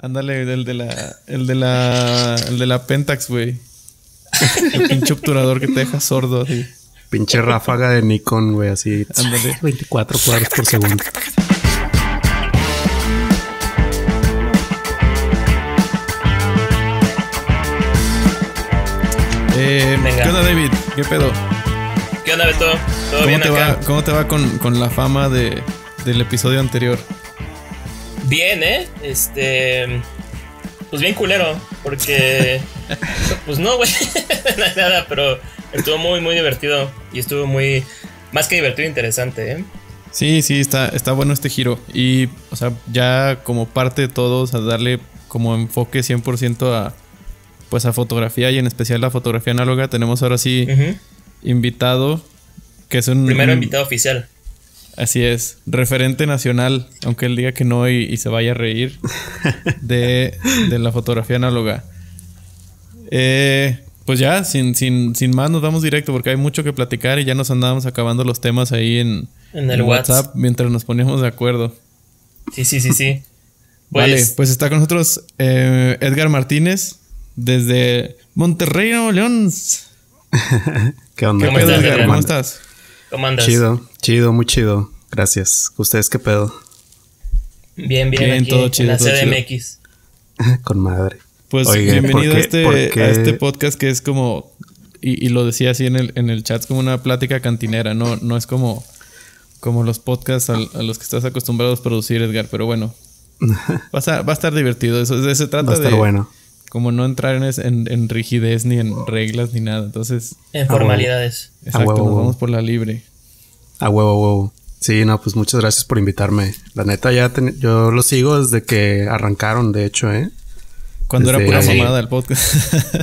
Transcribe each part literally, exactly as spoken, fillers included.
Ándale, el de la... El de la... El de la Pentax, güey. El pinche obturador que te deja sordo, así. Pinche ráfaga de Nikon, güey, así. Ándale. veinticuatro cuadros por segundo. Eh, ¿Qué onda, David? ¿Qué pedo? ¿Qué onda, Beto? ¿Todo ¿Cómo bien te acá? va, ¿Cómo te va con, con la fama de, del episodio anterior? Bien, ¿eh? Este... Pues bien culero, porque... Pues no, güey. Nada, pero estuvo muy, muy divertido. Y estuvo muy... Más que divertido, interesante, ¿eh? Sí, sí, está, está bueno este giro. Y, o sea, ya como parte de todos, a darle como enfoque cien por ciento a... Pues a fotografía y en especial la fotografía análoga. Tenemos ahora sí Uh-huh. invitado, que es un... Primero un- invitado oficial. Así es, referente nacional, aunque él diga que no y, y se vaya a reír, de, de la fotografía análoga. Eh, pues ya, sin, sin, sin más, nos vamos directo porque hay mucho que platicar y ya nos andábamos acabando los temas ahí en, En el en WhatsApp. mientras nos poníamos de acuerdo. Sí, sí, sí, sí. Vale, Pues, pues está con nosotros eh, Edgar Martínez desde Monterrey, Nuevo León. ¿Qué onda? ¿Cómo ¿Qué pedo, estás, Edgar? Edgar? ¿Cómo estás? ¿cómo andas? Chido, chido, muy chido. Gracias. ¿Ustedes qué pedo? Bien, bien, Bien, aquí todo chido, en la todo C D M X. Con madre. Pues Oiga, bienvenido ¿por a, qué- este, por qué? a este podcast que es como, y, y lo decía así en el, en el chat, es como una plática cantinera, no, no es como, como los podcasts al- a, los que estás acostumbrado a producir, Edgar, pero bueno, va a estar, va a estar divertido, eso, de eso se trata Va a estar de bueno. como no entrar en, es- en, en rigidez ni en reglas ni nada, entonces, En Ah, formalidades. exacto, huevo, nos huevo. vamos por la libre. A huevo, a huevo. Sí, no, pues muchas gracias por invitarme. La neta, ya ten- yo lo sigo desde que arrancaron, de hecho, ¿eh? Cuando era Desde- pura Ah, sí. mamada el podcast.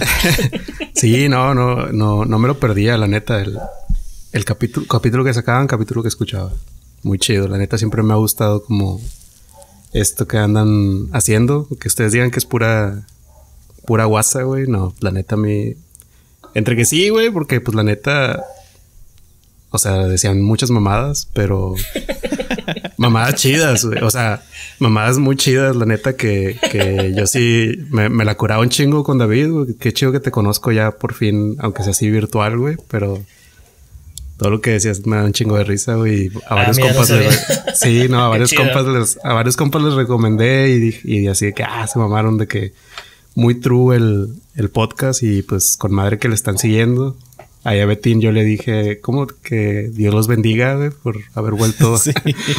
Sí, no, no, no, no me lo perdía, la neta. El, el capítulo, capítulo que sacaban, capítulo que escuchaba. Muy chido, la neta siempre me ha gustado como esto que andan haciendo. Que ustedes digan que es pura, pura guasa, güey. No, la neta a mí... Entre que sí, güey, porque pues la neta... O sea, decían muchas mamadas, pero... mamadas chidas, güey. O sea, mamadas muy chidas, la neta, que, que yo sí me, me la curaba un chingo con David, güey. Qué chido que te conozco ya por fin, aunque sea así virtual, güey. Pero todo lo que decías me da un chingo de risa, güey. A Ah, varios mira, no compas les... sabía. re- Sí, no, a Qué varios chido. compas les... A varios compas les recomendé y, dije- y así de que, ah, se mamaron de que... Muy true el, el podcast y pues con madre que le están siguiendo. Ahí a Betín yo le dije, ¿cómo que Dios los bendiga, güey? Por haber vuelto... Sí.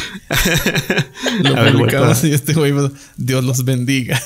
Lo haber vuelto a- publicamos y este güey, Dios los bendiga.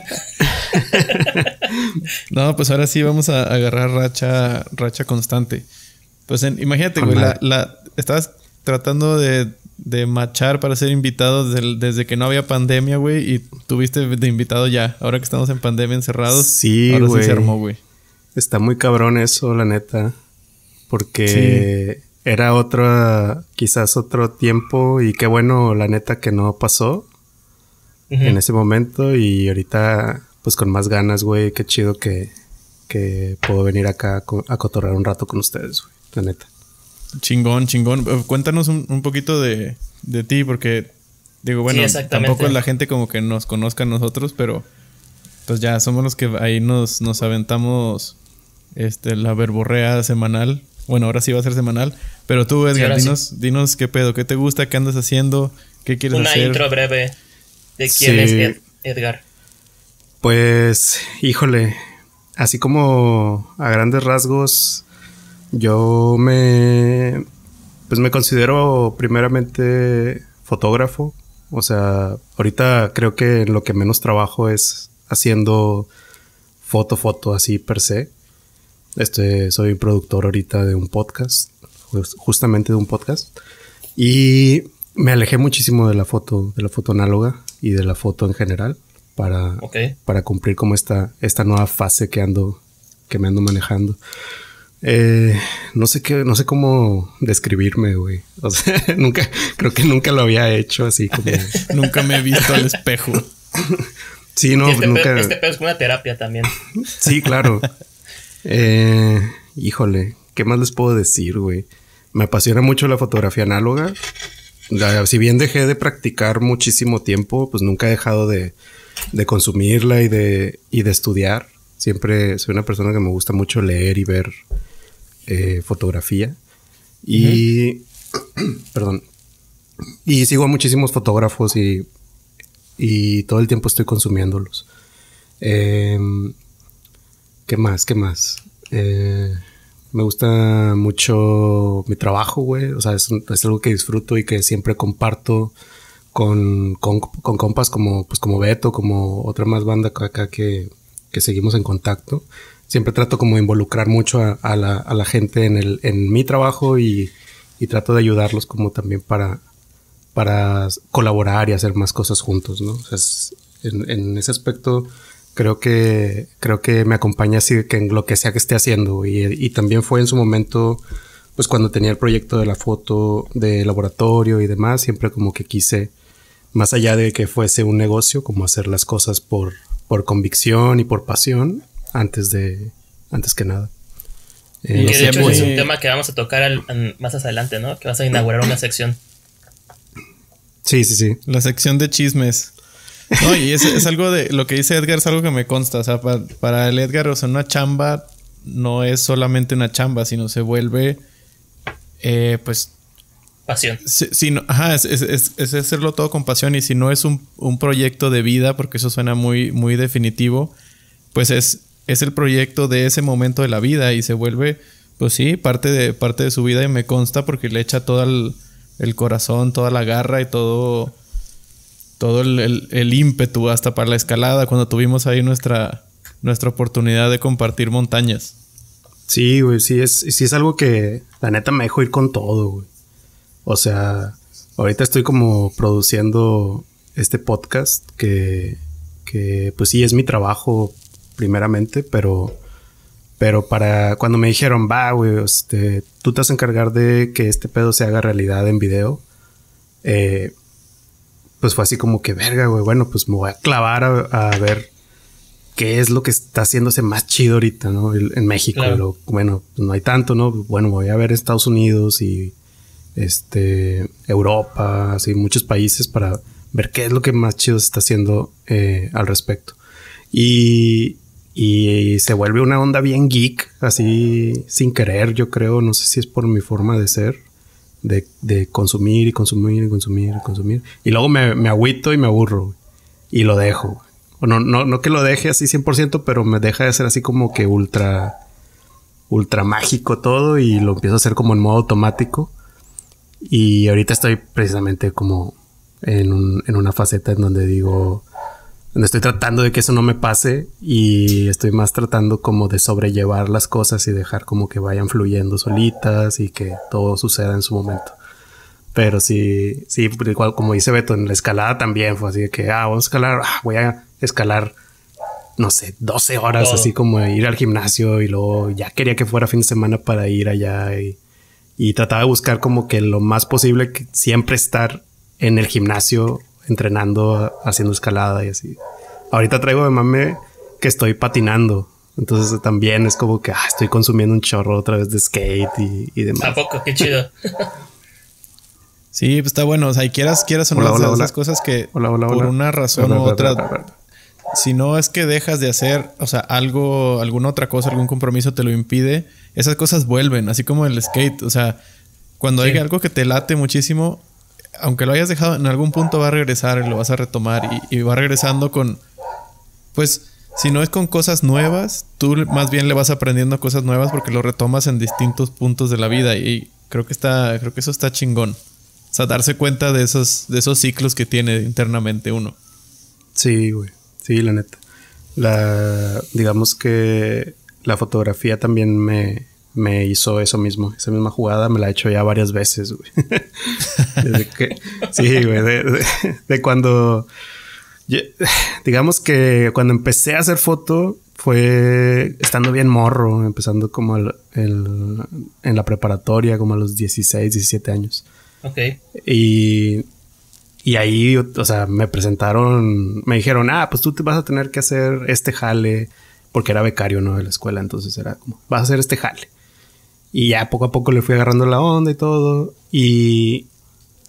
No, pues ahora sí vamos a agarrar racha, racha constante. Pues en- imagínate, Con güey, la, madre. la, estabas tratando de, de machar para ser invitado desde, el- desde que no había pandemia, güey, y tuviste de invitado ya. Ahora que estamos en pandemia encerrados, Sí, ahora güey. sí se armó, güey. Está muy cabrón eso, la neta. Porque era otro, quizás otro tiempo y qué bueno, la neta, que no pasó Ujú. en ese momento y ahorita, pues con más ganas, güey, qué chido que, que puedo venir acá a, co- a cotorrear un rato con ustedes, güey, la neta. Chingón, chingón. Eh, Cuéntanos un, un poquito de, de ti, porque digo, bueno, Sí, exactamente. tampoco es la gente como que nos conozca a nosotros, pero pues ya somos los que ahí nos, nos aventamos este, la verborrea semanal. Bueno, ahora sí va a ser semanal. Pero tú, Edgar, ahora sí. dinos, dinos qué pedo, qué te gusta, qué andas haciendo, qué quieres Una hacer. intro breve de quién Sí. es Ed- Edgar. Pues, híjole, así como a grandes rasgos, yo me, pues me considero primeramente fotógrafo. O sea, ahorita creo que en lo que menos trabajo es haciendo foto, foto así per se. Este, soy productor ahorita de un podcast, jus- justamente de un podcast. Y me alejé muchísimo de la foto, de la foto análoga y de la foto en general para, Ok. para cumplir como esta, esta nueva fase que ando, que me ando manejando. Eh, no sé qué, no sé cómo describirme, güey. O sea, nunca, creo que nunca lo había hecho así como. Nunca me he visto al espejo. Sí, no, Sí, este, nunca. pedo, este pedo es una terapia también. Sí, claro. Eh, híjole, ¿qué más les puedo decir, güey? Me apasiona mucho la fotografía análoga. La- si bien dejé de practicar muchísimo tiempo, pues nunca he dejado de, de consumirla y de, y de estudiar. Siempre soy una persona que me gusta mucho leer y ver eh, fotografía. Y... Uh-huh. Perdón. Y sigo a muchísimos fotógrafos y, y todo el tiempo estoy consumiéndolos. Eh, ¿Qué más? ¿Qué más? Eh, me gusta mucho mi trabajo, güey. O sea, es, es algo que disfruto y que siempre comparto con, con, con compas como, pues, como Beto, como otra más banda acá que, que seguimos en contacto. Siempre trato como de involucrar mucho a, a, la, a la gente en, el, en mi trabajo y, y trato de ayudarlos como también para... para colaborar y hacer más cosas juntos, ¿no? O sea, es, en, en ese aspecto creo que creo que me acompaña así que en lo que sea que esté haciendo y, y también fue en su momento, pues cuando tenía el proyecto de la foto de laboratorio y demás, siempre como que quise, más allá de que fuese un negocio, como hacer las cosas por, por convicción y por pasión antes de antes que nada. Eh, y que de hecho muy... es un tema que vamos a tocar al, al, más adelante, ¿no? Que vas a inaugurar una sección. Sí, sí, sí. La sección de chismes. No, y es, es algo de... Lo que dice Edgar es algo que me consta. O sea, para, para el Edgar, o sea, una chamba no es solamente una chamba, sino se vuelve... Eh, pues... Pasión. Si, si no, ajá, es, es, es, es hacerlo todo con pasión. Y si no es un, un proyecto de vida, porque eso suena muy, muy definitivo, pues es, es el proyecto de ese momento de la vida. Y se vuelve, pues sí, parte de, parte de su vida. Y me consta porque le echa todo el... el corazón, toda la garra y todo todo el, el, el ímpetu hasta para la escalada cuando tuvimos ahí nuestra nuestra oportunidad de compartir montañas. Sí, güey, sí es, sí es algo que la neta me dejo ir con todo, güey. O sea, ahorita estoy como produciendo este podcast que, que pues sí es mi trabajo primeramente, pero Pero para cuando me dijeron, va, güey, este, tú te vas a encargar de que este pedo se haga realidad en video, eh, pues fue así como que, verga, güey, bueno, pues me voy a clavar a, a ver qué es lo que está haciéndose más chido ahorita, ¿no? En México, claro. Lo, bueno, no hay tanto, ¿no? Bueno, voy a ver Estados Unidos y este Europa, así muchos países para ver qué es lo que más chido se está haciendo eh, al respecto. Y... Y se vuelve una onda bien geek, así sin querer, yo creo. No sé si es por mi forma de ser, de, de consumir y consumir y consumir y consumir. Y luego me, me agüito y me aburro y lo dejo. O no, no, no que lo deje así cien por ciento, pero me deja de ser así como que ultra, ultra mágico todo y lo empiezo a hacer como en modo automático. Y ahorita estoy precisamente como en, un, en una faceta en donde digo... donde estoy tratando de que eso no me pase y estoy más tratando como de sobrellevar las cosas y dejar como que vayan fluyendo solitas y que todo suceda en su momento. Pero sí, sí, igual como dice Beto, en la escalada también fue así de que, ah, vamos a escalar, ah, voy a escalar, no sé, doce horas, oh. Así como ir al gimnasio y luego ya quería que fuera fin de semana para ir allá y, y trataba de buscar como que lo más posible que siempre estar en el gimnasio entrenando, haciendo escalada y así. Ahorita traigo de mame que estoy patinando. Entonces también es como que ah, estoy consumiendo un chorro otra vez de skate y, y demás. ¿A poco? Qué chido. Sí, pues está bueno. O sea, y quieras, quieras o no, hola, hola, esas hola. Cosas que hola, hola, por hola. Una razón hola, u otra, hola, hola, hola. Si no es que dejas de hacer, o sea, algo, alguna otra cosa, algún compromiso te lo impide, esas cosas vuelven, así como el skate. O sea, cuando sí. Hay algo que te late muchísimo, aunque lo hayas dejado, en algún punto va a regresar y lo vas a retomar y, y va regresando con, pues, si no es con cosas nuevas, tú más bien le vas aprendiendo cosas nuevas porque lo retomas en distintos puntos de la vida y creo que está, creo que eso está chingón. O sea, darse cuenta de esos, de esos ciclos que tiene internamente uno. Sí, güey. Sí, la neta. La, digamos que la fotografía también me... me hizo eso mismo. Esa misma jugada me la he hecho ya varias veces, güey. Desde que... Sí, güey. De, de, de cuando... Yo, digamos que cuando empecé a hacer foto fue estando bien morro. Empezando como el, el, en la preparatoria, como a los dieciséis, diecisiete años. Ok. Y... Y ahí, o sea, me presentaron... Me dijeron, ah, pues tú te vas a tener que hacer este jale... Porque era becario, ¿no? De la escuela. Entonces era como... Vas a hacer este jale. Y ya poco a poco le fui agarrando la onda y todo. Y,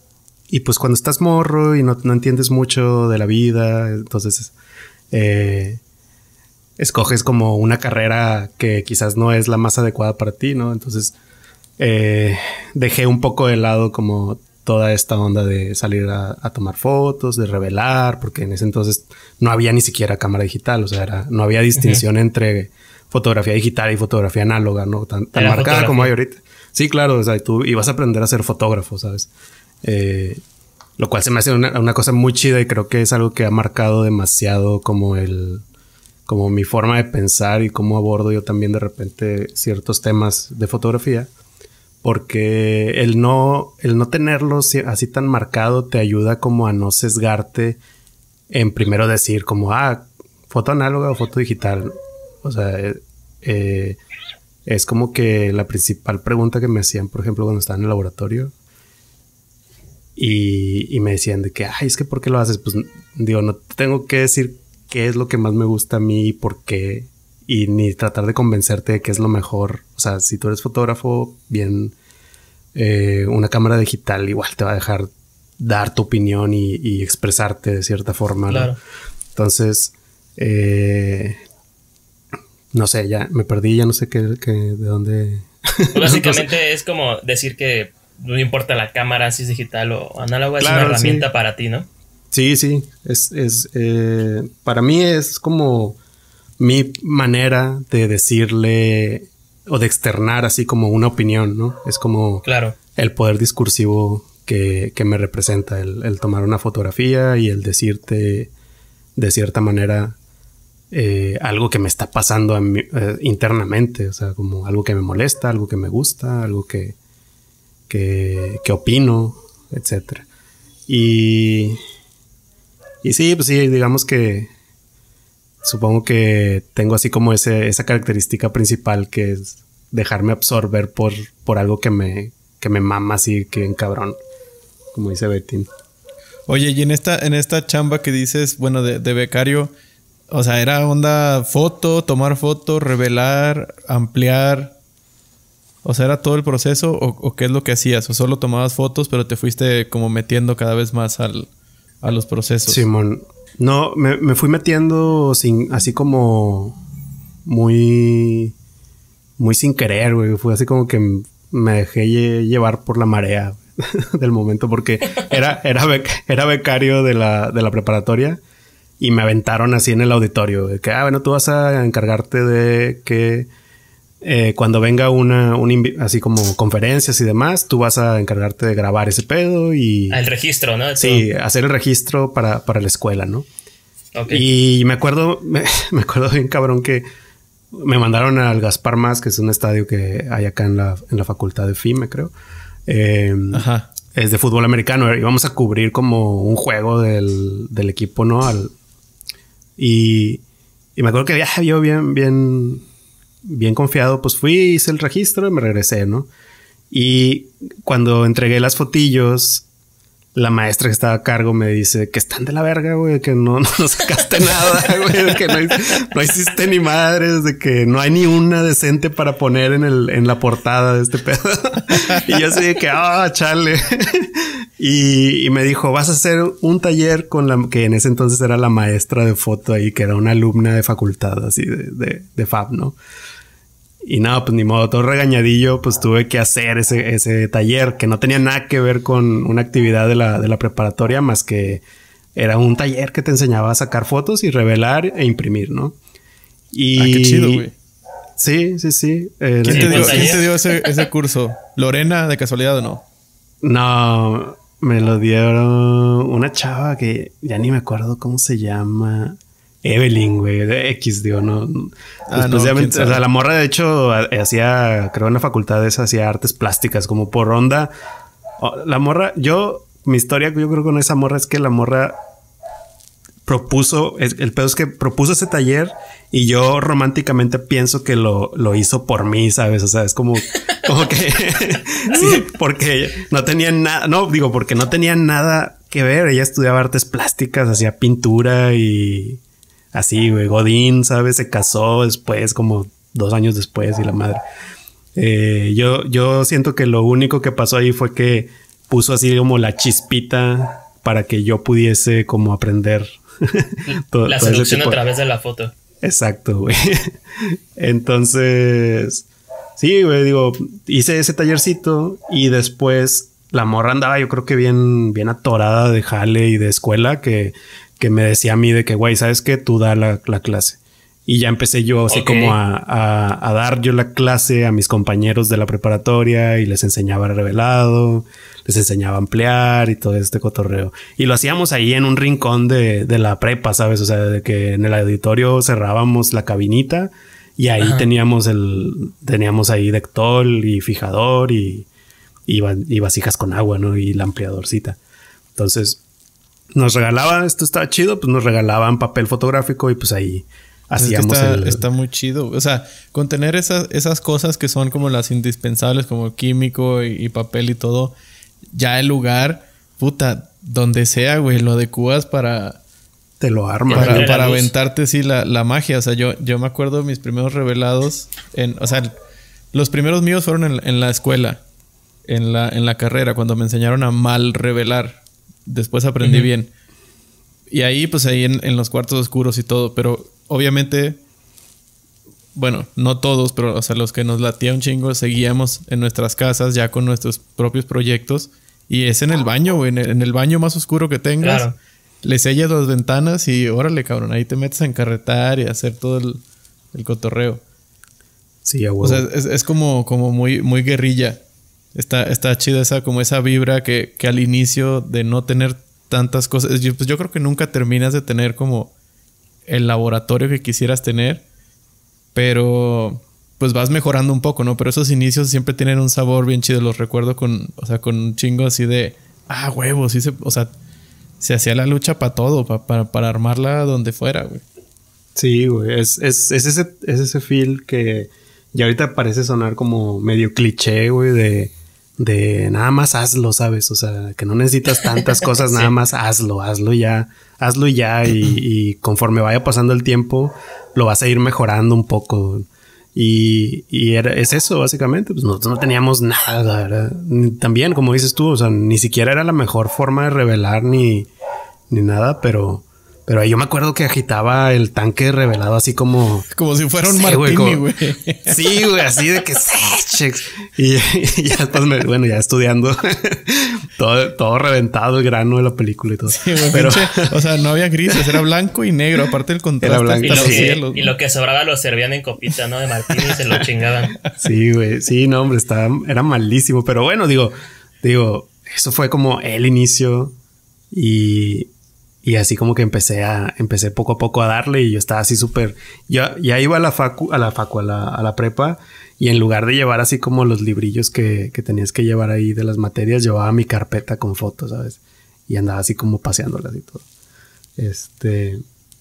y pues cuando estás morro y no, no entiendes mucho de la vida, entonces eh, escoges como una carrera que quizás no es la más adecuada para ti, ¿no? Entonces eh, dejé un poco de lado como toda esta onda de salir a, a tomar fotos, de revelar, porque en ese entonces no había ni siquiera cámara digital, o sea, era, no había distinción uh-huh. entre fotografía digital y fotografía análoga, ¿no? Tan, tan marcada fotografía. Como hay ahorita. Sí, claro, o sea, tú ibas a aprender a ser fotógrafo, ¿sabes? Eh, lo cual se me hace una, una cosa muy chida y creo que es algo que ha marcado demasiado como el... como mi forma de pensar y cómo abordo yo también de repente ciertos temas de fotografía. Porque el no, el no tenerlo así tan marcado te ayuda como a no sesgarte en primero decir como, ah, foto análoga o foto digital. O sea, eh, eh, es como que la principal pregunta que me hacían, por ejemplo, cuando estaba en el laboratorio. Y, y me decían de que, ay, es que ¿por qué lo haces? Pues digo, no tengo que decir qué es lo que más me gusta a mí y por qué. Y ni tratar de convencerte de qué es lo mejor. O sea, si tú eres fotógrafo, bien, eh, una cámara digital igual te va a dejar dar tu opinión y, y expresarte de cierta forma, ¿no? Claro. Entonces, eh, no sé, ya me perdí, ya no sé qué, qué de dónde. Pues básicamente es como decir que no importa la cámara, si es digital o análoga, claro, es una herramienta sí. para ti, ¿no? Sí, sí. Es, es, eh, para mí es como mi manera de decirle o de externar así como una opinión, ¿no? Es como claro. el poder discursivo que, que me representa, el, el tomar una fotografía y el decirte de cierta manera eh, algo que me está pasando a mí, eh, internamente, o sea, como algo que me molesta, algo que me gusta, algo que, que, que opino, etcétera. Y, y sí, pues sí, digamos que supongo que tengo así como ese, esa característica principal que es dejarme absorber por, por algo que me, que me mama así que en cabrón, como dice Betín. Oye, y en esta, en esta chamba que dices, bueno, de, de becario, o sea, ¿era onda foto, tomar foto, revelar, ampliar? O sea, ¿era todo el proceso o, o qué es lo que hacías? ¿O solo tomabas fotos pero te fuiste como metiendo cada vez más al, a los procesos? Simón. No, me, me fui metiendo sin, así como muy, muy sin querer, güey. Fue así como que me dejé llevar por la marea del momento porque era, era, bec, era becario de la, de la preparatoria y me aventaron así en el auditorio de que, ah, bueno, tú vas a encargarte de que eh, cuando venga una, un así como conferencias y demás, tú vas a encargarte de grabar ese pedo y... El registro, ¿no? Sí, hacer el registro para, para la escuela, ¿no? Okay. Y me acuerdo, me, me acuerdo bien cabrón que me mandaron al Gaspar Más, que es un estadio que hay acá en la, en la facultad de F I M E, creo. Eh, Ajá. Es de fútbol americano. Íbamos a cubrir como un juego del, del equipo, ¿no? Al, y, y me acuerdo que ya yo bien, bien, bien confiado, pues fui, hice el registro y me regresé, ¿no? Y cuando entregué las fotillos, la maestra que estaba a cargo me dice que están de la verga, güey, que no, no sacaste nada, güey, que no, no hiciste ni madres, de que no hay ni una decente para poner en el, en la portada de este pedo. Y yo así de que, ah, oh, chale. Y, y me dijo, vas a hacer un taller con la que en ese entonces era la maestra de foto ahí, que era una alumna de facultad, así de, de, de F A B, ¿no? Y no, pues ni modo, todo regañadillo, pues tuve que hacer ese, ese taller que no tenía nada que ver con una actividad de la, de la preparatoria, más que era un taller que te enseñaba a sacar fotos y revelar e imprimir, ¿no? Y... Ah, qué chido, güey. Sí, sí, sí. Eh, ¿Quién, te dio, ¿Quién te dio ese, ese curso? ¿Lorena, de casualidad o no? No, me lo dieron una chava que ya ni me acuerdo cómo se llama... Evelyn, güey, de X, digo, no. Ah, no, o sea, la morra, de hecho, hacía, creo en la facultad de esa, hacía artes plásticas, como por onda. La morra, yo, mi historia, yo creo con esa morra es que la morra propuso, el pedo es que propuso ese taller y yo románticamente pienso que lo, lo hizo por mí, ¿sabes? O sea, es como, como que, sí, porque no tenía nada, no, digo, porque no tenía nada que ver. Ella estudiaba artes plásticas, hacía pintura y... Así, güey, Godín, ¿sabes? Se casó después, como dos años después y la madre. Eh, yo, yo siento que lo único que pasó ahí fue que puso así como la chispita para que yo pudiese como aprender. todo, la todo seducción a través de la foto. Exacto, güey. Entonces, sí, güey, digo, hice ese tallercito y después la morra andaba yo creo que bien, bien atorada de jale y de escuela que, que me decía a mí de que, güey, ¿sabes qué? Tú da la, la clase. Y ya empecé yo así okay. como a, a, a dar yo la clase a mis compañeros de la preparatoria y les enseñaba revelado, les enseñaba a ampliar y todo este cotorreo. Y lo hacíamos ahí en un rincón de, de la prepa, ¿sabes? O sea, de que en el auditorio cerrábamos la cabinita y ahí Ajá. teníamos el, teníamos ahí dectol y fijador y, y, y vasijas con agua, ¿no? Y la ampliadorcita. Entonces nos regalaban, esto estaba chido, pues nos regalaban papel fotográfico y pues ahí hacíamos es que está, el... está muy chido. O sea, con tener esas, esas cosas que son como las indispensables, como químico y, y papel y todo, ya el lugar, puta, donde sea, güey, lo adecuas para... Te lo armas. Para, para aventarte, sí, la, la magia. O sea, yo, yo me acuerdo de mis primeros revelados. En, o sea, los primeros míos fueron en, en la escuela, en la, en la carrera, cuando me enseñaron a mal revelar. Después aprendí uh-huh. bien. Y ahí, pues ahí en, en los cuartos oscuros y todo. Pero obviamente, bueno, no todos, pero o sea, los que nos latía un chingo, seguíamos en nuestras casas ya con nuestros propios proyectos. Y es en el baño, güey. En el, en el baño más oscuro que tengas. Claro. Le sellas las ventanas y órale, cabrón. Ahí te metes a encarretar y a hacer todo el, el cotorreo. Sí, a huevo. O sea, es, es como, como muy, muy guerrilla. Está, está chida esa, como esa vibra que, que al inicio de no tener tantas cosas. Yo, pues yo creo que nunca terminas de tener como el laboratorio que quisieras tener. Pero pues vas mejorando un poco, ¿no? Pero esos inicios siempre tienen un sabor bien chido. Los recuerdo con, o sea, con un chingo así de, ah, huevos, sí se, o sea, se hacía la lucha para todo, para, para, para armarla donde fuera, güey. Sí, güey. Es, es, es, ese, es ese feel que ya ahorita parece sonar como medio cliché, güey, de, de nada más hazlo, ¿sabes? O sea, que no necesitas tantas cosas, sí. Nada más hazlo, hazlo ya, hazlo ya y, y conforme vaya pasando el tiempo lo vas a ir mejorando un poco. Y, y era, es eso, básicamente. Pues nosotros no teníamos nada, ¿verdad? También, como dices tú, o sea, ni siquiera era la mejor forma de revelar ni, ni nada, pero, pero ahí yo me acuerdo que agitaba el tanque revelado así como... Como si fuera un sí, martini, güey. Sí, güey, así de que... y, y ya después, me, bueno, ya estudiando, todo, todo reventado el grano de la película y todo. Sí, güey, pero... pinche, o sea, no había grises, era blanco y negro, aparte el contraste. Era blanco. Y lo, que, cielos, y lo que sobraba lo servían en copita, ¿no? De martini y se lo chingaban. Sí, güey, sí, no, hombre, estaba, era malísimo. Pero bueno, digo, digo, eso fue como el inicio y... Y así como que empecé a... Empecé poco a poco a darle y yo estaba así súper... Yo ya iba a la facu... A la facu, a la, a la prepa. Y en lugar de llevar así como los librillos que, que tenías que llevar ahí de las materias, llevaba mi carpeta con fotos, ¿sabes? Y andaba así como paseándolas y todo. Este...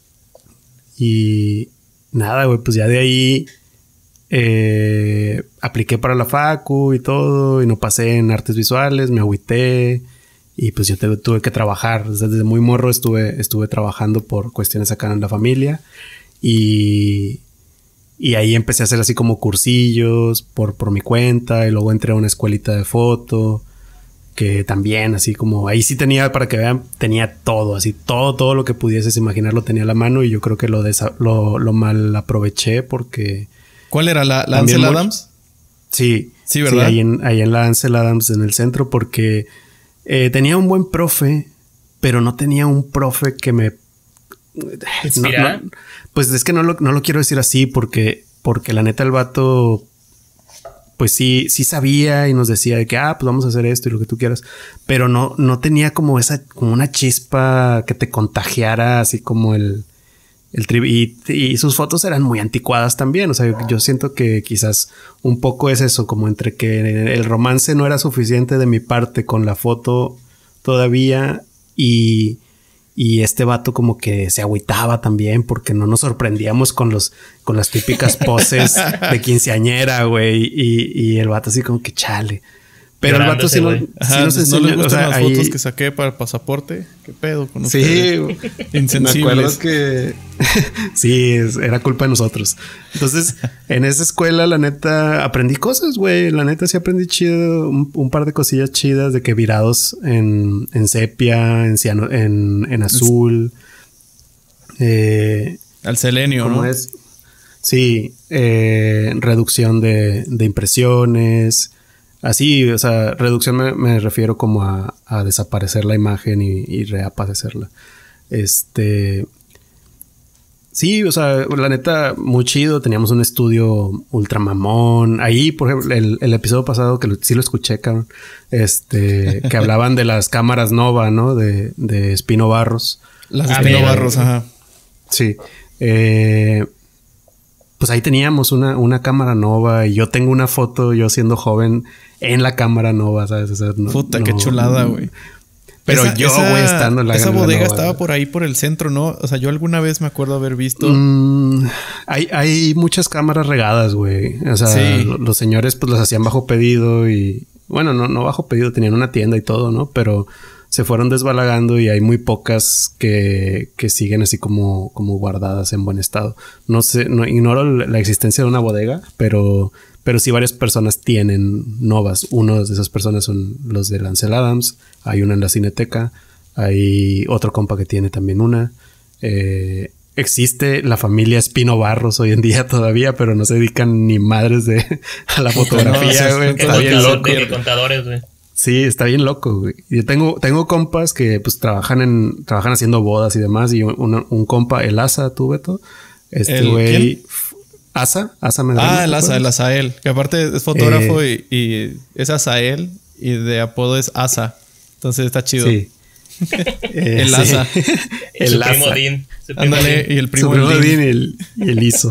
Y... Nada, güey. Pues ya de ahí... Eh, apliqué para la facu y todo. Y no pasé en artes visuales. Me agüité. Y pues yo te, tuve que trabajar. Desde, desde muy morro estuve, estuve trabajando por cuestiones acá en la familia. Y, y ahí empecé a hacer así como cursillos por, por mi cuenta. Y luego entré a una escuelita de foto. Que también así como... Ahí sí tenía, para que vean, tenía todo. Así todo, todo lo que pudieses imaginar lo tenía a la mano. Y yo creo que lo, desa- lo, lo mal aproveché porque... ¿Cuál era? ¿La, la Ansel Adams? Sí. Sí, ¿verdad? Sí, ahí en, ahí en la Ansel Adams en el centro porque... Eh, tenía un buen profe, pero no tenía un profe que me... No, no, pues es que no lo, no lo quiero decir así porque, porque la neta el vato, pues sí, sí sabía y nos decía de que, ah, pues vamos a hacer esto y lo que tú quieras. Pero no, no tenía como esa, como una chispa que te contagiara así como el... El tri- y, y sus fotos eran muy anticuadas también. O sea, yo, yo siento que quizás un poco es eso, como entre que el romance no era suficiente de mi parte con la foto todavía y, y este vato como que se agüitaba también porque no nos sorprendíamos con los, con las típicas poses de quinceañera, güey. Y, y el vato así como que chale. Pero el vato sí, no, sí Ajá, nos ¿no enseñó, les gustan o sea, las ahí... fotos que saqué para el pasaporte? ¿Qué pedo con Sí, ustedes? Insensibles. Me acuerdo que sí, es- era culpa de nosotros. Entonces, en esa escuela, la neta, aprendí cosas, güey. La neta sí aprendí chido, un, un par de cosillas chidas de que virados en, en sepia, en, ciano- en, en azul. Eh, Al selenio, ¿Cómo ¿no? es? Sí, eh, reducción de, de impresiones. Así, o sea, reducción me, me refiero como a, a desaparecer la imagen y, y reaparecerla. Este. Sí, o sea, la neta, muy chido. Teníamos un estudio ultra mamón. Ahí, por ejemplo, el, el episodio pasado que lo- sí lo escuché, cabrón. Este, que hablaban de las cámaras Nova, ¿no? De, de Espino Barros. Las Ah, Espino bien. Barros, ajá. Sí. Eh, pues ahí teníamos una, una cámara Nova y yo tengo una foto yo siendo joven en la cámara Nova, ¿sabes? O sea, no- Puta, no- qué chulada, güey. Pero Esa- yo, esa- güey, estando en la Esa en la bodega Nova, estaba güey. por ahí, por el centro, ¿no? O sea, yo alguna vez me acuerdo haber visto... Mm, hay, hay muchas cámaras regadas, güey. O sea, Sí. lo- los señores pues las hacían bajo pedido y... Bueno, no, no bajo pedido, tenían una tienda y todo, ¿no? Pero se fueron desbalagando y hay muy pocas que, que siguen así como, como guardadas en buen estado. No sé, no ignoro l- la existencia de una bodega, pero, pero sí varias personas tienen Novas. Uno de esas personas son los de Ansel Adams. Hay una en la Cineteca. Hay otro compa que tiene también una. Eh, existe la familia Espino Barros hoy en día todavía, pero no se dedican ni madres de a la fotografía, no, güey. sí, ¿Qué Está bien contador- loco. de qué contadores, güey? Sí, está bien loco, güey. Yo tengo, tengo compas que pues trabajan en, trabajan haciendo bodas y demás. Y un, un compa, el Asa, tú, Beto. Este ¿El güey. quién? f- Asa, Asa Medrano. Ah, ¿te el Asa, el acuerdas? Asael. Que aparte es fotógrafo y, y es Asael y de apodo es Asa. Entonces está chido. Sí. Eh, El sí. Asa. el Su primo Asa. Dean. Su primo Ándale, Dean. y el Su primo, primo el Dean Dean. y el, y el hizo.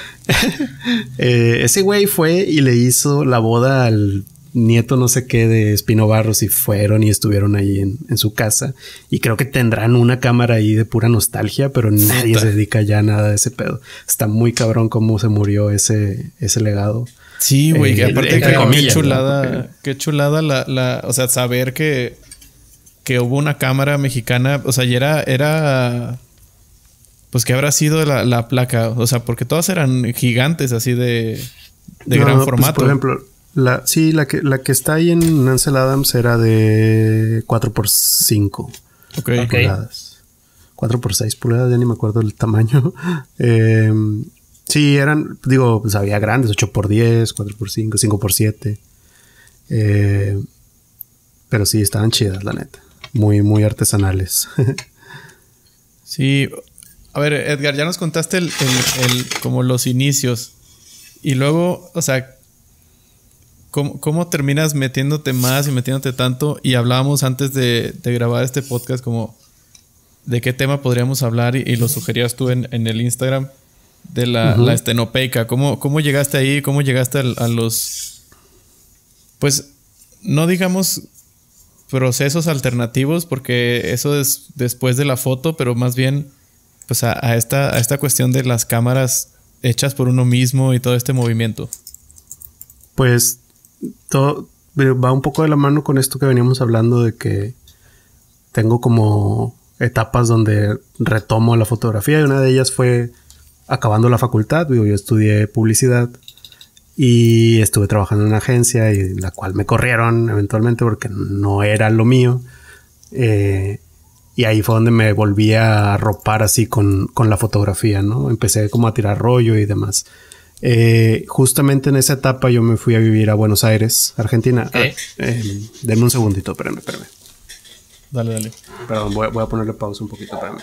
Eh, ese güey fue y le hizo la boda al nieto no sé qué de Espino Barros y fueron y estuvieron ahí en, en su casa. Y creo que tendrán una cámara ahí de pura nostalgia, pero nadie Puta. se dedica ya a nada de ese pedo. Está muy cabrón cómo se murió ese, ese legado. Sí, güey. que Eh, aparte, entre qué, qué comillas, ¿no? chulada. Porque- Qué chulada la, la... O sea, saber que... Que hubo una cámara mexicana. O sea, y era... Era... Pues que habrá sido la, la placa. O sea, porque todas eran gigantes así de... De No, gran pues, formato. por ejemplo, la, sí, la que, la que está ahí en Ansel Adams era de cuatro por cinco. Ok. Ok. pulgadas. cuatro por seis pulgadas, ya ni me acuerdo el tamaño. Eh, sí, eran, digo, pues había grandes, ocho por diez, cuatro por cinco, cinco por siete. Eh, pero sí, estaban chidas, la neta. Muy, muy artesanales. Sí. A ver, Edgar, ya nos contaste el, el- el- como los inicios. Y luego, o sea, ¿cómo, cómo terminas metiéndote más y metiéndote tanto? Y hablábamos antes de, de grabar este podcast como de qué tema podríamos hablar y, y lo sugerías tú en, en el Instagram de la, Ujú. la estenopeica. ¿Cómo, ¿Cómo llegaste ahí? ¿Cómo llegaste al- a los... Pues, no digamos procesos alternativos, porque eso es después de la foto, pero más bien pues a, a esta, a esta cuestión de las cámaras hechas por uno mismo y todo este movimiento. Pues todo va un poco de la mano con esto que veníamos hablando de que tengo como etapas donde retomo la fotografía y una de ellas fue acabando la facultad. Digo, yo estudié publicidad y estuve trabajando en una agencia y la cual me corrieron eventualmente porque no era lo mío. Eh, y ahí fue donde me volví a arropar así con, con la fotografía, ¿no? Empecé como a tirar rollo y demás. Eh, justamente en esa etapa yo me fui a vivir a Buenos Aires, Argentina. Ok. Ah, eh, denme un segundito, espérame, espérame. Dale, dale. Perdón, voy, a- voy a ponerle pausa un poquito, espérame.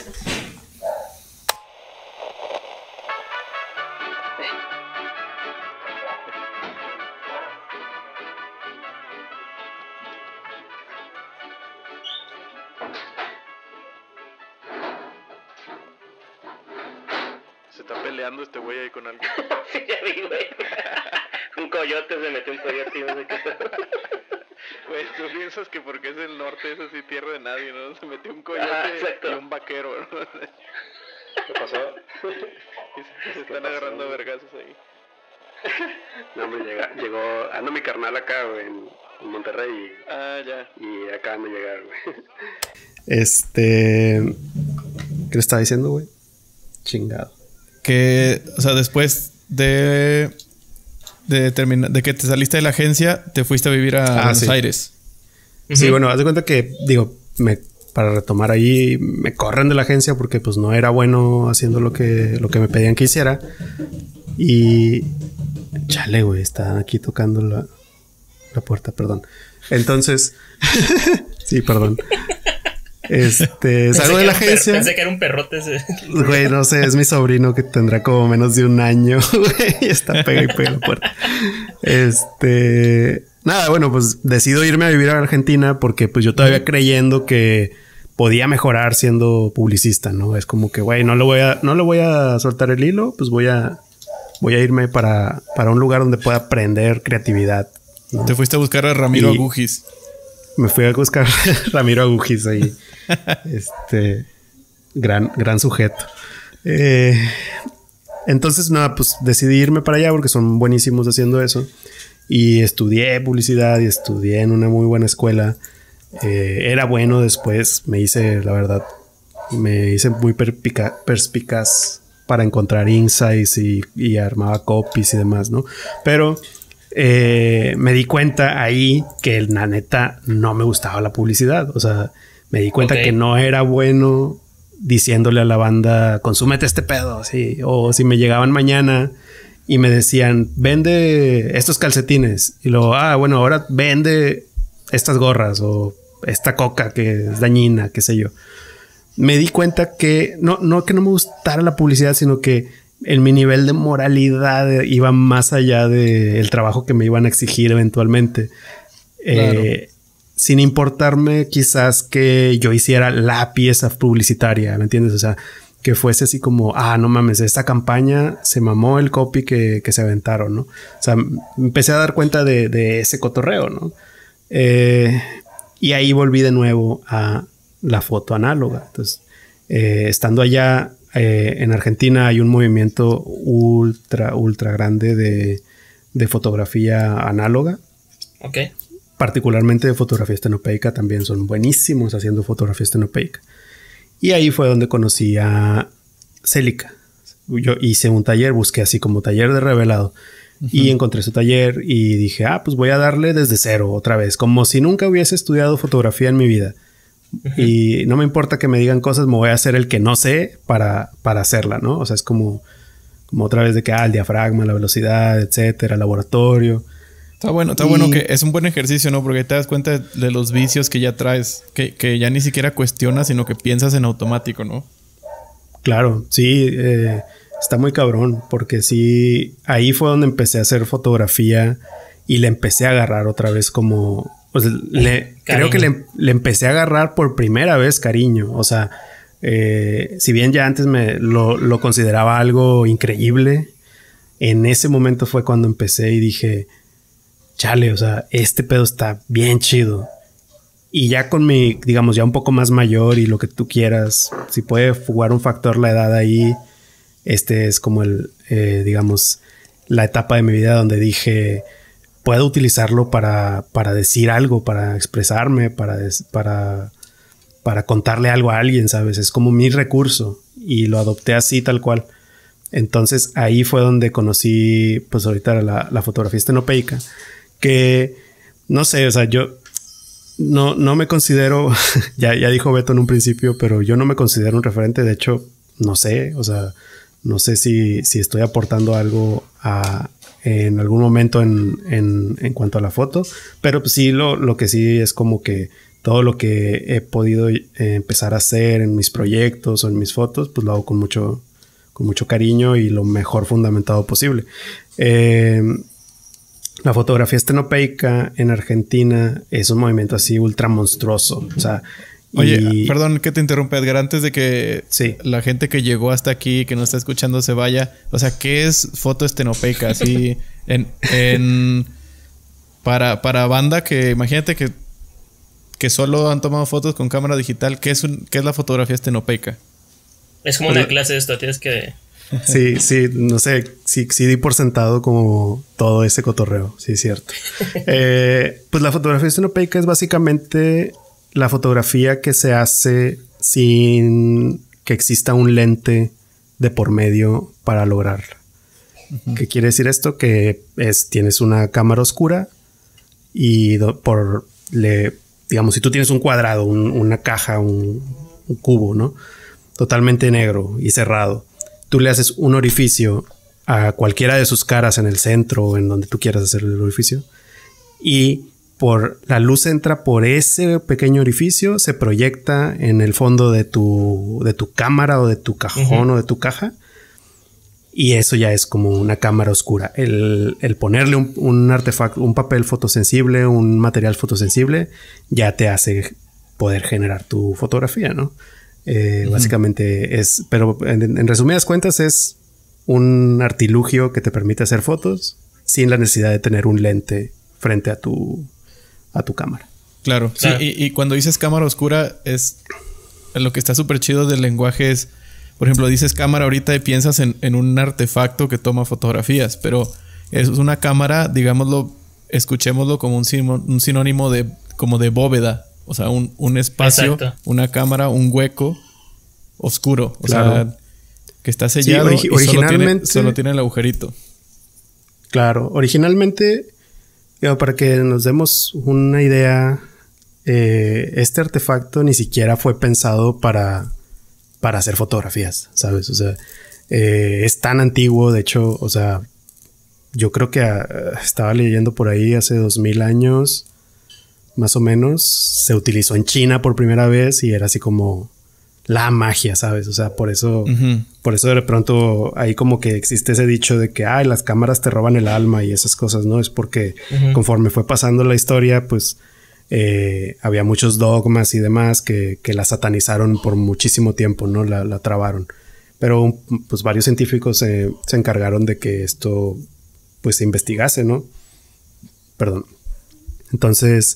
Se está peleando este güey ahí con alguien. Sí, ya vi, güey. Un coyote se metió un coyote y no sé qué pedo. Güey, tú piensas que porque es el norte es así tierra de nadie, ¿no? Se metió un coyote Ah, exacto. y un vaquero, ¿no? ¿Qué pasó? Y se, se están agarrando a vergazos ahí. No, me llega, llegó, ando mi carnal acá, güey, en, en Monterrey. Ah, ya. Y acaban de llegar, güey. Este... ¿Qué le estaba diciendo, güey? Chingado. Que, o sea, después de... De, termina, de que te saliste de la agencia, te fuiste a vivir a ah, Buenos sí. Aires. Sí, uh-huh. Bueno, haz de cuenta que, digo, me, para retomar ahí, me corren de la agencia porque pues no era bueno haciendo lo que, lo que me pedían que hiciera. Y... Chale, güey, están aquí tocando la, la puerta, perdón. Entonces... sí, perdón. Este, salgo de la agencia. Pensé que era un perrote ese. Güey, no sé, es mi sobrino que tendrá como menos de un año, güey, y está pega y pega la puerta. Este, nada, bueno, pues decido irme a vivir a Argentina porque pues yo todavía creyendo que podía mejorar siendo publicista, ¿no? Es como que, güey, no le voy a, no le voy a soltar el hilo, pues voy a, voy a irme para, para un lugar donde pueda aprender creatividad, ¿no? Te fuiste a buscar a Ramiro y Agujis. Me fui a buscar a Ramiro Agujis ahí. Este gran, gran sujeto. Eh, entonces, nada, pues decidí irme para allá porque son buenísimos haciendo eso. Y estudié publicidad y estudié en una muy buena escuela. Eh, era bueno después. Me hice, la verdad, me hice muy perpica- perspicaz para encontrar insights y, y armaba copies y demás, ¿no? Pero eh, me di cuenta ahí que la neta no me gustaba la publicidad. O sea, me di cuenta okay. que no era bueno diciéndole a la banda, consúmete este pedo, sí. O si me llegaban mañana y me decían, vende estos calcetines. Y luego, ah, bueno, ahora vende estas gorras o esta coca que es dañina, qué sé yo. Me di cuenta que no, no que no me gustara la publicidad, sino que en mi nivel de moralidad iba más allá del trabajo que me iban a exigir eventualmente. Claro. Eh, sin importarme quizás que yo hiciera la pieza publicitaria, ¿me entiendes? O sea, que fuese así como, ah, no mames, esta campaña se mamó el copy que, que se aventaron, ¿no? O sea, empecé a dar cuenta de, de ese cotorreo, ¿no? Eh, y ahí volví de nuevo a la foto análoga. Entonces, eh, estando allá eh, en Argentina hay un movimiento ultra, ultra grande de, de fotografía análoga. Ok. Particularmente de fotografía estenopeica, también son buenísimos haciendo fotografía estenopeica. Y ahí fue donde conocí a Celica. Yo hice un taller, busqué así como taller de revelado. Uh-huh. Y encontré su taller y dije, ah, pues voy a darle desde cero otra vez. Como si nunca hubiese estudiado fotografía en mi vida. Uh-huh. Y no me importa que me digan cosas, me voy a hacer el que no sé para, para hacerla, ¿no? O sea, es como, como otra vez de que, ah, el diafragma, la velocidad, etcétera, laboratorio. Está bueno, está y... bueno que es un buen ejercicio, ¿no? Porque te das cuenta de los vicios que ya traes, que, que ya ni siquiera cuestionas, sino que piensas en automático, ¿no? Claro, sí, eh, está muy cabrón, porque sí, ahí fue donde empecé a hacer fotografía y le empecé a agarrar otra vez como, pues, le, creo que le, le empecé a agarrar por primera vez cariño, o sea, eh, si bien ya antes me lo, lo consideraba algo increíble, en ese momento fue cuando empecé y dije, chale, o sea, este pedo está bien chido. Y ya con mi, digamos, ya un poco más mayor y lo que tú quieras, si puede jugar un factor la edad ahí, este es como el, eh, digamos, la etapa de mi vida donde dije, puedo utilizarlo para, para decir algo, para expresarme, para, des, para, para contarle algo a alguien, ¿sabes? Es como mi recurso y lo adopté así tal cual. Entonces ahí fue donde conocí, pues ahorita la, la fotografía estenopeica. Que, no sé, o sea, yo no, no me considero, ya, ya dijo Beto en un principio, pero yo no me considero un referente. De hecho, no sé, o sea, no sé si, si estoy aportando algo a, en algún momento en, en, en cuanto a la foto, pero pues sí, lo, lo que sí es como que todo lo que he podido eh, empezar a hacer en mis proyectos o en mis fotos, pues lo hago con mucho, con mucho cariño y lo mejor fundamentado posible. Eh... La fotografía estenopeica en Argentina es un movimiento así ultra monstruoso. O sea, oye, y... perdón que te interrumpa, Edgar. Antes de que sí. la gente que llegó hasta aquí, que no está escuchando, se vaya. O sea, ¿qué es foto estenopeica? Así, en, en para, para banda que imagínate que, que solo han tomado fotos con cámara digital. ¿Qué es, un, qué es la fotografía estenopeica? Es como una clase de esto. Tienes que... Sí, sí, no sé, sí, sí di por sentado como todo ese cotorreo, sí es cierto. eh, pues la fotografía estenopeica es básicamente la fotografía que se hace sin que exista un lente de por medio para lograrla. Uh-huh. ¿Qué quiere decir esto? Que es, tienes una cámara oscura y do, por le, digamos, si tú tienes un cuadrado, un, una caja, un, un cubo, ¿no? Totalmente negro y cerrado. Tú le haces un orificio a cualquiera de sus caras en el centro o en donde tú quieras hacer el orificio y por la luz entra por ese pequeño orificio, se proyecta en el fondo de tu, de tu cámara o de tu cajón uh-huh. o de tu caja y eso ya es como una cámara oscura. El, el ponerle un, un artefacto, un papel fotosensible, un material fotosensible ya te hace poder generar tu fotografía, ¿no? Eh, uh-huh. Básicamente es, pero en, en resumidas cuentas es un artilugio que te permite hacer fotos sin la necesidad de tener un lente frente a tu, a tu cámara. Claro, claro. Sí, y, y cuando dices cámara oscura es lo que está súper chido del lenguaje es, por ejemplo, dices cámara ahorita y piensas en, en un artefacto que toma fotografías, pero es una cámara, digámoslo, escuchémoslo como un, sim- un sinónimo de como de bóveda. O sea, un, un espacio, exacto. Una cámara, un hueco oscuro. O claro. sea, que está sellado sí, ori- y originalmente, solo, tiene, solo tiene el agujerito. Claro. Originalmente, digamos, para que nos demos una idea, eh, este artefacto ni siquiera fue pensado para, para hacer fotografías, ¿sabes? O sea, eh, es tan antiguo, de hecho, o sea, yo creo que uh, estaba leyendo por ahí hace dos mil años... más o menos, se utilizó en China por primera vez y era así como la magia, ¿sabes? O sea, por eso, uh-huh. por eso de pronto ahí como que existe ese dicho de que, ay, las cámaras te roban el alma y esas cosas, ¿no? Es porque uh-huh. conforme fue pasando la historia, pues eh, había muchos dogmas y demás que, que la satanizaron por muchísimo tiempo, ¿no? La, la trabaron. Pero pues varios científicos se, se encargaron de que esto pues se investigase, ¿no? Perdón. Entonces...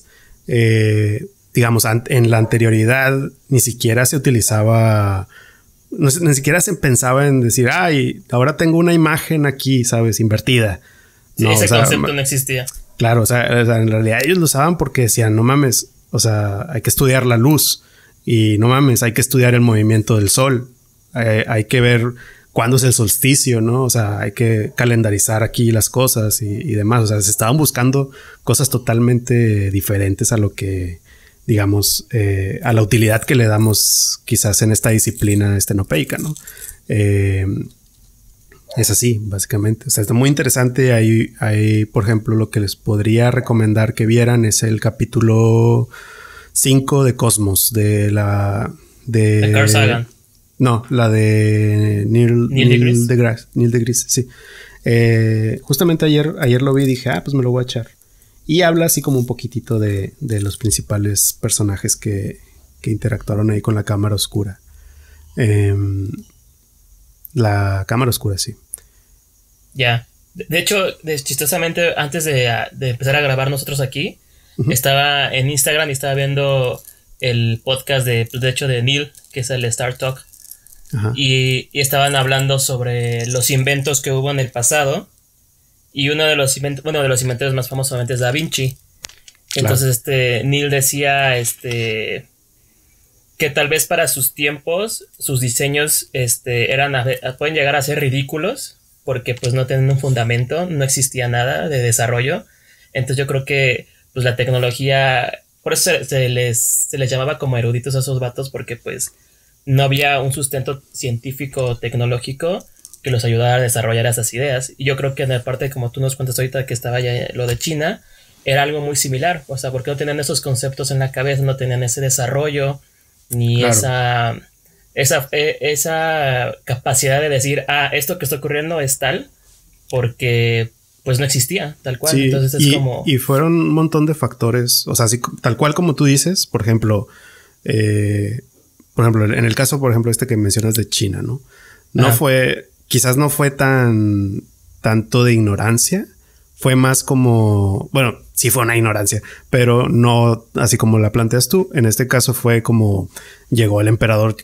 Eh, digamos, an- en la anterioridad ni siquiera se utilizaba, no, ni siquiera se pensaba en decir, ay, ahora tengo una imagen aquí, ¿sabes? Invertida. Sí, no, ese o sea, concepto no existía. Claro, o sea, o sea, en realidad ellos lo usaban porque decían, no mames, o sea, hay que estudiar la luz y no mames, hay que estudiar el movimiento del sol. Hay, hay que ver cuándo es el solsticio, ¿no? O sea, hay que calendarizar aquí las cosas y, y demás. O sea, se estaban buscando cosas totalmente diferentes a lo que, digamos, eh, a la utilidad que le damos quizás en esta disciplina estenopeica, ¿no? Eh, es así, básicamente. O sea, está muy interesante. Hay, hay, por ejemplo, lo que les podría recomendar que vieran es el capítulo cinco de Cosmos, de la... De, de Carl Sagan. No, la de Neil, Neil, Neil deGrasse. deGrasse. Neil deGrasse, sí. Eh, justamente ayer, ayer lo vi y dije, ah, pues me lo voy a echar. Y habla así como un poquitito de, de los principales personajes que, que interactuaron ahí con la cámara oscura. Eh, la cámara oscura, sí. Ya. De, de hecho, de, chistosamente, antes de, de empezar a grabar nosotros aquí, uh-huh. estaba en Instagram y estaba viendo el podcast de, de hecho, de Neil, que es el Star Talk. Y, y estaban hablando sobre los inventos que hubo en el pasado. Y uno de los inventos, bueno, de los inventores más famosos obviamente es Da Vinci. Entonces, claro. este, Neil decía, este, que tal vez para sus tiempos, sus diseños, este, eran, pueden llegar a ser ridículos, porque pues no tienen un fundamento, no existía nada de desarrollo. Entonces yo creo que, pues la tecnología, por eso se, se les, se les llamaba como eruditos a esos vatos, porque pues no había un sustento científico tecnológico que los ayudara a desarrollar esas ideas. Y yo creo que en la parte, como tú nos cuentas ahorita, que estaba ya lo de China, era algo muy similar. O sea, porque no tenían esos conceptos en la cabeza, no tenían ese desarrollo, ni claro. esa, esa, esa capacidad de decir, ah, esto que está ocurriendo es tal, porque pues no existía, tal cual. Sí, entonces es y, como... y fueron un montón de factores, o sea, así, tal cual como tú dices, por ejemplo, eh, por ejemplo, en el caso, por ejemplo, este que mencionas de China, ¿no? No ah. fue, quizás no fue tan, tanto de ignorancia, fue más como, bueno, sí fue una ignorancia, pero no así como la planteas tú. En este caso fue como llegó el emperador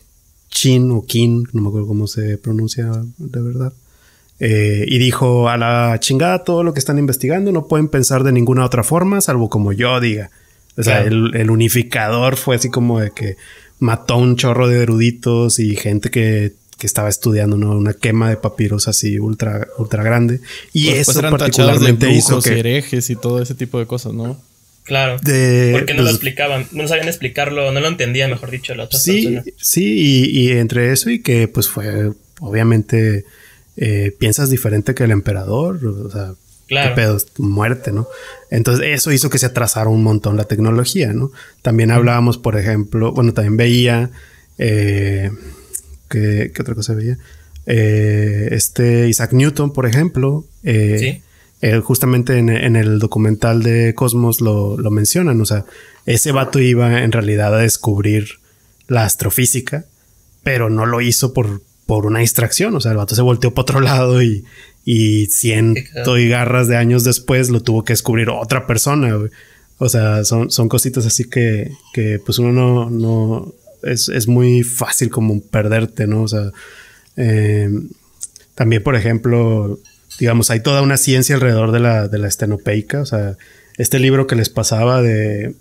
Chin o Kin, no me acuerdo cómo se pronuncia de verdad. Eh, y dijo, a la chingada todo lo que están investigando, no pueden pensar de ninguna otra forma, salvo como yo diga. O sea, claro. el, el unificador fue así como de que mató un chorro de eruditos y gente que, que estaba estudiando, ¿no? Una quema de papiros así ultra, ultra grande. Y pues, eso pues eran particularmente de hizo que... herejes y todo ese tipo de cosas, ¿no? Claro. De, porque no pues, lo explicaban, no sabían explicarlo, no lo entendía, mejor dicho, la otra sí, persona. Sí, y, y entre eso y que pues fue, obviamente, eh, piensas diferente que el emperador, o sea, claro. qué pedo, muerte, ¿no? Entonces eso hizo que se atrasara un montón la tecnología, ¿no? También mm. hablábamos, por ejemplo, bueno, también veía, eh, ¿qué, ¿qué otra cosa veía? Eh, este Isaac Newton, por ejemplo, eh, sí. Eh, justamente en, en el documental de Cosmos lo, lo mencionan. O sea, ese vato iba en realidad a descubrir la astrofísica, pero no lo hizo por, por una distracción. O sea, el vato se volteó para otro lado y, y ciento y garras de años después lo tuvo que descubrir otra persona, güey. O sea, son, son cositas así que, que pues uno no, no es, es muy fácil como perderte, ¿no? O sea, eh, también, por ejemplo, digamos, hay toda una ciencia alrededor de la, de la estenopeica. O sea, este libro que les pasaba de,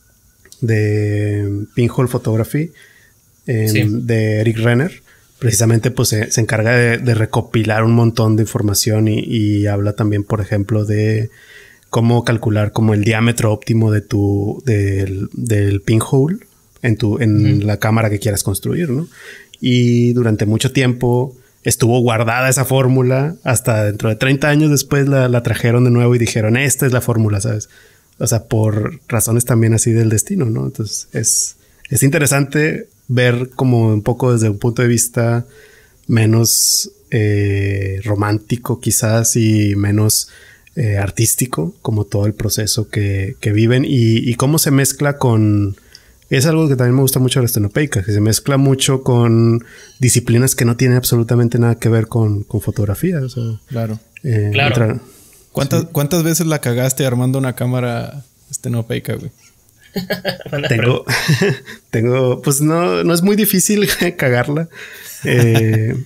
de Pinhole Photography, eh, sí. de Eric Renner, precisamente pues se, se encarga de, de recopilar un montón de información y, y habla también, por ejemplo, de cómo calcular como el diámetro óptimo de tu, del, del pinhole en tu, en uh-huh. la cámara que quieras construir, ¿no? Y durante mucho tiempo estuvo guardada esa fórmula hasta dentro de treinta años después la, la trajeron de nuevo y dijeron, esta es la fórmula, ¿sabes? O sea, por razones también así del destino, ¿no? Entonces es, es interesante ver como un poco desde un punto de vista menos eh, romántico quizás y menos eh, artístico, como todo el proceso que, que viven y, y cómo se mezcla con... Es algo que también me gusta mucho de la estenopeica, que se mezcla mucho con disciplinas que no tienen absolutamente nada que ver con, con fotografía. O sea, claro. Eh, claro. Otra, ¿Cuántas, sí. ¿Cuántas veces la cagaste armando una cámara estenopeica, güey? tengo, tengo, pues no, no es muy difícil cagarla. Eh,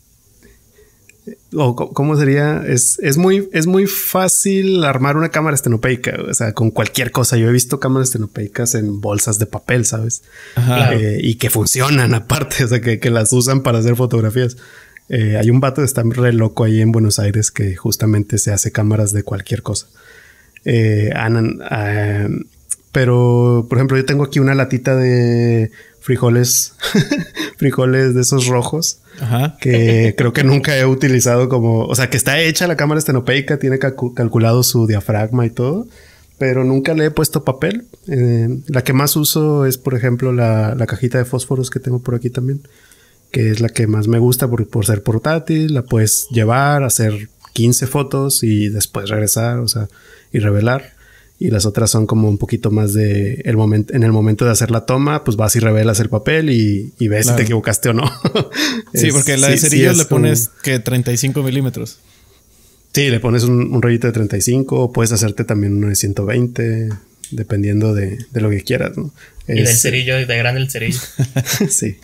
o cómo sería, es, es muy, es muy fácil armar una cámara estenopeica, o sea, con cualquier cosa. Yo he visto cámaras estenopeicas en bolsas de papel, ¿sabes? Ajá. Eh, y que funcionan aparte, o sea, que, que las usan para hacer fotografías. Eh, hay un vato que está re loco ahí en Buenos Aires que justamente se hace cámaras de cualquier cosa. Eh, anan, uh, pero, por ejemplo, yo tengo aquí una latita de frijoles, frijoles de esos rojos. Ajá. Que creo que nunca he utilizado como... O sea, que está hecha la cámara estenopeica, tiene calcu- calculado su diafragma y todo, pero nunca le he puesto papel. Eh, la que más uso es, por ejemplo, la, la cajita de fósforos que tengo por aquí también, que es la que más me gusta por, por ser portátil. La puedes llevar, hacer quince fotos y después regresar, o sea, y revelar. Y las otras son como un poquito más de el momento, en el momento de hacer la toma, pues vas y revelas el papel y, y ves claro. si te equivocaste o no. Sí, es, porque la de sí, cerillos sí le pones como... que treinta y cinco milímetros. Sí, le pones un, un rollito de treinta y cinco o puedes hacerte también uno de ciento veinte, dependiendo de, de lo que quieras, ¿no? Y es... del cerillo, de grande el cerillo. Sí.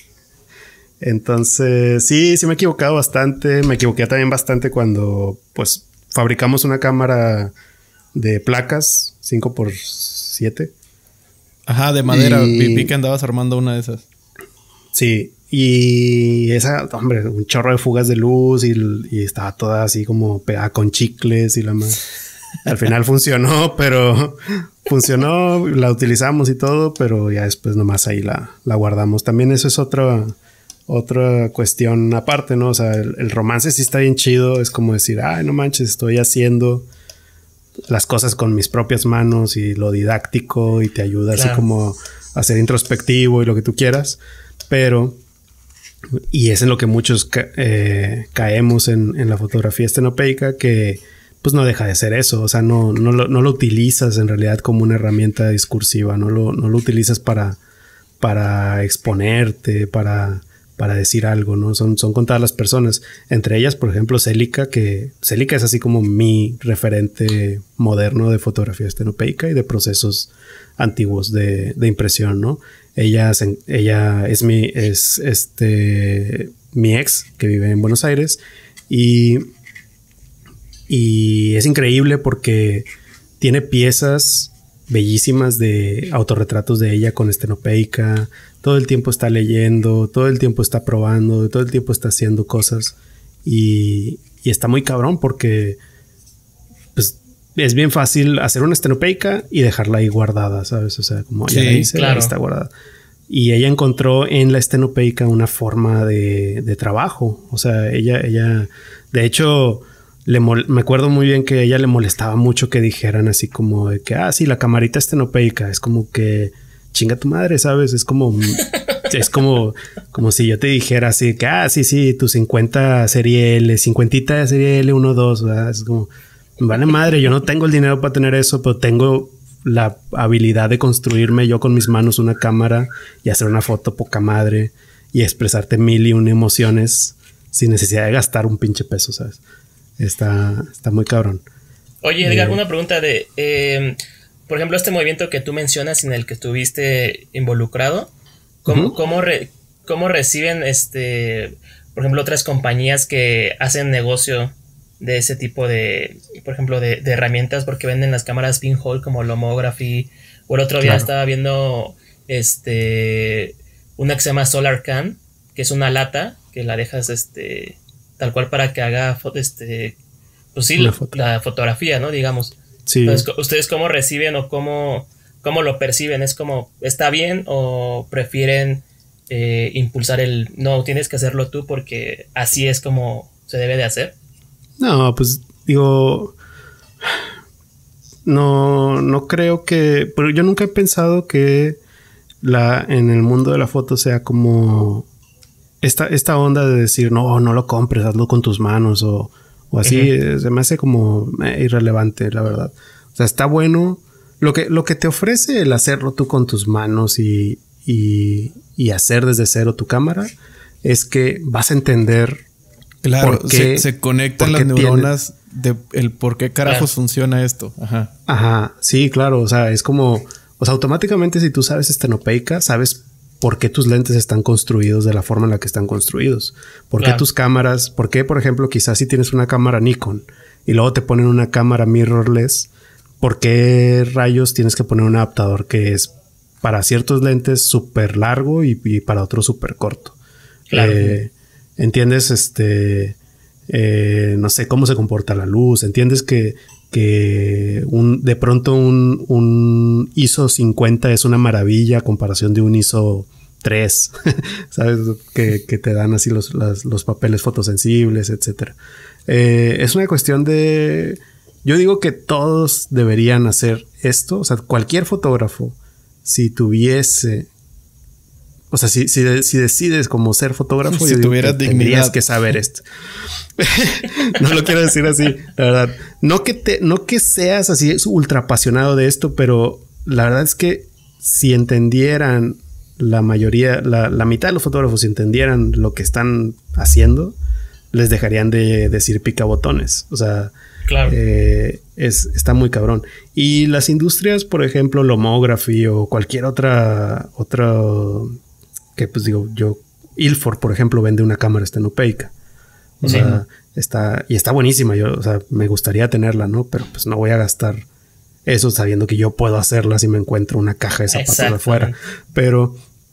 Entonces, sí, sí me he equivocado bastante. Me equivoqué también bastante cuando, pues, fabricamos una cámara de placas cinco por siete. Ajá, de madera. Y... Vi que andabas armando una de esas. Sí. Y esa, hombre, un chorro de fugas de luz y, y estaba toda así como pegada con chicles y la más. Al final funcionó, pero funcionó, la utilizamos y todo, pero ya después nomás ahí la, la guardamos. También eso es otra, otra cuestión aparte, ¿no? O sea, el, el romance sí está bien chido. Es como decir, ay, no manches, estoy haciendo las cosas con mis propias manos y lo didáctico y te ayuda claro. así como a ser introspectivo y lo que tú quieras. Pero, y es en lo que muchos ca- eh, caemos en, en la fotografía estenopeica, que pues no deja de ser eso. O sea, no, no, lo, no lo utilizas en realidad como una herramienta discursiva, no lo, no lo utilizas para, para exponerte, para... para decir algo, ¿no? Son, son contadas las personas. Entre ellas, por ejemplo, Celica, que Celica es así como mi referente moderno de fotografía estenopeica y de procesos antiguos de, de impresión, ¿no? Ella, se, ella es mi, es este, mi ex que vive en Buenos Aires y, y es increíble porque tiene piezas bellísimas de autorretratos de ella con estenopeica. Todo el tiempo está leyendo, todo el tiempo está probando, todo el tiempo está haciendo cosas y, y está muy cabrón porque pues es bien fácil hacer una estenopeica y dejarla ahí guardada, ¿sabes? O sea, como sí, ya la hice, claro. está guardada. Y ella encontró en la estenopeica una forma de, de trabajo. O sea, ella, ella, de hecho, le mol- me acuerdo muy bien que a ella le molestaba mucho que dijeran así como de que, ah, sí, la camarita estenopeica. Es como que chinga tu madre, ¿sabes? Es como, es como, como si yo te dijera así que, ah, sí, sí, tu cincuenta serie L, cincuentita de serie L uno dos, ¿verdad? Es como, vale madre, yo no tengo el dinero para tener eso, pero tengo la habilidad de construirme yo con mis manos una cámara y hacer una foto poca madre y expresarte mil y una emociones sin necesidad de gastar un pinche peso, ¿sabes? Está, está muy cabrón. Oye, Edgar, eh, una pregunta de... Eh, por ejemplo, este movimiento que tú mencionas en el que estuviste involucrado, ¿cómo, uh-huh. ¿cómo, re, cómo reciben, este, por ejemplo, otras compañías que hacen negocio de ese tipo de, por ejemplo, de, de herramientas? Porque venden las cámaras pinhole como Lomography. O el otro día claro. estaba viendo este una que se llama SolarCam, que es una lata que la dejas este tal cual para que haga este pues sí, la, foto. la fotografía, ¿no? Digamos. Sí. Entonces, ¿ustedes cómo reciben o cómo, cómo lo perciben? ¿Es como, está bien o prefieren eh, impulsar el, no, tienes que hacerlo tú porque así es como se debe de hacer? No, pues digo, no, no creo que, pero yo nunca he pensado que la, en el mundo de la foto sea como esta, esta onda de decir, no, no lo compres, hazlo con tus manos o, o así. Uh-huh. Se me hace como eh, irrelevante, la verdad. O sea, está bueno. Lo que, lo que te ofrece el hacerlo tú con tus manos y, y, y hacer desde cero tu cámara es que vas a entender. Claro, se, se conectan las neuronas tiene... de el por qué carajos claro. funciona esto. Ajá. Ajá, sí, claro. O sea, es como, o sea, automáticamente si tú sabes estenopeica, sabes por qué tus lentes están construidos de la forma en la que están construidos. Por claro. qué tus cámaras, por qué, por ejemplo, quizás si tienes una cámara Nikon y luego te ponen una cámara mirrorless, ¿por qué rayos tienes que poner un adaptador que es para ciertos lentes súper largo y, y para otros súper corto? Claro. Eh, ¿Entiendes? Este, eh, no sé cómo se comporta la luz. ¿Entiendes que, que un, de pronto un, un I S O cincuenta es una maravilla a comparación de un I S O tres? ¿Sabes? Que, que te dan así los, las, los papeles fotosensibles, etcétera. Eh, es una cuestión de... Yo digo que todos deberían hacer esto. O sea, cualquier fotógrafo, si tuviese... O sea, si, si, si decides como ser fotógrafo, si yo tuvieras digo que dignidad, tendrías que saber esto. No lo quiero decir así, la verdad. No que te, no que seas así ultra apasionado de esto, pero la verdad es que si entendieran la mayoría, la, la mitad de los fotógrafos, si entendieran lo que están haciendo, les dejarían de decir picabotones. O sea, claro. eh, es, está muy cabrón. Y las industrias, por ejemplo, Lomography o cualquier otra, otra que pues digo, yo, Ilford, por ejemplo, vende una cámara estenopeica. O sí. sea, está, y está buenísima. Yo, o sea, me gustaría tenerla, ¿no? Pero pues no voy a gastar eso sabiendo que yo puedo hacerla si me encuentro una caja de zapatos de afuera. Pero,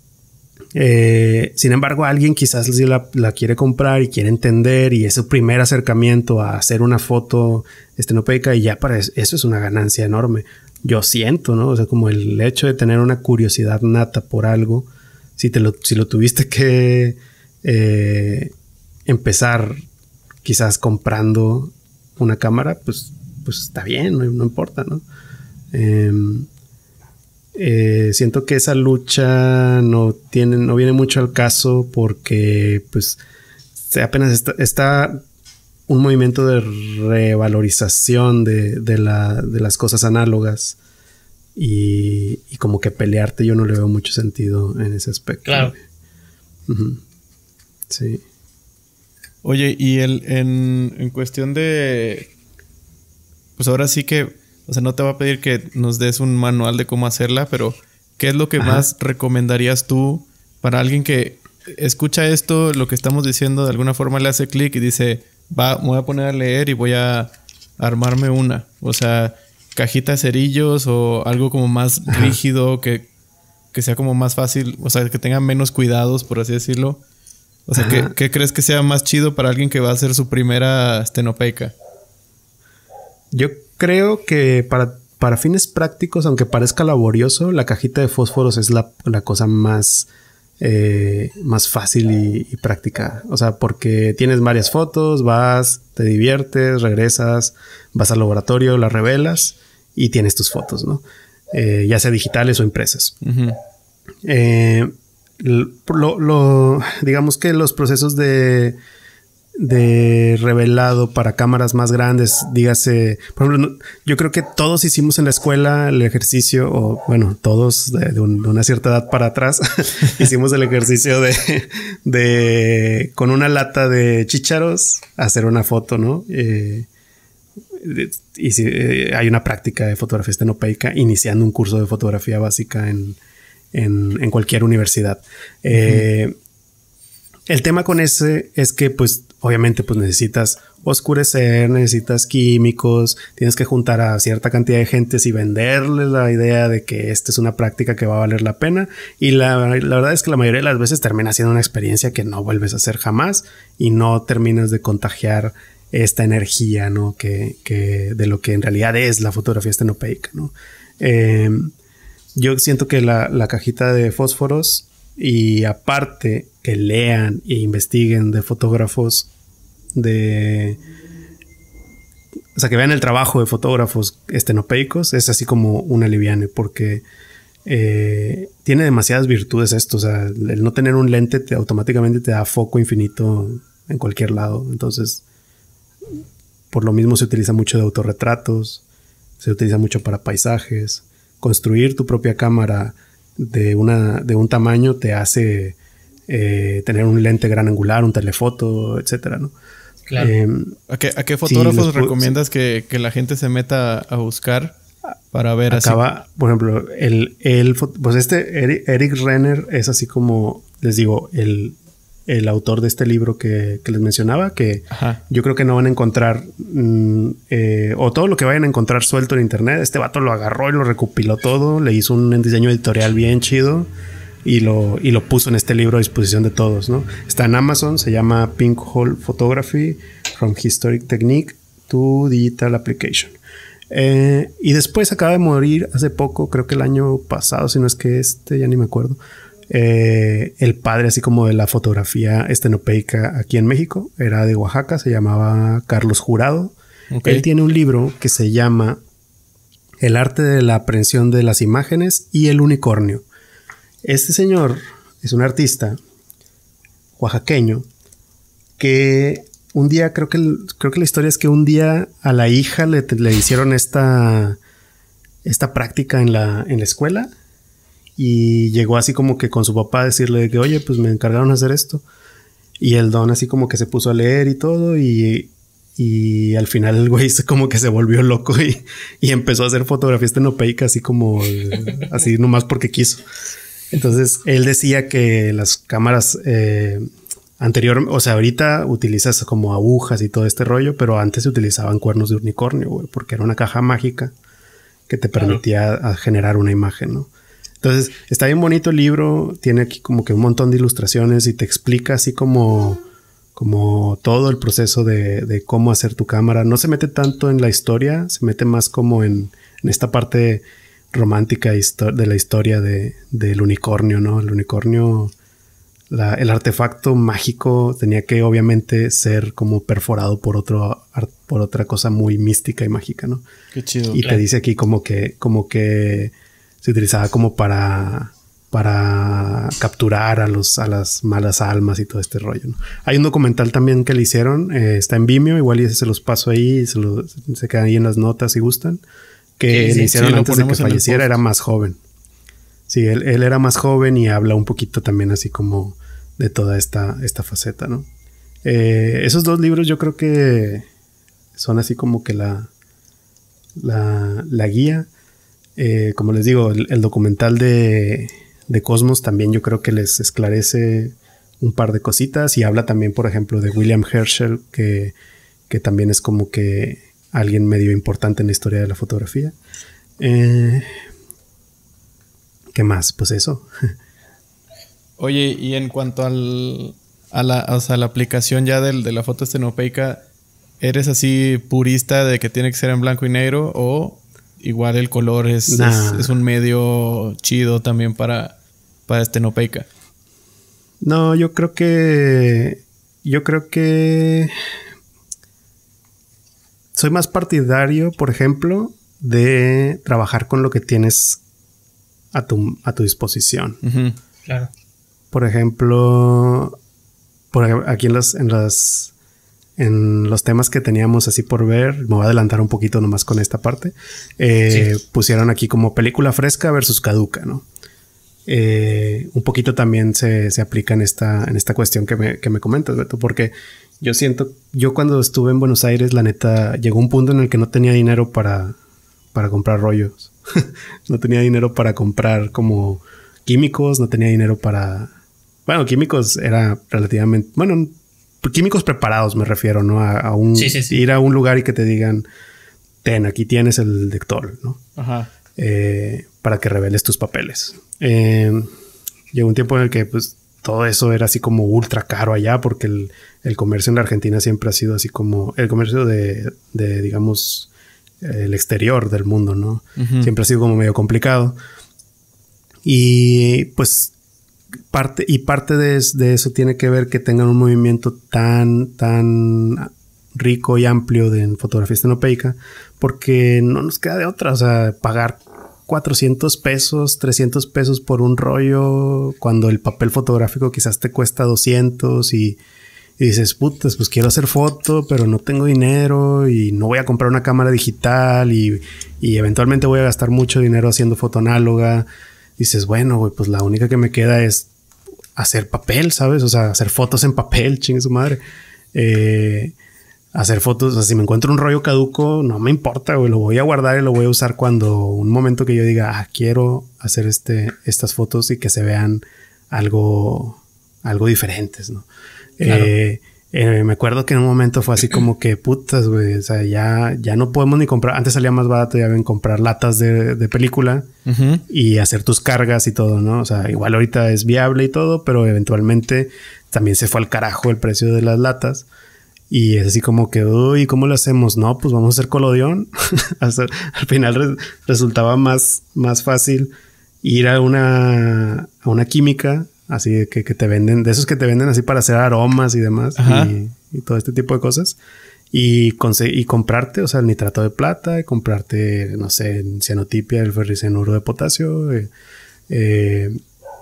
eh, sin embargo, alguien quizás sí la, la quiere comprar y quiere entender y es su primer acercamiento a hacer una foto estenopeica y ya para eso, eso es una ganancia enorme. Yo siento, ¿no? O sea, como el hecho de tener una curiosidad nata por algo. Si, te lo, si lo tuviste que eh, empezar quizás comprando una cámara, pues, pues está bien, no, no importa, ¿no? Eh, eh, siento que esa lucha no tiene, no viene mucho al caso porque pues apenas está, está un movimiento de revalorización de, de, la, de las cosas análogas. Y, y como que pelearte yo no le veo mucho sentido en ese aspecto. Claro. Uh-huh. Sí. Oye, y el en, en cuestión de... Pues ahora sí que... O sea, no te va a pedir que nos des un manual de cómo hacerla, pero ¿qué es lo que Ajá. más recomendarías tú para alguien que escucha esto, lo que estamos diciendo, de alguna forma le hace clic y dice, va, me voy a poner a leer y voy a armarme una? O sea, cajita de cerillos o algo como más Ajá. rígido, que, que sea como más fácil, o sea, que tenga menos cuidados, por así decirlo. O sea, ¿qué, ¿qué crees que sea más chido para alguien que va a hacer su primera stenopeica? Yo creo que para, para fines prácticos, aunque parezca laborioso, la cajita de fósforos es la, la cosa más, eh, más fácil y, y práctica. O sea, porque tienes varias fotos, vas, te diviertes, regresas, vas al laboratorio, las revelas y tienes tus fotos, ¿no? Eh, ya sea digitales o impresas. Uh-huh. Eh, lo, lo, digamos que los procesos de... de revelado para cámaras más grandes, dígase, por ejemplo, yo creo que todos hicimos en la escuela el ejercicio, o bueno, todos de, de, un, de una cierta edad para atrás hicimos el ejercicio de, de con una lata de chícharos hacer una foto, ¿no? Eh, y si eh, hay una práctica de fotografía estenopeica iniciando un curso de fotografía básica en, en, en cualquier universidad. Uh-huh. Eh, el tema con ese es que, pues, obviamente, pues necesitas oscurecer, necesitas químicos, tienes que juntar a cierta cantidad de gentes y venderles la idea de que esta es una práctica que va a valer la pena. Y la, la verdad es que la mayoría de las veces termina siendo una experiencia que no vuelves a hacer jamás y no terminas de contagiar esta energía, ¿no? Que, que de lo que en realidad es la fotografía estenopeica, ¿no? Eh, yo siento que la, la cajita de fósforos, y aparte que lean e investiguen de fotógrafos de... O sea, que vean el trabajo de fotógrafos estenopeicos, es así como un aliviane, porque eh, tiene demasiadas virtudes esto. O sea, el no tener un lente te, automáticamente te da foco infinito en cualquier lado. Entonces, por lo mismo se utiliza mucho de autorretratos, se utiliza mucho para paisajes. Construir tu propia cámara de, una, de un tamaño te hace eh, tener un lente gran angular, un telefoto, etcétera, ¿no? Claro. Eh, ¿A qué, a qué fotógrafos sí, recomiendas que, que la gente se meta a buscar para ver acaba, así? Por ejemplo, el, el pues este Eric, Eric Renner es así como, les digo, el, el autor de este libro que, que les mencionaba, que Ajá. yo creo que no van a encontrar mm, eh, o todo lo que vayan a encontrar suelto en internet. Este vato lo agarró y lo recopiló todo, le hizo un diseño editorial bien chido y lo, y lo puso en este libro a disposición de todos, ¿no? Está en Amazon, se llama Pink Hole Photography From Historic Technique to Digital Application. Eh, y después acaba de morir hace poco, creo que el año pasado, si no es que este, ya ni me acuerdo. Eh, el padre así como de la fotografía estenopeica aquí en México, era de Oaxaca, se llamaba Carlos Jurado. Okay. Él tiene un libro que se llama El arte de la aprehensión de las imágenes y el unicornio. Este señor es un artista oaxaqueño que un día, creo que, creo que la historia es que un día a la hija le, le hicieron esta, esta práctica en la, en la escuela y llegó así como que con su papá a decirle que, oye, pues me encargaron de hacer esto. Y el don así como que se puso a leer y todo y, y al final el güey se como que se volvió loco y, y empezó a hacer fotografía estenopeica así como, así nomás porque quiso. Entonces, él decía que las cámaras eh, anterior, o sea, ahorita utilizas como agujas y todo este rollo, pero antes se utilizaban cuernos de unicornio, güey, porque era una caja mágica que te permitía claro. generar una imagen, ¿no? Entonces, está bien bonito el libro, tiene aquí como que un montón de ilustraciones y te explica así como, como todo el proceso de, de cómo hacer tu cámara. No se mete tanto en la historia, se mete más como en, en esta parte romántica de la historia de, del unicornio, ¿no? El unicornio, la, el artefacto mágico tenía que obviamente ser como perforado por otro por otra cosa muy mística y mágica, ¿no? Qué chido. Y claro. te dice aquí como que como que se utilizaba como para para capturar a los a las malas almas y todo este rollo, ¿no? Hay un documental también que le hicieron, eh, está en Vimeo, igual y ese se los paso ahí, se, lo, se quedan ahí en las notas si gustan. Que sí, le hicieron sí, antes de que falleciera, era más joven. Sí, él, él era más joven y habla un poquito también así como de toda esta, esta faceta, ¿no? Eh, esos dos libros yo creo que son así como que la, la, la guía. Eh, como les digo, el, el documental de, de Cosmos también yo creo que les esclarece un par de cositas y habla también, por ejemplo, de William Herschel, que, que también es como que alguien medio importante en la historia de la fotografía. Eh, ¿Qué más? Pues eso. Oye, y en cuanto al, a la, o sea, la aplicación ya del, de la foto estenopeica, ¿eres así purista de que tiene que ser en blanco y negro o igual el color es, nah. es, es un medio chido también para, para estenopeica? No, yo creo que... Yo creo que... Soy más partidario, por ejemplo, de trabajar con lo que tienes a tu, a tu disposición. Uh-huh. Claro. Por ejemplo, por ejemplo, aquí en las, en las... En los temas que teníamos así por ver, me voy a adelantar un poquito nomás con esta parte. Eh, sí. Pusieron aquí como película fresca versus caduca, ¿no? Eh, un poquito también se, se aplica en esta, en esta cuestión que me, que me comentas, Beto, porque yo siento, yo cuando estuve en Buenos Aires, la neta, llegó un punto en el que no tenía dinero para, para comprar rollos. No tenía dinero para comprar como químicos, no tenía dinero para... Bueno, químicos era relativamente... Bueno, químicos preparados me refiero, ¿no? A, a un... Sí, sí, sí. Ir a un lugar y que te digan, ten, aquí tienes el lector, ¿no? Ajá. Eh, para que reveles tus papeles. Eh, llegó un tiempo en el que pues todo eso era así como ultra caro allá porque el, el comercio en la Argentina siempre ha sido así como el comercio de, de digamos, el exterior del mundo, ¿no? Uh-huh. Siempre ha sido como medio complicado. Y pues parte, y parte de, de eso tiene que ver que tengan un movimiento tan, tan rico y amplio de en fotografía estenopeica porque no nos queda de otra, o sea, pagar cuatrocientos pesos, trescientos pesos por un rollo cuando el papel fotográfico quizás te cuesta doscientos y, y dices, putas, pues quiero hacer foto, pero no tengo dinero y no voy a comprar una cámara digital y, y eventualmente voy a gastar mucho dinero haciendo foto análoga. Dices, bueno, güey, pues la única que me queda es hacer papel, ¿sabes? O sea, hacer fotos en papel, chingue su madre. Eh... Hacer fotos, o sea, si me encuentro un rollo caduco, no me importa, güey, lo voy a guardar y lo voy a usar cuando un momento que yo diga, ah, quiero hacer este, estas fotos y que se vean algo, algo diferentes, ¿no? Claro. Eh, eh, me acuerdo que en un momento fue así como que putas, güey, o sea, ya, ya no podemos ni comprar, antes salía más barato, ya ven, comprar latas de, de película uh-huh. y hacer tus cargas y todo, ¿no? O sea, igual ahorita es viable y todo, pero eventualmente también se fue al carajo el precio de las latas. Y es así como que, uy, ¿cómo lo hacemos? No, pues vamos a hacer colodión. Hasta, al final re, resultaba más, más fácil ir a una, a una química, así que, que te venden, de esos que te venden así para hacer aromas y demás, y, y todo este tipo de cosas. Y, conse- y comprarte, o sea, el nitrato de plata, y comprarte, no sé, el cianotipia, el ferricenuro de potasio, eh, eh,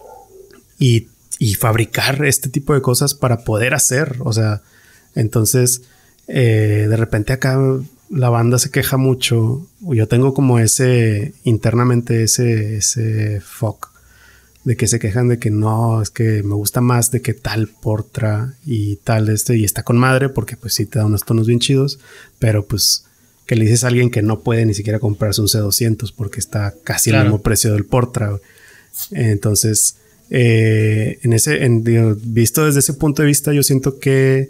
y, y fabricar este tipo de cosas para poder hacer, o sea, entonces, eh, de repente acá la banda se queja mucho. Yo tengo como ese, internamente ese, ese fuck de que se quejan de que no, es que me gusta más de que tal Portra y tal este, y está con madre porque pues sí te da unos tonos bien chidos, pero pues que le dices a alguien que no puede ni siquiera comprarse un C doscientos porque está casi claro. el mismo precio del Portra. Entonces, eh, en ese, en, digo, visto desde ese punto de vista, yo siento que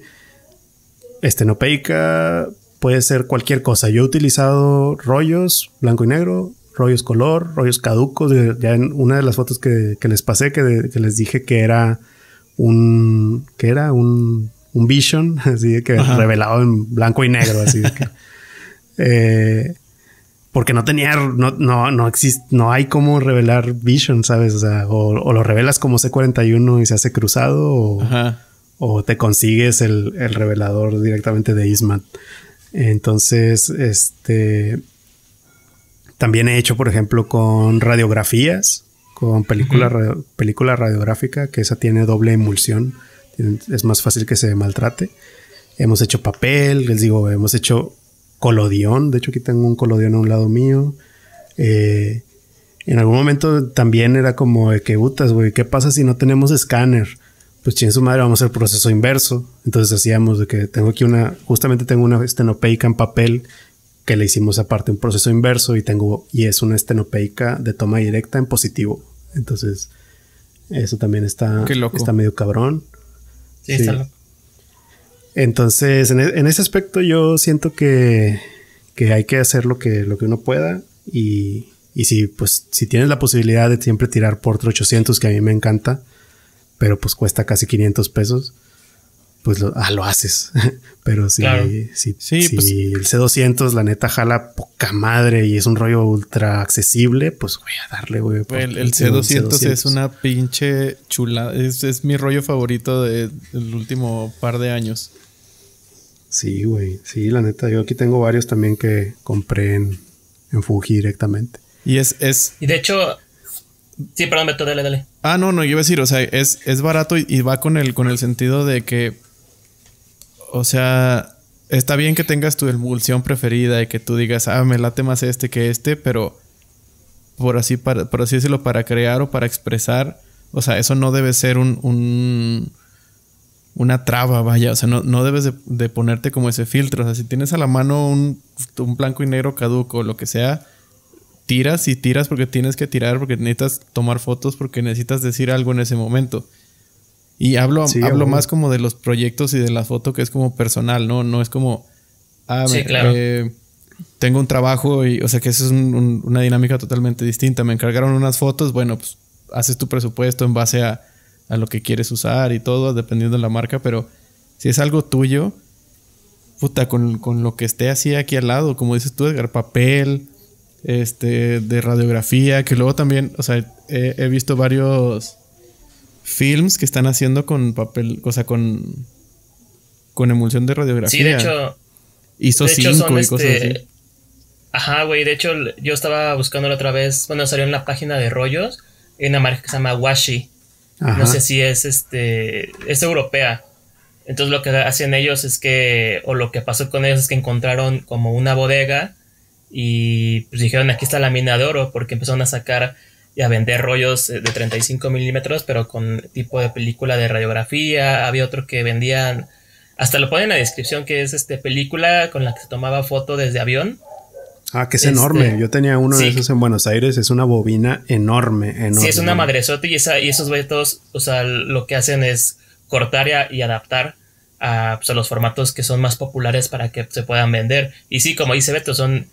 estenopeica puede ser cualquier cosa. Yo he utilizado rollos blanco y negro, rollos color, rollos caducos. Ya en una de las fotos que, que les pasé, que, de, que les dije que era un... que era un, un Vision, así de que Ajá. revelado en blanco y negro, así de que... eh, porque no tenía... No, no, no existe... No hay cómo revelar Vision, ¿sabes? O sea, o, o lo revelas como C cuarenta y uno y se hace cruzado o... Ajá. O te consigues el, el revelador directamente de Eastman. Entonces, este... también he hecho, por ejemplo, con radiografías. Con película, uh-huh. radio, película radiográfica. Que esa tiene doble emulsión. Es más fácil que se maltrate. Hemos hecho papel. Les digo, hemos hecho colodión. De hecho, aquí tengo un colodión a un lado mío. Eh, en algún momento también era como de que, putas, güey, ¿qué pasa si no tenemos escáner? Pues chingue su madre, vamos a hacer proceso inverso. Entonces hacíamos de que tengo aquí una, justamente tengo una estenopeica en papel que le hicimos aparte un proceso inverso y tengo y es una estenopeica de toma directa en positivo. Entonces, eso también está, está medio cabrón. Sí, sí. Está loco. Entonces, en, en ese aspecto yo siento que, que hay que hacer lo que, lo que uno pueda y, y si, pues, si tienes la posibilidad de siempre tirar Portra ochocientos, que a mí me encanta, pero pues cuesta casi quinientos pesos, pues lo, ah, lo haces. Pero si, claro. si, sí, si pues, el C doscientos la neta jala poca madre y es un rollo ultra accesible, pues voy a darle, güey. El, el C doscientos, C doscientos es una pinche chula. Es, es mi rollo favorito de, del último par de años. Sí, güey. Sí, la neta. Yo aquí tengo varios también que compré en, en Fuji directamente. Y es, es... Y de hecho... Sí, perdón, Beto, dale, dale. Ah, no, no, yo iba a decir, o sea, es, es barato y, y va con el, con el sentido de que... O sea, está bien que tengas tu emulsión preferida y que tú digas, ah, me late más este que este, pero por así, para, por así decirlo, para crear o para expresar, o sea, eso no debe ser un, un una traba, vaya, o sea, no, no debes de, de ponerte como ese filtro. O sea, si tienes a la mano un, un blanco y negro caduco o lo que sea, tiras y tiras porque tienes que tirar, porque necesitas tomar fotos, porque necesitas decir algo en ese momento. Y hablo, sí, hablo más como de los proyectos y de la foto que es como personal, ¿no? No es como... Ah, sí, me, claro. eh, tengo un trabajo y... O sea, que eso es un, un, una dinámica totalmente distinta. Me encargaron unas fotos. Bueno, pues haces tu presupuesto en base a, a lo que quieres usar y todo, dependiendo de la marca. Pero si es algo tuyo, puta, con, con lo que esté así aquí al lado, como dices tú, Edgar, papel, este, de radiografía, que luego también... O sea, he, he visto varios... films que están haciendo con papel, o sea, con con emulsión de radiografía. Sí, de hecho, hizo cinco y cosas este, así. Ajá, güey, de hecho yo estaba buscándolo otra vez, bueno, salió en la página de rollos, hay una marca que se llama Washi. Ajá. No sé si es este es europea. Entonces lo que hacen ellos es que, o lo que pasó con ellos es que encontraron como una bodega y pues dijeron, aquí está la mina de oro, porque empezaron a sacar y a vender rollos de treinta y cinco milímetros, pero con tipo de película de radiografía. Había otro que vendían, hasta lo ponen en la descripción, que es este película con la que se tomaba foto desde avión. Ah, que es este, enorme. Yo tenía uno sí. de esos en Buenos Aires. Es una bobina enorme, enorme. Sí, es una madresota y, esa, y esos vetos, o sea, lo que hacen es cortar y, a, y adaptar a, pues, a los formatos que son más populares para que se puedan vender. Y sí, como dice Beto, son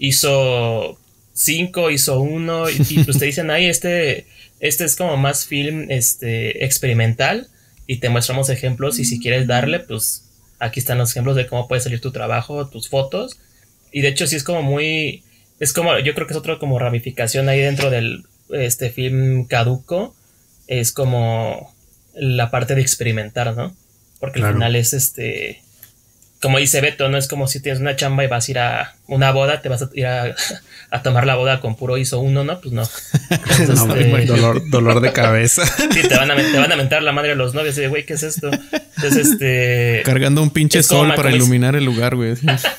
hizo cinco, hizo uno y, y pues te dicen ahí este este es como más film este experimental y te mostramos ejemplos y si quieres darle pues aquí están los ejemplos de cómo puede salir tu trabajo, tus fotos. Y de hecho sí es como muy es como yo creo que es otra como ramificación ahí dentro del este film caduco, es como la parte de experimentar, ¿no? Porque claro. Al final es este como dice Beto, no es como si tienes una chamba y vas a ir a una boda, te vas a ir a, a tomar la boda con puro I S O uno, ¿no? Pues no. Entonces, no este, dolor, dolor de cabeza. Sí, te van a, te van a mentar la madre a los novios y de, güey, ¿qué es esto? Entonces, este... Cargando un pinche sol para iluminar el lugar, güey.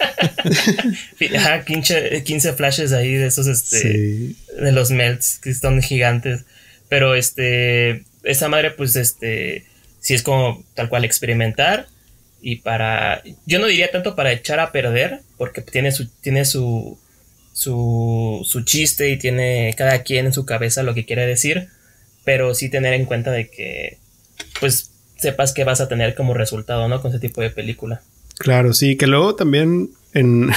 Ajá, quince, quince flashes ahí de esos, este... Sí. De los melts, que son gigantes. Pero, este... Esa madre, pues, este... Sí es como tal cual experimentar. Y para, yo no diría tanto para echar a perder, porque tiene su, tiene su, su, su chiste y tiene cada quien en su cabeza lo que quiere decir, pero sí tener en cuenta de que, pues, sepas que vas a tener como resultado, ¿no? Con ese tipo de película. Claro, sí, que luego también en,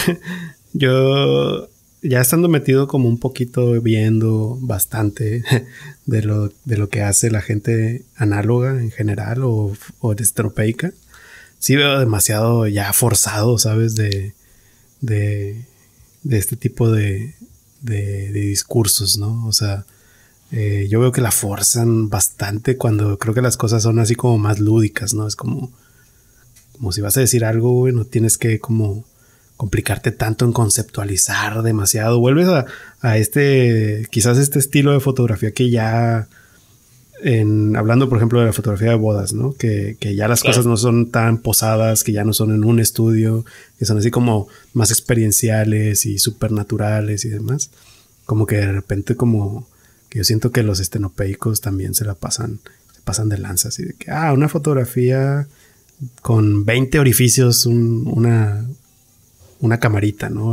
yo ya estando metido como un poquito viendo bastante de lo, de lo que hace la gente análoga en general o, o estropeica. Sí veo demasiado ya forzado, ¿sabes? De, de, de este tipo de, de, de discursos, ¿no? O sea, eh, yo veo que la forzan bastante cuando creo que las cosas son así como más lúdicas, ¿no? Es como, como si vas a decir algo, güey, no tienes que como complicarte tanto en conceptualizar demasiado. Vuelves a, a este, quizás este estilo de fotografía que ya... En, hablando por ejemplo de la fotografía de bodas, ¿no? Que, que ya las claro. cosas no son tan posadas, que ya no son en un estudio, que son así como más experienciales y supernaturales y demás. Como que de repente como que yo siento que los estenopeicos también se la pasan, se pasan de lanza, así de que, ah, una fotografía con veinte orificios, un, una, una camarita, ¿no? Y,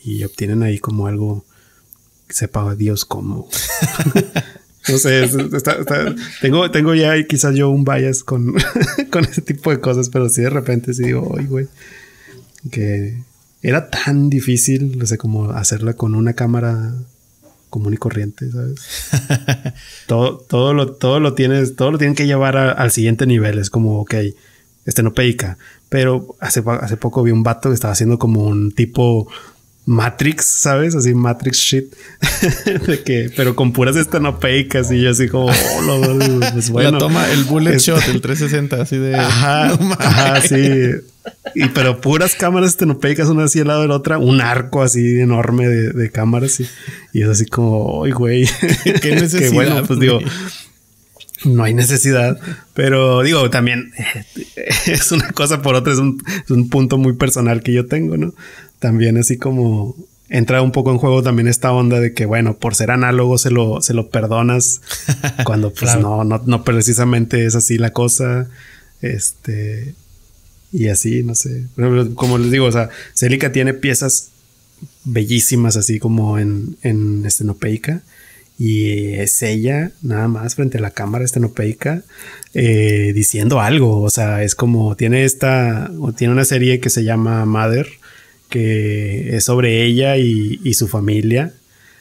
y obtienen ahí como algo que sepa Dios cómo. No sé, está, está, tengo, tengo ya quizás yo un bias con, con ese tipo de cosas, pero sí de repente sí digo, oye, güey, que era tan difícil, no sé, como hacerla con una cámara común y corriente, ¿sabes? todo, todo lo, todo lo tienes, todo lo tienen que llevar a, al siguiente nivel. Es como, ok, estenopeica. Pero hace, hace poco vi un vato que estaba haciendo como un tipo Matrix, ¿sabes? Así Matrix shit. De que, pero con puras estenopeicas y yo así como, oh, lo, lo, pues bueno. La toma, el bullet este... shot, el trescientos sesenta, así de... Ajá, no, ajá, sí. Y pero puras cámaras estenopeicas, una así al lado de la otra, un arco así enorme de, de cámaras y, y es así como, ¡ay, güey! ¿Qué necesidad? Que bueno, pues digo, no hay necesidad, pero digo, también es una cosa por otra, es un, es un punto muy personal que yo tengo, ¿no? También así como entra un poco en juego también esta onda de que, bueno, por ser análogo se lo, se lo perdonas cuando pues claro. no, no, no precisamente es así la cosa. Este, y así, no sé. Como les digo, o sea, Celica tiene piezas bellísimas así como en, en estenopeica. Y es ella nada más frente a la cámara estenopeica eh, diciendo algo. O sea, es como tiene esta, tiene una serie que se llama Mother, que es sobre ella y, y su familia.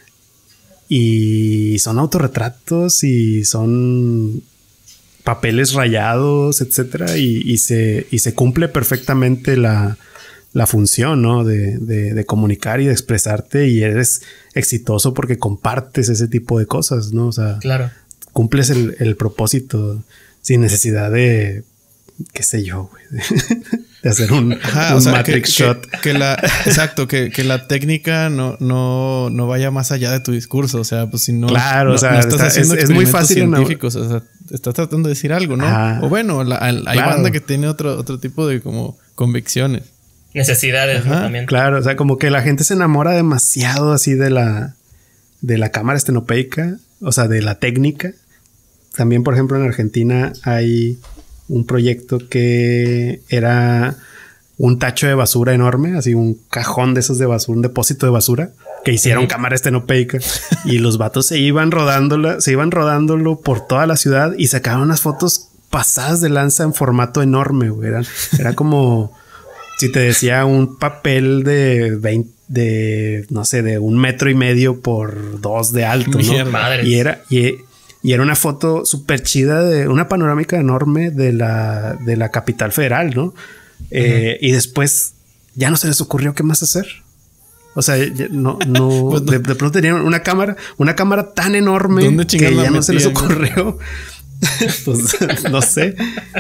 Y son autorretratos y son papeles rayados, etcétera. Y, y, se, y se cumple perfectamente la, la función, ¿no? De, de, de comunicar y de expresarte. Y eres exitoso porque compartes ese tipo de cosas, ¿no? O sea, claro. Cumples el, el propósito sin necesidad de, qué sé yo, güey. De hacer un, Ajá, un o sea, Matrix que, shot. Que, que la, exacto, que, que la técnica no, no, no vaya más allá de tu discurso. O sea, pues si no, claro, no, o sea, no estás está, haciendo es, es muy fácil científicos, o sea, estás tratando de decir algo, ¿no? Ajá. O bueno, la, hay Claro. banda que tiene otro, otro tipo de como convicciones. Necesidades, ¿no? También. Claro, o sea, como que la gente se enamora demasiado así de la, de la cámara estenopeica, o sea, de la técnica. También, por ejemplo, en Argentina hay un proyecto que era un tacho de basura enorme, así un cajón de esos de basura, un depósito de basura, que hicieron uh-huh. cámara estenopeica y los vatos se iban rodándola, se iban rodándolo por toda la ciudad y sacaban unas fotos pasadas de lanza en formato enorme, güey. Era, era como si te decía un papel de veinte, de no sé, de un metro y medio por dos de alto, ¿no? Madres. Y era, y, y era una foto súper chida de una panorámica enorme de la, de la capital federal, ¿no? Eh, uh-huh. Y después ya no se les ocurrió qué más hacer. O sea, no, no, pues no. De, de pronto tenían una cámara, una cámara tan enorme que ya no se les ocurrió. Pues no sé.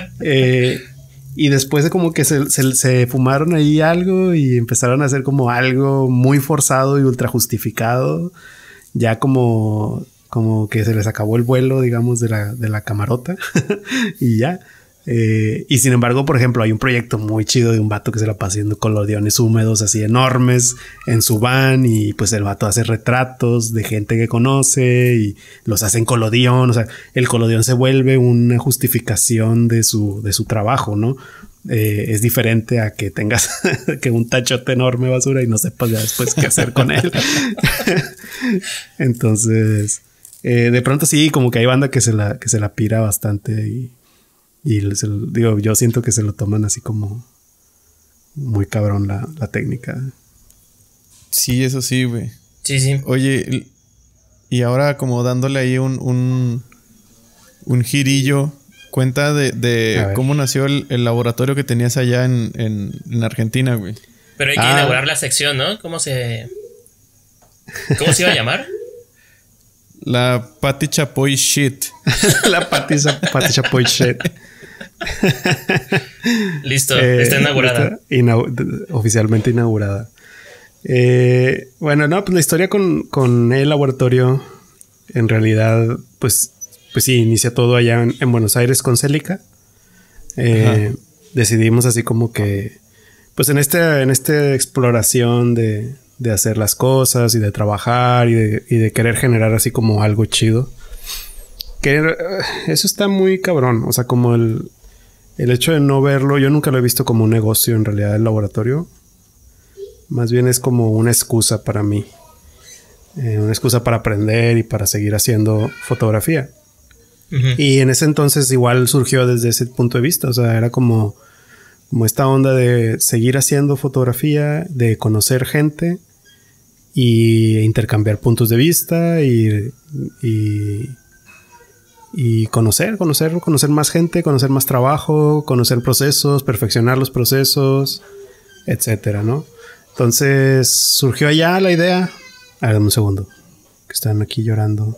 Eh, y después de como que se, se, se fumaron ahí algo y empezaron a hacer como algo muy forzado y ultra justificado. Ya como, como que se les acabó el vuelo, digamos, de la, de la camarota. Y ya. Eh, y sin embargo, por ejemplo, hay un proyecto muy chido de un vato que se la pasa haciendo colodiones húmedos así enormes en su van y pues el vato hace retratos de gente que conoce y los hace en colodión. O sea, el colodión se vuelve una justificación de su, de su trabajo, ¿no? Eh, es diferente a que tengas que un tachote enorme de basura y no sepas ya después qué hacer con él. Entonces, eh, de pronto sí, como que hay banda que se la, que se la pira bastante y Y se, digo, yo siento que se lo toman así como muy cabrón la, la técnica. Sí, eso sí, güey. Sí, sí. Oye, y ahora como dándole ahí un, un, un girillo, cuenta de, de cómo nació el, el laboratorio que tenías allá en, en, en Argentina, güey. Pero hay que ah. inaugurar la sección, ¿no? ¿Cómo se... ¿Cómo se iba a llamar? La Pati Chapoy Shit. La Pati, Pati Chapoy Shit. Listo, eh, está inaugurada. Está inau- oficialmente inaugurada. Eh, bueno, no, pues la historia con, con el laboratorio, en realidad, pues, pues sí, inicia todo allá en, en Buenos Aires con Celica. Eh, decidimos así como que, pues en este, en esta exploración de, de hacer las cosas y de trabajar y de, y de querer generar así como algo chido. Que uh, eso está muy cabrón. O sea, como el, el hecho de no verlo, yo nunca lo he visto como un negocio en realidad el laboratorio. Más bien es como una excusa para mí. Eh, una excusa para aprender y para seguir haciendo fotografía. Uh-huh. Y en ese entonces igual surgió desde ese punto de vista. O sea, era como, como esta onda de seguir haciendo fotografía, de conocer gente y intercambiar puntos de vista y, y, y conocer, conocer, conocer más gente, conocer más trabajo, conocer procesos, perfeccionar los procesos, etcétera, ¿no? Entonces surgió allá la idea. Háganme un segundo, que están aquí llorando.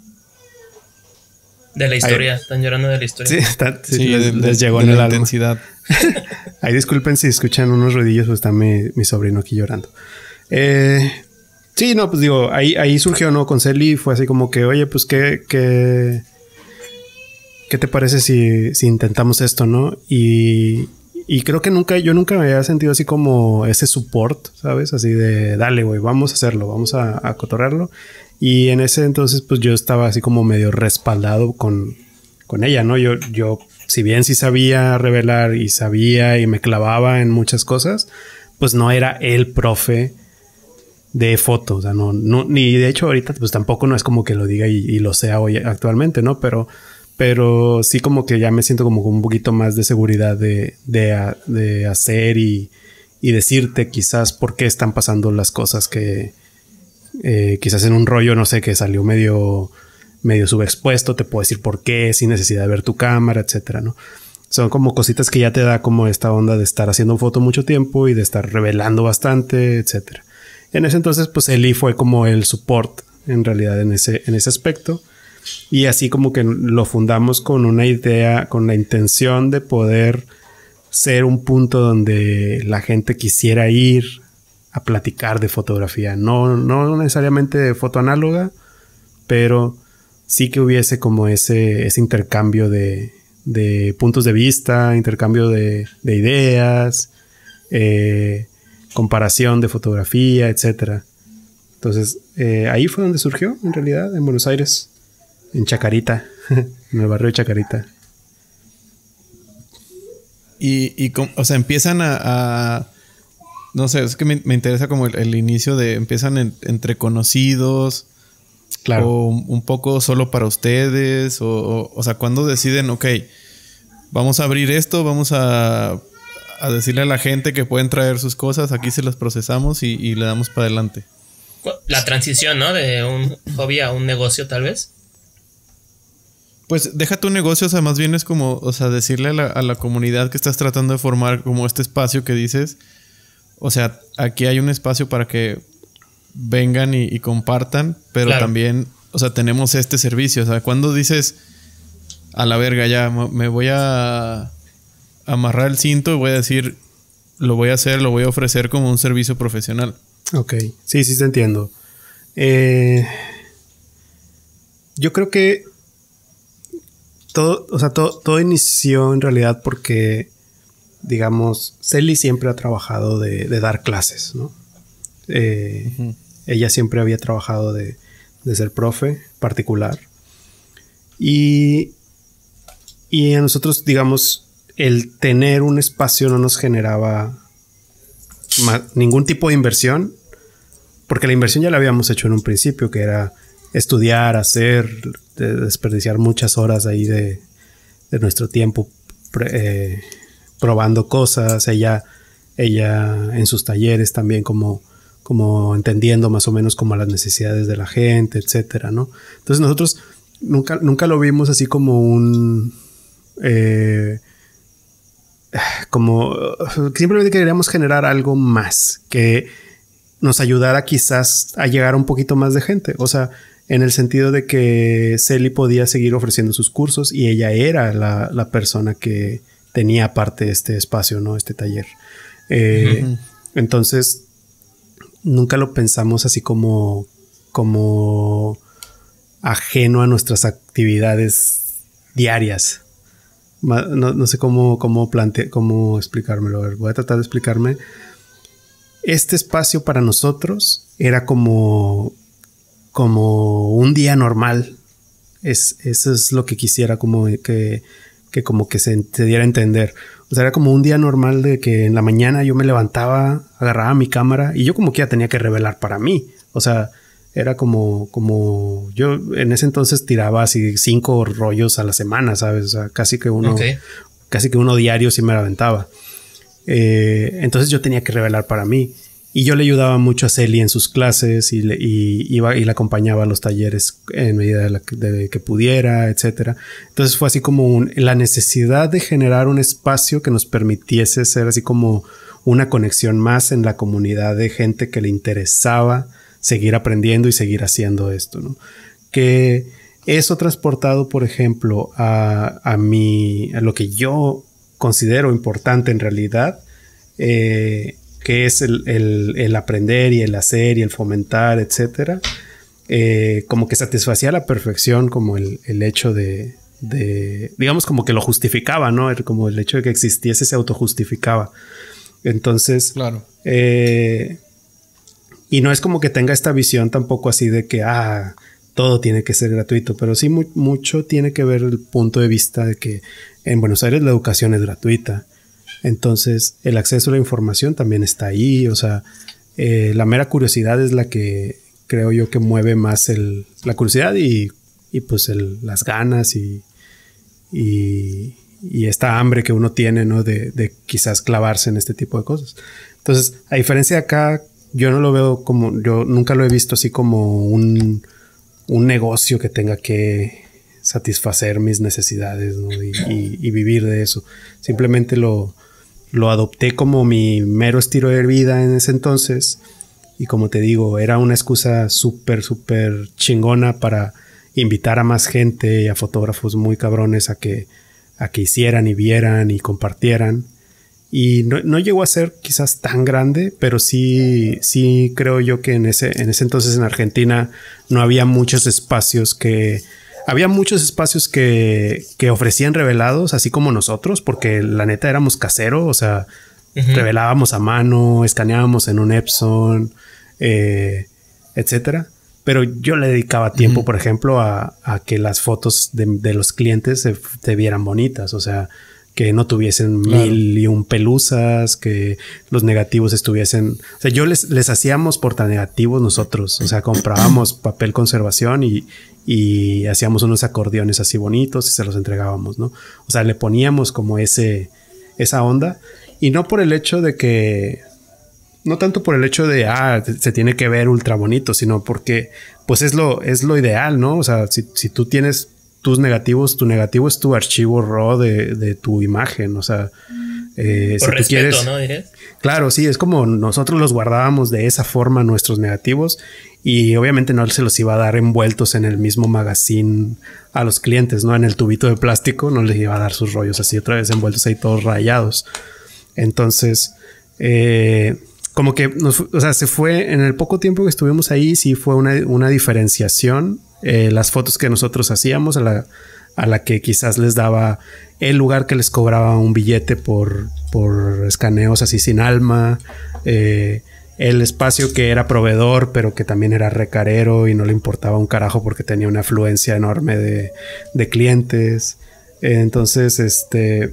De la historia, Ay, están llorando de la historia. Sí, está, sí, sí les, de, les de, llegó de en el la alma. Intensidad. Ahí disculpen si escuchan unos ruidillos, pues está mi, mi sobrino aquí llorando. Eh, sí, no, pues digo, ahí, ahí surgió, ¿no? Con Celi fue así como que, oye, pues qué, qué, ¿qué te parece si, si intentamos esto, no? Y, y creo que nunca, yo nunca me había sentido así como ese support, ¿sabes? Así de, dale, güey, vamos a hacerlo, vamos a, a cotorrearlo. Y en ese entonces, pues yo estaba así como medio respaldado con, con ella, ¿no? Yo, yo, si bien sí sabía revelar y sabía y me clavaba en muchas cosas, pues no era el profe de foto. O sea, no, no, ni de hecho ahorita, pues tampoco no es como que lo diga y, y lo sea hoy actualmente, ¿no? Pero, pero sí como que ya me siento como con un poquito más de seguridad de, de, de hacer y, y decirte quizás por qué están pasando las cosas que... Eh, quizás en un rollo, no sé, que salió medio, medio subexpuesto, te puedo decir por qué, sin necesidad de ver tu cámara, etcétera, ¿no? Son como cositas que ya te da como esta onda de estar haciendo foto mucho tiempo y de estar revelando bastante, etcétera. En ese entonces, pues Eli fue como el support, en realidad, en ese, en ese aspecto. Y así como que lo fundamos con una idea, con la intención de poder ser un punto donde la gente quisiera ir a platicar de fotografía. No, no necesariamente de foto análoga, pero sí que hubiese como ese, ese intercambio de, de puntos de vista, intercambio de, de ideas, eh, comparación de fotografía, etcétera. Entonces, eh, ahí fue donde surgió, en realidad, en Buenos Aires, en Chacarita, en el barrio de Chacarita. Y, y o sea, empiezan a... a... No sé, es que me, me interesa como el, el inicio de... Empiezan en, entre conocidos. Claro. O un poco solo para ustedes. O, o, o sea, ¿cuándo deciden, ok, vamos a abrir esto, vamos a, a decirle a la gente que pueden traer sus cosas, aquí se las procesamos y, y le damos para adelante? La transición, ¿no? De un hobby a un negocio, tal vez. Pues deja tu negocio, o sea, más bien es como, o sea, decirle a la, a la comunidad que estás tratando de formar como este espacio que dices... O sea, aquí hay un espacio para que vengan y, y compartan, pero claro, también, o sea, tenemos este servicio. O sea, cuando dices, a la verga, ya me voy a amarrar el cinto y voy a decir, lo voy a hacer, lo voy a ofrecer como un servicio profesional. Ok, sí, sí te entiendo. Eh, yo creo que todo, o sea, todo, todo inició en realidad porque... Digamos, Celi siempre ha trabajado de, de dar clases, ¿no? Eh, uh-huh. Ella siempre había trabajado de, de ser profe particular. Y, y a nosotros, digamos, el tener un espacio no nos generaba ma- ningún tipo de inversión, porque la inversión ya la habíamos hecho en un principio, que era estudiar, hacer, de desperdiciar muchas horas ahí de, de nuestro tiempo eh, probando cosas, ella, ella en sus talleres también como, como entendiendo más o menos como las necesidades de la gente, etcétera, ¿no? Entonces nosotros nunca, nunca lo vimos así como un... Eh, como... Simplemente queríamos generar algo más que nos ayudara quizás a llegar a un poquito más de gente. O sea, en el sentido de que Celi podía seguir ofreciendo sus cursos y ella era la, la persona que... tenía aparte este espacio, ¿no? Este taller. Eh, uh-huh. Entonces, nunca lo pensamos así como, como ajeno a nuestras actividades diarias. No, no sé cómo, cómo, plante, cómo explicármelo. A ver, voy a tratar de explicarme. Este espacio para nosotros era como, como un día normal. Es, eso es lo que quisiera como que... que como que se, se diera a entender. O sea, era como un día normal de que en la mañana yo me levantaba, agarraba mi cámara y yo como que ya tenía que revelar para mí. O sea, era como, como yo en ese entonces tiraba así cinco rollos a la semana, ¿sabes? O sea, casi que uno, okay. casi que uno diario sí me la aventaba. Eh, entonces yo tenía que revelar para mí. Y yo le ayudaba mucho a Celi en sus clases y, le, y iba y la acompañaba a los talleres en medida de, la, de que pudiera, etcétera. Entonces fue así como un, la necesidad de generar un espacio que nos permitiese ser así como una conexión más en la comunidad de gente que le interesaba seguir aprendiendo y seguir haciendo esto, ¿no? Que eso transportado, por ejemplo, a, a, mi, a lo que yo considero importante en realidad, eh, que es el, el, el aprender y el hacer y el fomentar, etcétera, eh, como que satisfacía a la perfección como el, el hecho de, de, digamos como que lo justificaba, ¿no? Como el hecho de que existiese se autojustificaba. Entonces, claro. Eh, y no es como que tenga esta visión tampoco así de que, ah, todo tiene que ser gratuito, pero sí mu- mucho tiene que ver el punto de vista de que en Buenos Aires la educación es gratuita. Entonces, el acceso a la información también está ahí. O sea, eh, la mera curiosidad es la que creo yo que mueve más el, la curiosidad y, y pues el, las ganas y, y, y esta hambre que uno tiene, ¿no? De, de quizás clavarse en este tipo de cosas. Entonces, a diferencia de acá, yo no lo veo como, yo nunca lo he visto así como un, un negocio que tenga que satisfacer mis necesidades, ¿no? y, y, y vivir de eso. Simplemente lo Lo adopté como mi mero estilo de vida en ese entonces. Y como te digo, era una excusa súper, súper chingona para invitar a más gente y a fotógrafos muy cabrones a que, a que hicieran y vieran y compartieran. Y no, no llegó a ser quizás tan grande, pero sí, sí creo yo que en ese, en ese entonces en Argentina no había muchos espacios que... Había muchos espacios que, que ofrecían revelados, así como nosotros, porque la neta éramos caseros, o sea, uh-huh. revelábamos a mano, escaneábamos en un Epson, eh, etcétera. Pero yo le dedicaba tiempo, uh-huh. por ejemplo, a, a que las fotos de, de los clientes se, se vieran bonitas, o sea, que no tuviesen claro. mil y un pelusas, que los negativos estuviesen... O sea, yo les, les hacíamos portanegativos nosotros, o sea, comprábamos papel conservación y... y hacíamos unos acordeones así bonitos y se los entregábamos, ¿no? O sea, le poníamos como ese, esa onda y no por el hecho de que, no tanto por el hecho de, ah, se tiene que ver ultra bonito, sino porque, pues es lo, es lo ideal, ¿no? O sea, si, si tú tienes tus negativos, tu negativo es tu archivo raw de, de tu imagen, o sea, eh, por si respeto, tú quieres, ¿no? ¿Dirías? Claro, sí, es como nosotros los guardábamos de esa forma nuestros negativos y obviamente no se los iba a dar envueltos en el mismo magazine a los clientes, ¿no? En el tubito de plástico no les iba a dar sus rollos así otra vez envueltos ahí todos rayados. Entonces, eh, como que, nos, o sea, se fue en el poco tiempo que estuvimos ahí, sí fue una, una diferenciación. Eh, las fotos que nosotros hacíamos a la, a la que quizás les daba el lugar que les cobraba un billete por, por escaneos así sin alma, eh, el espacio que era proveedor pero que también era recarero y no le importaba un carajo porque tenía una afluencia enorme de, de clientes. Eh, entonces, este,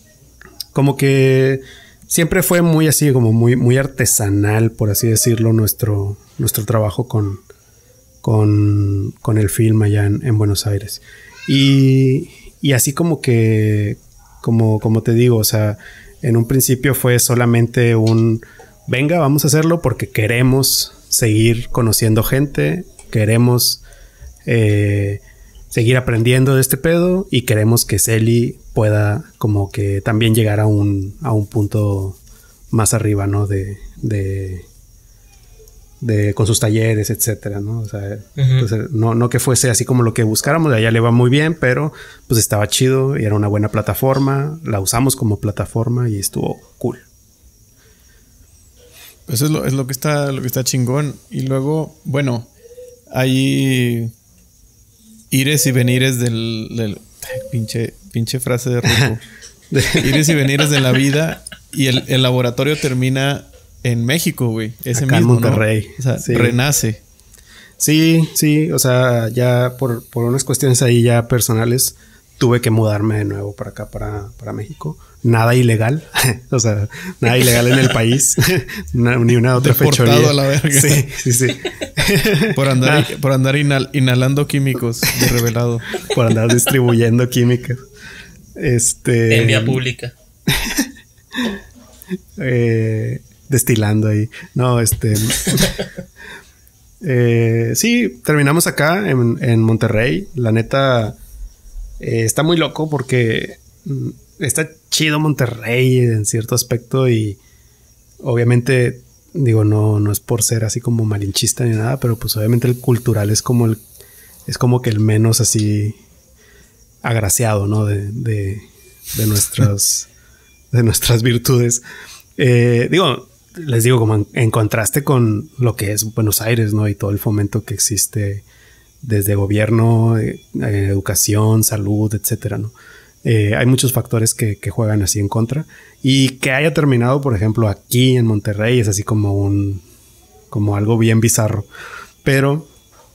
como que siempre fue muy así, como muy, muy artesanal, por así decirlo, nuestro, nuestro trabajo con, con, con el film allá en, en Buenos Aires. Y, y así como que, como, como te digo, o sea, en un principio fue solamente un, venga, vamos a hacerlo porque queremos seguir conociendo gente, queremos eh, seguir aprendiendo de este pedo y queremos que Celi pueda como que también llegar a un, a un punto más arriba, ¿no? De, de, de con sus talleres, etcétera, ¿no? O sea, uh-huh. entonces, no, no que fuese así como lo que buscáramos, allá le va muy bien, pero pues estaba chido y era una buena plataforma, la usamos como plataforma y estuvo cool. Eso es lo, es lo que está, lo que está chingón. Y luego, bueno, hay ires y venires del, del pinche, pinche frase de Ruco. Ires y venires de la vida y el, el laboratorio termina en México, güey. Ese acá mismo, en Monterrey. ¿no? O sea, sí. renace. Sí, sí. O sea, ya por, por unas cuestiones ahí ya personales tuve que mudarme de nuevo para acá, para, para México. Nada ilegal. O sea, nada ilegal en el país. Una, ni una otra Deportado fechoría. a la verga. Sí, sí, sí. Por andar, por andar inhal, inhalando químicos de revelado. Por andar distribuyendo químicas. Este... En vía pública. eh, destilando ahí. No, este... eh, sí, terminamos acá en, en Monterrey. La neta... Eh, está muy loco porque... Mm, está chido Monterrey en cierto aspecto y... Obviamente... Digo, no, no es por ser así como malinchista ni nada, pero pues obviamente el cultural es como el... Es como que el menos así... agraciado, ¿no? De... de, de nuestras... de nuestras virtudes. Eh, digo... Les digo, como en, en contraste con lo que es Buenos Aires, ¿no? Y todo el fomento que existe desde gobierno, eh, educación, salud, etcétera, ¿no? Eh, hay muchos factores que, que juegan así en contra. Y que haya terminado, por ejemplo, aquí en Monterrey es así como un... como algo bien bizarro. Pero...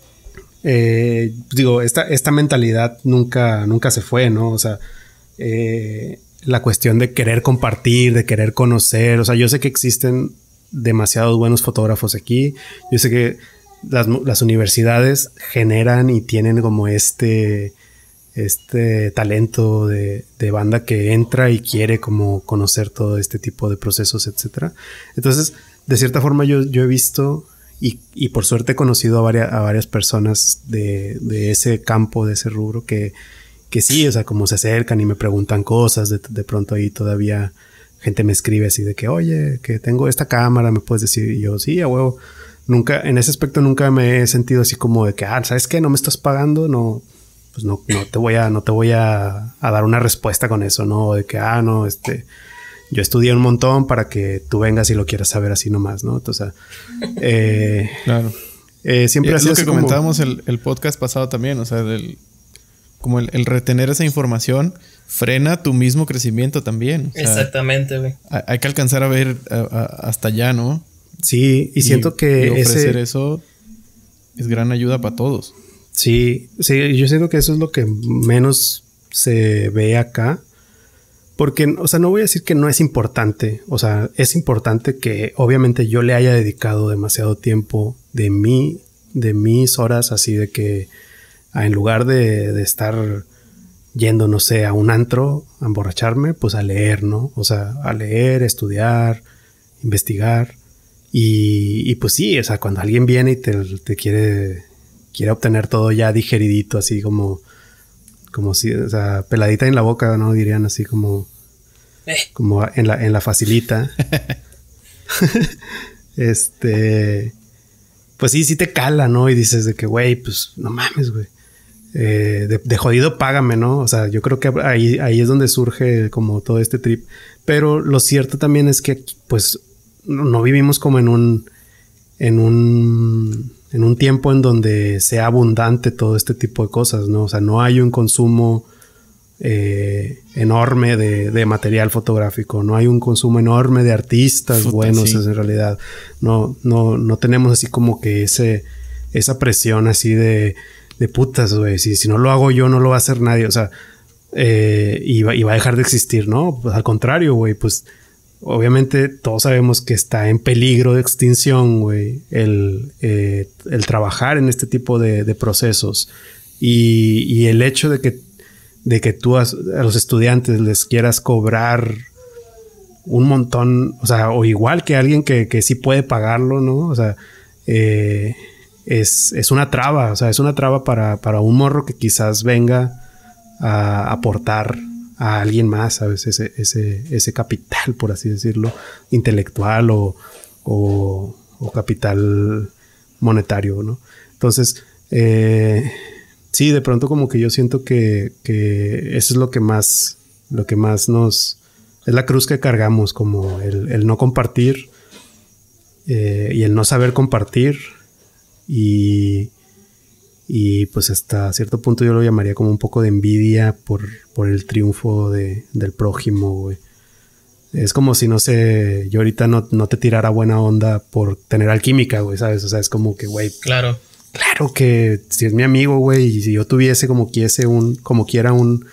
Eh, digo, esta, esta mentalidad nunca, nunca se fue, ¿no? O sea... Eh, la cuestión de querer compartir, de querer conocer. O sea, yo sé que existen demasiados buenos fotógrafos aquí. Yo sé que las, las universidades generan y tienen como este, este talento de, de banda que entra y quiere como conocer todo este tipo de procesos, etcétera. Entonces, de cierta forma yo, yo he visto y, y por suerte he conocido a varias, a varias personas de, de ese campo, de ese rubro que Que sí, o sea, como se acercan y me preguntan cosas, de, de pronto ahí todavía gente me escribe así de que, oye, que tengo esta cámara, ¿me puedes decir? Y yo, sí, a huevo. Nunca, en ese aspecto nunca me he sentido así como de que, ah, ¿sabes qué? No me estás pagando, no, pues no, no te voy a, no te voy a, a dar una respuesta con eso, ¿no? De que, ah, no, este, yo estudié un montón para que tú vengas y lo quieras saber así nomás, ¿no? Entonces, eh, claro. Eh, siempre es ha sido lo que así como... comentábamos el, el podcast pasado también, o sea, del... Como el, el retener esa información frena tu mismo crecimiento también. O sea, exactamente, güey. Hay, hay que alcanzar a ver a, a, hasta allá, ¿no? Sí, y, y siento que y ofrecer ese... eso es gran ayuda para todos. Sí, sí, yo siento que eso es lo que menos se ve acá. Porque, o sea, no voy a decir que no es importante. O sea, es importante que obviamente yo le haya dedicado demasiado tiempo de mí, de mis horas, así de que... En lugar de, de estar yendo, no sé, a un antro, a emborracharme, pues a leer, ¿no? O sea, a leer, estudiar, investigar. Y, y pues sí, o sea, cuando alguien viene y te, te quiere, quiere obtener todo ya digeridito, así como, como si, o sea, peladita en la boca, ¿no? Dirían así como, eh. como en la, en la facilita. este, pues sí, sí te cala, ¿no? Y dices de que, güey, pues no mames, güey. Eh, de, de jodido págame, ¿no? O sea, yo creo que ahí, ahí es donde surge como todo este trip. Pero lo cierto también es que pues no, no vivimos como en un en un en un tiempo en donde sea abundante todo este tipo de cosas, ¿no? O sea, no hay un consumo eh, enorme de, de material fotográfico, no hay un consumo enorme de artistas Puta, buenos, sí. En realidad. No, no, no tenemos así como que ese esa presión así de de putas, güey. Si, si no lo hago yo, no lo va a hacer nadie. O sea, eh, y, va, y va a dejar de existir, ¿no? Pues al contrario, güey. Pues obviamente todos sabemos que está en peligro de extinción, güey. El, eh, el trabajar en este tipo de, de procesos. Y, y el hecho de que, de que tú a, a los estudiantes les quieras cobrar un montón, o sea, o igual que alguien que, que sí puede pagarlo, ¿no? O sea, eh... Es, es una traba, o sea, es una traba para, para un morro que quizás venga a aportar a alguien más, ¿sabes? Ese, ese, ese capital, por así decirlo, intelectual o, o, o capital monetario, ¿no? Entonces, eh, sí, de pronto como que yo siento que, que eso es lo que más, lo que más nos... Es la cruz que cargamos, como el, el no compartir eh, y el no saber compartir. Y, y pues hasta cierto punto yo lo llamaría como un poco de envidia por, por el triunfo de, del prójimo, güey. Es como si, no sé, yo ahorita no, no te tirara buena onda por tener alquímica, güey, ¿sabes? O sea, es como que, güey... Claro. Claro que si es mi amigo, güey, y si yo tuviese como quiese un... Como quiera un,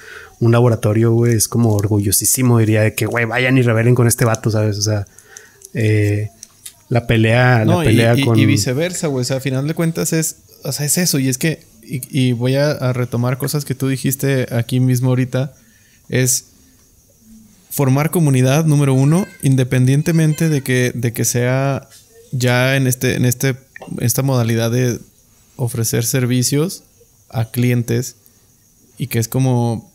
un laboratorio, güey, es como orgullosísimo, diría, de que, güey, vayan y rebelen con este vato, ¿sabes? O sea, eh, la pelea, no, la pelea y, con... y viceversa, güey. O sea, a final de cuentas es, o sea, es eso. Y es que, y, y voy a, a retomar cosas que tú dijiste aquí mismo ahorita, es formar comunidad, número uno, independientemente de que, de que sea ya en este, en este, esta modalidad de ofrecer servicios a clientes, y que es como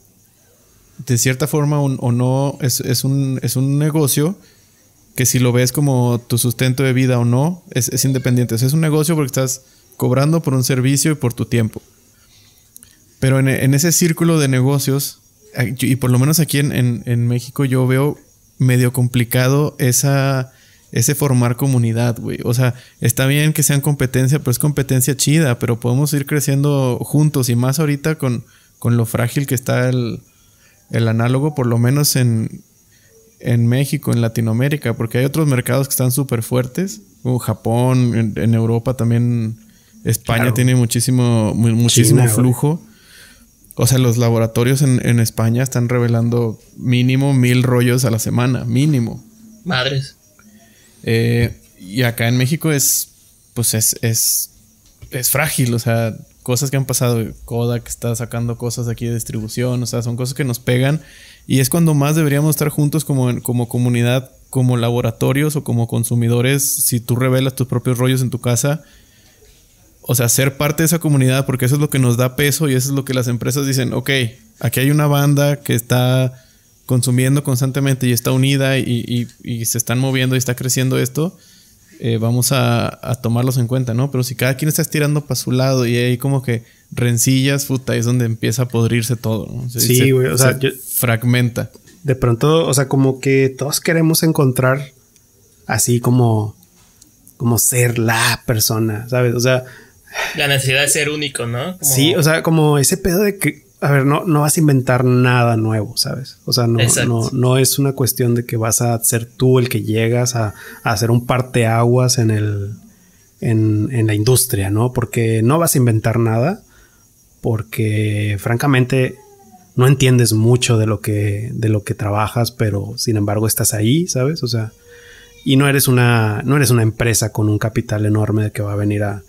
de cierta forma o, o no es, es un es un negocio que si lo ves como tu sustento de vida o no es, es independiente. O sea, es un negocio porque estás cobrando por un servicio y por tu tiempo, pero en, en ese círculo de negocios, y por lo menos aquí en, en, en México yo veo medio complicado esa ese formar comunidad, güey. O sea, está bien que sean competencia, pero es competencia chida, pero podemos ir creciendo juntos, y más ahorita con, con lo frágil que está el, el análogo, por lo menos en, en México, en Latinoamérica, porque hay otros mercados que están súper fuertes, como Japón, en, en Europa también, España claro. tiene muchísimo, muy, muchísimo China, flujo. Güey. O sea, los laboratorios en, en España están revelando mínimo mil rollos a la semana, mínimo. Madres. Eh, y acá en México es, pues es, es, es frágil, o sea, cosas que han pasado. Kodak está sacando cosas aquí de distribución, o sea, son cosas que nos pegan, y es cuando más deberíamos estar juntos como, como comunidad, como laboratorios o como consumidores. Si tú revelas tus propios rollos en tu casa, o sea, ser parte de esa comunidad, porque eso es lo que nos da peso y eso es lo que las empresas dicen, ok, aquí hay una banda que está consumiendo constantemente y está unida y, y, y se están moviendo y está creciendo esto, eh, vamos a, a tomarlos en cuenta, ¿no? Pero si cada quien está estirando para su lado y hay como que rencillas, puta, es donde empieza a podrirse todo, ¿no? Se, sí, güey, o sea, yo, fragmenta. De pronto, o sea, como que todos queremos encontrar así como, como ser la persona, ¿sabes? O sea... La necesidad de ser único, ¿no? Como... Sí, o sea, como ese pedo de que, a ver, no, no vas a inventar nada nuevo, ¿sabes? O sea, no, no, no es una cuestión de que vas a ser tú el que llegas a, a hacer un parteaguas en el, en, en la industria, ¿no? Porque no vas a inventar nada, porque francamente no entiendes mucho de lo que, de lo que trabajas, pero sin embargo estás ahí, ¿sabes? O sea, y no eres una, no eres una empresa con un capital enorme que va a venir a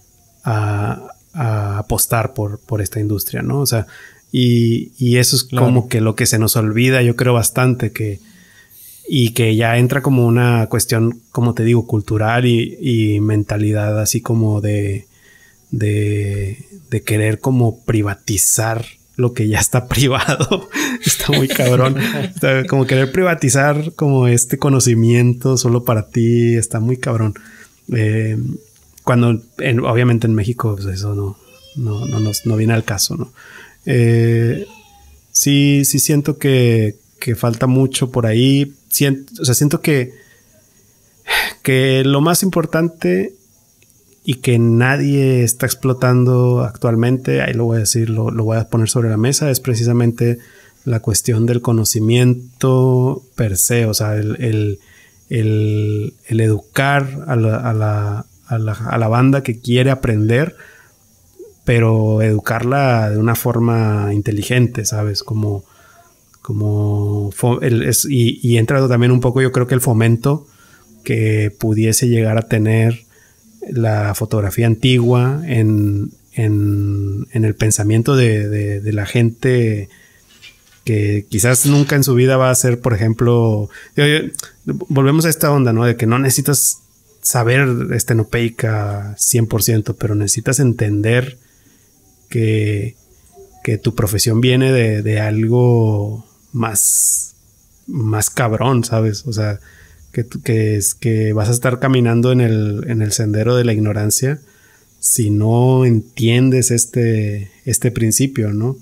A, a apostar por, por esta industria, ¿no? O sea, y, y eso es claro. como que lo que se nos olvida, yo creo bastante, que y que ya entra como una cuestión, como te digo, cultural y, y mentalidad así como de, de, de querer como privatizar lo que ya está privado. Está muy cabrón. Está como querer privatizar como este conocimiento solo para ti, está muy cabrón. Eh, Cuando, en, obviamente en México, pues eso no, no, no, nos, no viene al caso, ¿no? Eh, sí, sí siento que, que falta mucho por ahí. Siento, o sea, siento que, que lo más importante y que nadie está explotando actualmente, ahí lo voy a decir, lo, lo voy a poner sobre la mesa, es precisamente la cuestión del conocimiento per se. O sea, el, el, el, el educar a la... A la A la, a la banda que quiere aprender, pero educarla de una forma inteligente, ¿sabes? Como, como el, es, y, y entra también un poco, yo creo que el fomento que pudiese llegar a tener la fotografía antigua en, en, en el pensamiento de, de, de la gente que quizás nunca en su vida va a ser, por ejemplo, yo, yo, volvemos a esta onda, ¿no? De que no necesitas saber estenopeica cien por ciento, pero necesitas entender que, que tu profesión viene de, de algo más, más cabrón, ¿sabes? O sea, que, que, es, que vas a estar caminando en el, en el sendero de la ignorancia si no entiendes este, este principio, ¿no?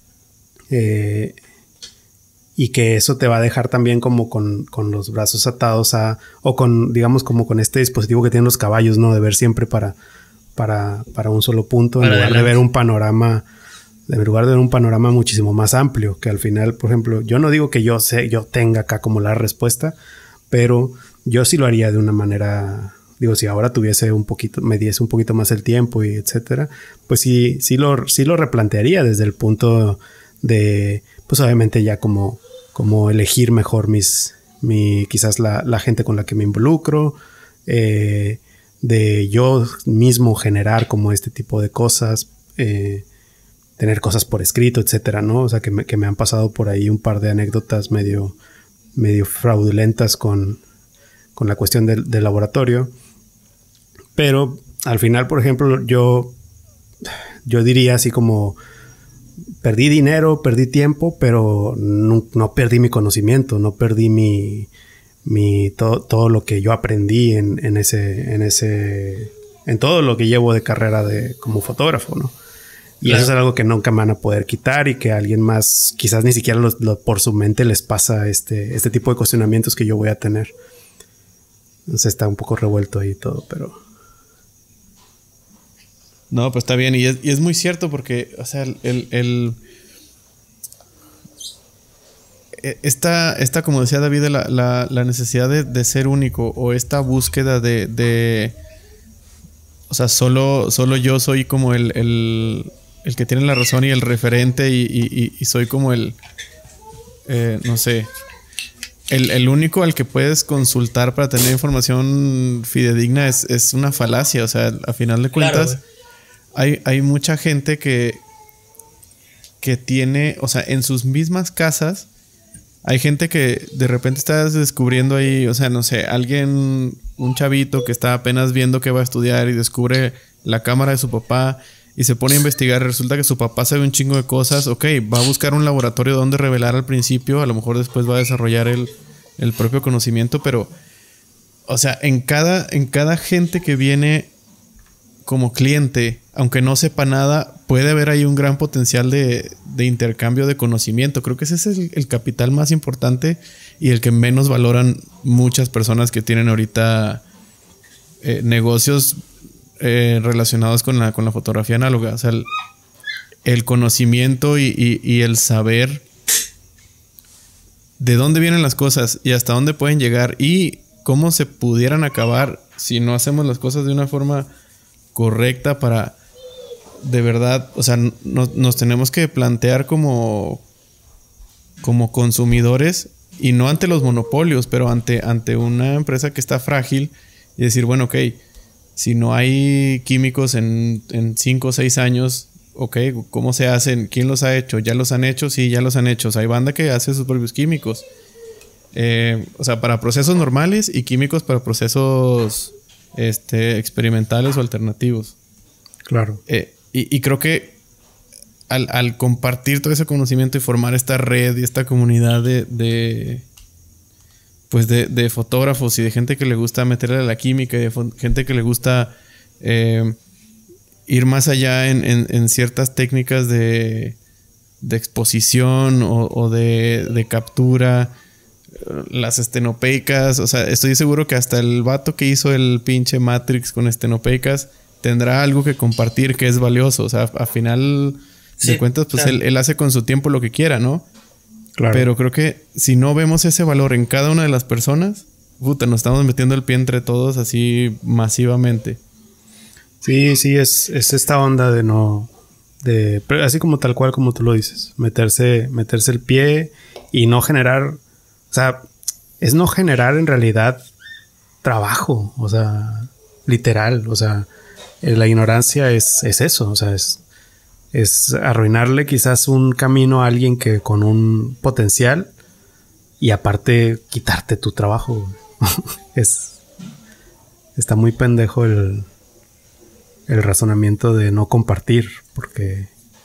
Eh, y que eso te va a dejar también como con, con los brazos atados a, o con, digamos, como con este dispositivo que tienen los caballos, ¿no? De ver siempre para, para, para un solo punto, en lugar de ver un panorama, en lugar de ver un panorama muchísimo más amplio, que al final, por ejemplo, yo no digo que yo sé, yo tenga acá como la respuesta, pero yo sí lo haría de una manera, digo, si ahora tuviese un poquito, me diese un poquito más el tiempo y etcétera, pues sí, sí lo, sí lo replantearía desde el punto de pues obviamente ya como, como elegir mejor mis, mi, quizás la, la gente con la que me involucro, eh, de yo mismo generar como este tipo de cosas, eh, tener cosas por escrito, etcétera, ¿no? O sea, que me, que me han pasado por ahí un par de anécdotas medio, medio fraudulentas con, con la cuestión del, del laboratorio. Pero al final, por ejemplo, yo, yo diría así como perdí dinero, perdí tiempo, pero no, no perdí mi conocimiento, no perdí mi, mi todo, todo lo que yo aprendí en, en ese, en ese, en todo lo que llevo de carrera de como fotógrafo, ¿no? Y claro, eso es algo que nunca me van a poder quitar y que a alguien más, quizás ni siquiera lo, lo, por su mente les pasa este, este tipo de cuestionamientos que yo voy a tener. Entonces está un poco revuelto ahí todo, pero... No, pues está bien. Y es, y es muy cierto porque, o sea, el... el, el esta, esta, como decía David, la, la, la necesidad de, de ser único o esta búsqueda de... de o sea, solo, solo yo soy como el, el, el que tiene la razón y el referente y, y, y soy como el... Eh, no sé... El, el único al que puedes consultar para tener información fidedigna es, es una falacia. O sea, a final de cuentas... Claro, Hay, hay mucha gente que, que tiene, o sea, en sus mismas casas, hay gente que de repente estás descubriendo ahí, o sea, no sé, alguien, un chavito que está apenas viendo que va a estudiar y descubre la cámara de su papá y se pone a investigar. Resulta que su papá sabe un chingo de cosas. Ok, va a buscar un laboratorio donde revelar al principio, a lo mejor después va a desarrollar el, el propio conocimiento, pero, o sea, en cada, en cada gente que viene como cliente, aunque no sepa nada, puede haber ahí un gran potencial de, de intercambio de conocimiento. Creo que ese es el, el capital más importante y el que menos valoran muchas personas que tienen ahorita eh, negocios eh, relacionados con la, con la fotografía análoga. O sea, el, el conocimiento y, y, y el saber de dónde vienen las cosas y hasta dónde pueden llegar y cómo se pudieran acabar si no hacemos las cosas de una forma correcta para de verdad, o sea, no, nos tenemos que plantear como como consumidores y no ante los monopolios, pero ante, ante una empresa que está frágil y decir, bueno, ok, si no hay químicos en, en cinco o seis años, ok, ¿cómo se hacen? ¿Quién los ha hecho? ¿Ya los han hecho? Sí, ya los han hecho. O sea, hay banda que hace sus propios químicos. Eh, o sea, para procesos normales y químicos para procesos Este, experimentales o alternativos. Claro. Eh, y, y creo que al, al compartir todo ese conocimiento y formar esta red y esta comunidad de, de pues de, de fotógrafos y de gente que le gusta meterle a la química y de gente que le gusta eh, ir más allá en, en, en ciertas técnicas de, de exposición o, o de, de captura, las estenopeicas, o sea, estoy seguro que hasta el vato que hizo el pinche Matrix con estenopeicas tendrá algo que compartir que es valioso. O sea, a final sí, de cuentas, pues claro, él, él hace con su tiempo lo que quiera, ¿no? Claro. Pero creo que si no vemos ese valor en cada una de las personas, puta, nos estamos metiendo el pie entre todos así masivamente. Sí, sí, es, es esta onda de no... de así como tal cual como tú lo dices. Meterse, meterse el pie y no generar... O sea, es no generar en realidad trabajo, o sea, literal, o sea, la ignorancia es, es eso, o sea, es, es arruinarle quizás un camino a alguien que con un potencial y aparte quitarte tu trabajo. es, está muy pendejo el, el razonamiento de no compartir, porque...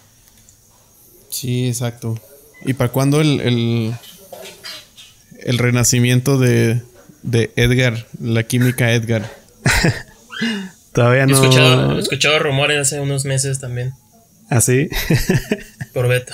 Sí, exacto. ¿Y para cuándo el... el... el renacimiento de, de Edgar, la química Edgar? Todavía no. He escuchado, he escuchado rumores hace unos meses también. ¿Ah, sí? Por Beto.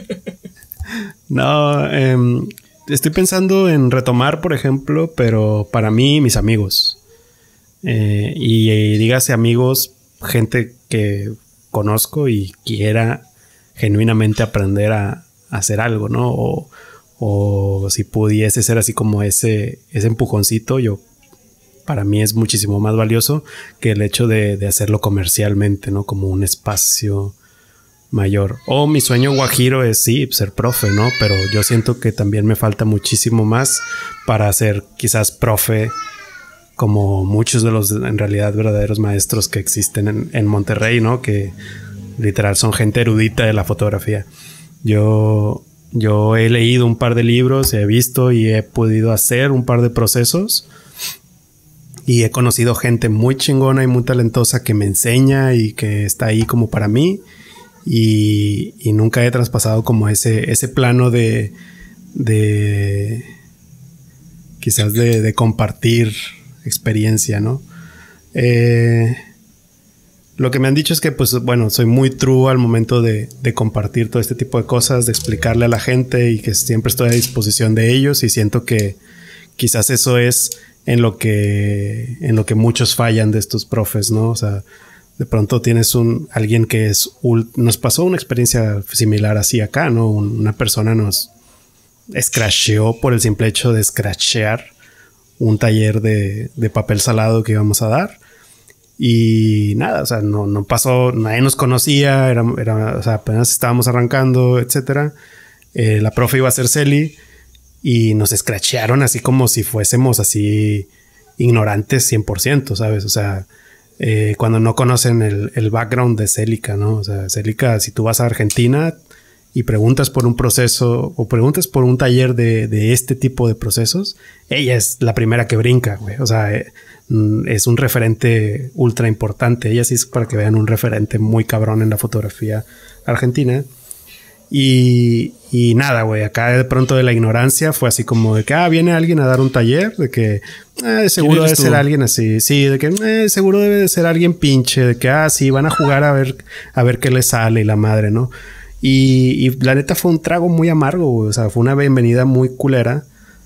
No, eh, estoy pensando en retomar, por ejemplo, pero para mí y mis amigos. Eh, y, y dígase amigos, gente que conozco y quiera genuinamente aprender a, a hacer algo, ¿no? O, o si pudiese ser así como ese, ese empujoncito, yo, para mí es muchísimo más valioso que el hecho de, de hacerlo comercialmente, ¿no? Como un espacio mayor. O mi sueño guajiro es sí, ser profe, ¿no? Pero yo siento que también me falta muchísimo más para ser quizás profe como muchos de los en realidad verdaderos maestros que existen en, en Monterrey, ¿no? Que literal son gente erudita de la fotografía. Yo, yo he leído un par de libros, he visto y he podido hacer un par de procesos. Y he conocido gente muy chingona y muy talentosa que me enseña y que está ahí como para mí. Y, y nunca he traspasado como ese, ese plano de, de quizás de, de compartir experiencia, ¿no? Eh, lo que me han dicho es que, pues, bueno, soy muy true al momento de, de compartir todo este tipo de cosas, de explicarle a la gente y que siempre estoy a disposición de ellos, y siento que quizás eso es en lo que, en lo que muchos fallan de estos profes, ¿no? O sea, de pronto tienes un alguien que es... Nos pasó una experiencia similar así acá, ¿no? Una persona nos scratcheó por el simple hecho de scratchear un taller de, de papel salado que íbamos a dar. Y nada, o sea, no, no pasó... Nadie nos conocía, era, era, o sea, apenas estábamos arrancando, etcétera. Eh, la profe iba a ser Celi y nos scratchearon así como si fuésemos así ignorantes cien por ciento, ¿sabes? O sea... Eh, cuando no conocen el, el background de Celica, ¿no? O sea, Celica, si tú vas a Argentina y preguntas por un proceso o preguntas por un taller de, de este tipo de procesos, ella es la primera que brinca, güey. O sea, eh, es un referente ultra importante. Ella sí es, para que vean, un referente muy cabrón en la fotografía argentina. Y, y nada, güey, acá de pronto de la ignorancia fue así como de que, ah, viene alguien a dar un taller, de que eh, seguro debe tú? ser alguien así, sí, de que eh, seguro debe de ser alguien pinche, de que, ah, sí, van a jugar a ver, a ver qué le sale y la madre, ¿no? Y, y la neta fue un trago muy amargo, güey. O sea, fue una bienvenida muy culera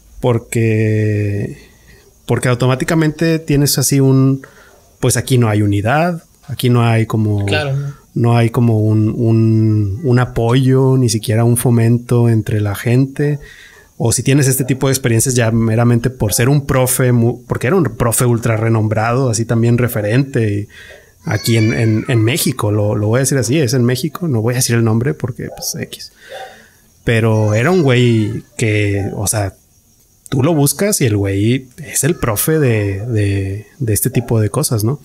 porque, porque automáticamente tienes así un, pues aquí no hay unidad, aquí no hay como... Claro, ¿no? No hay como un, un, un apoyo, ni siquiera un fomento entre la gente. O si tienes este tipo de experiencias ya meramente por ser un profe, porque era un profe ultra renombrado, así también referente. Y aquí en, en, en México, lo, lo voy a decir así, es en México. No voy a decir el nombre porque pues X. Pero era un güey que, o sea, tú lo buscas y el güey es el profe de, de, de este tipo de cosas, ¿no?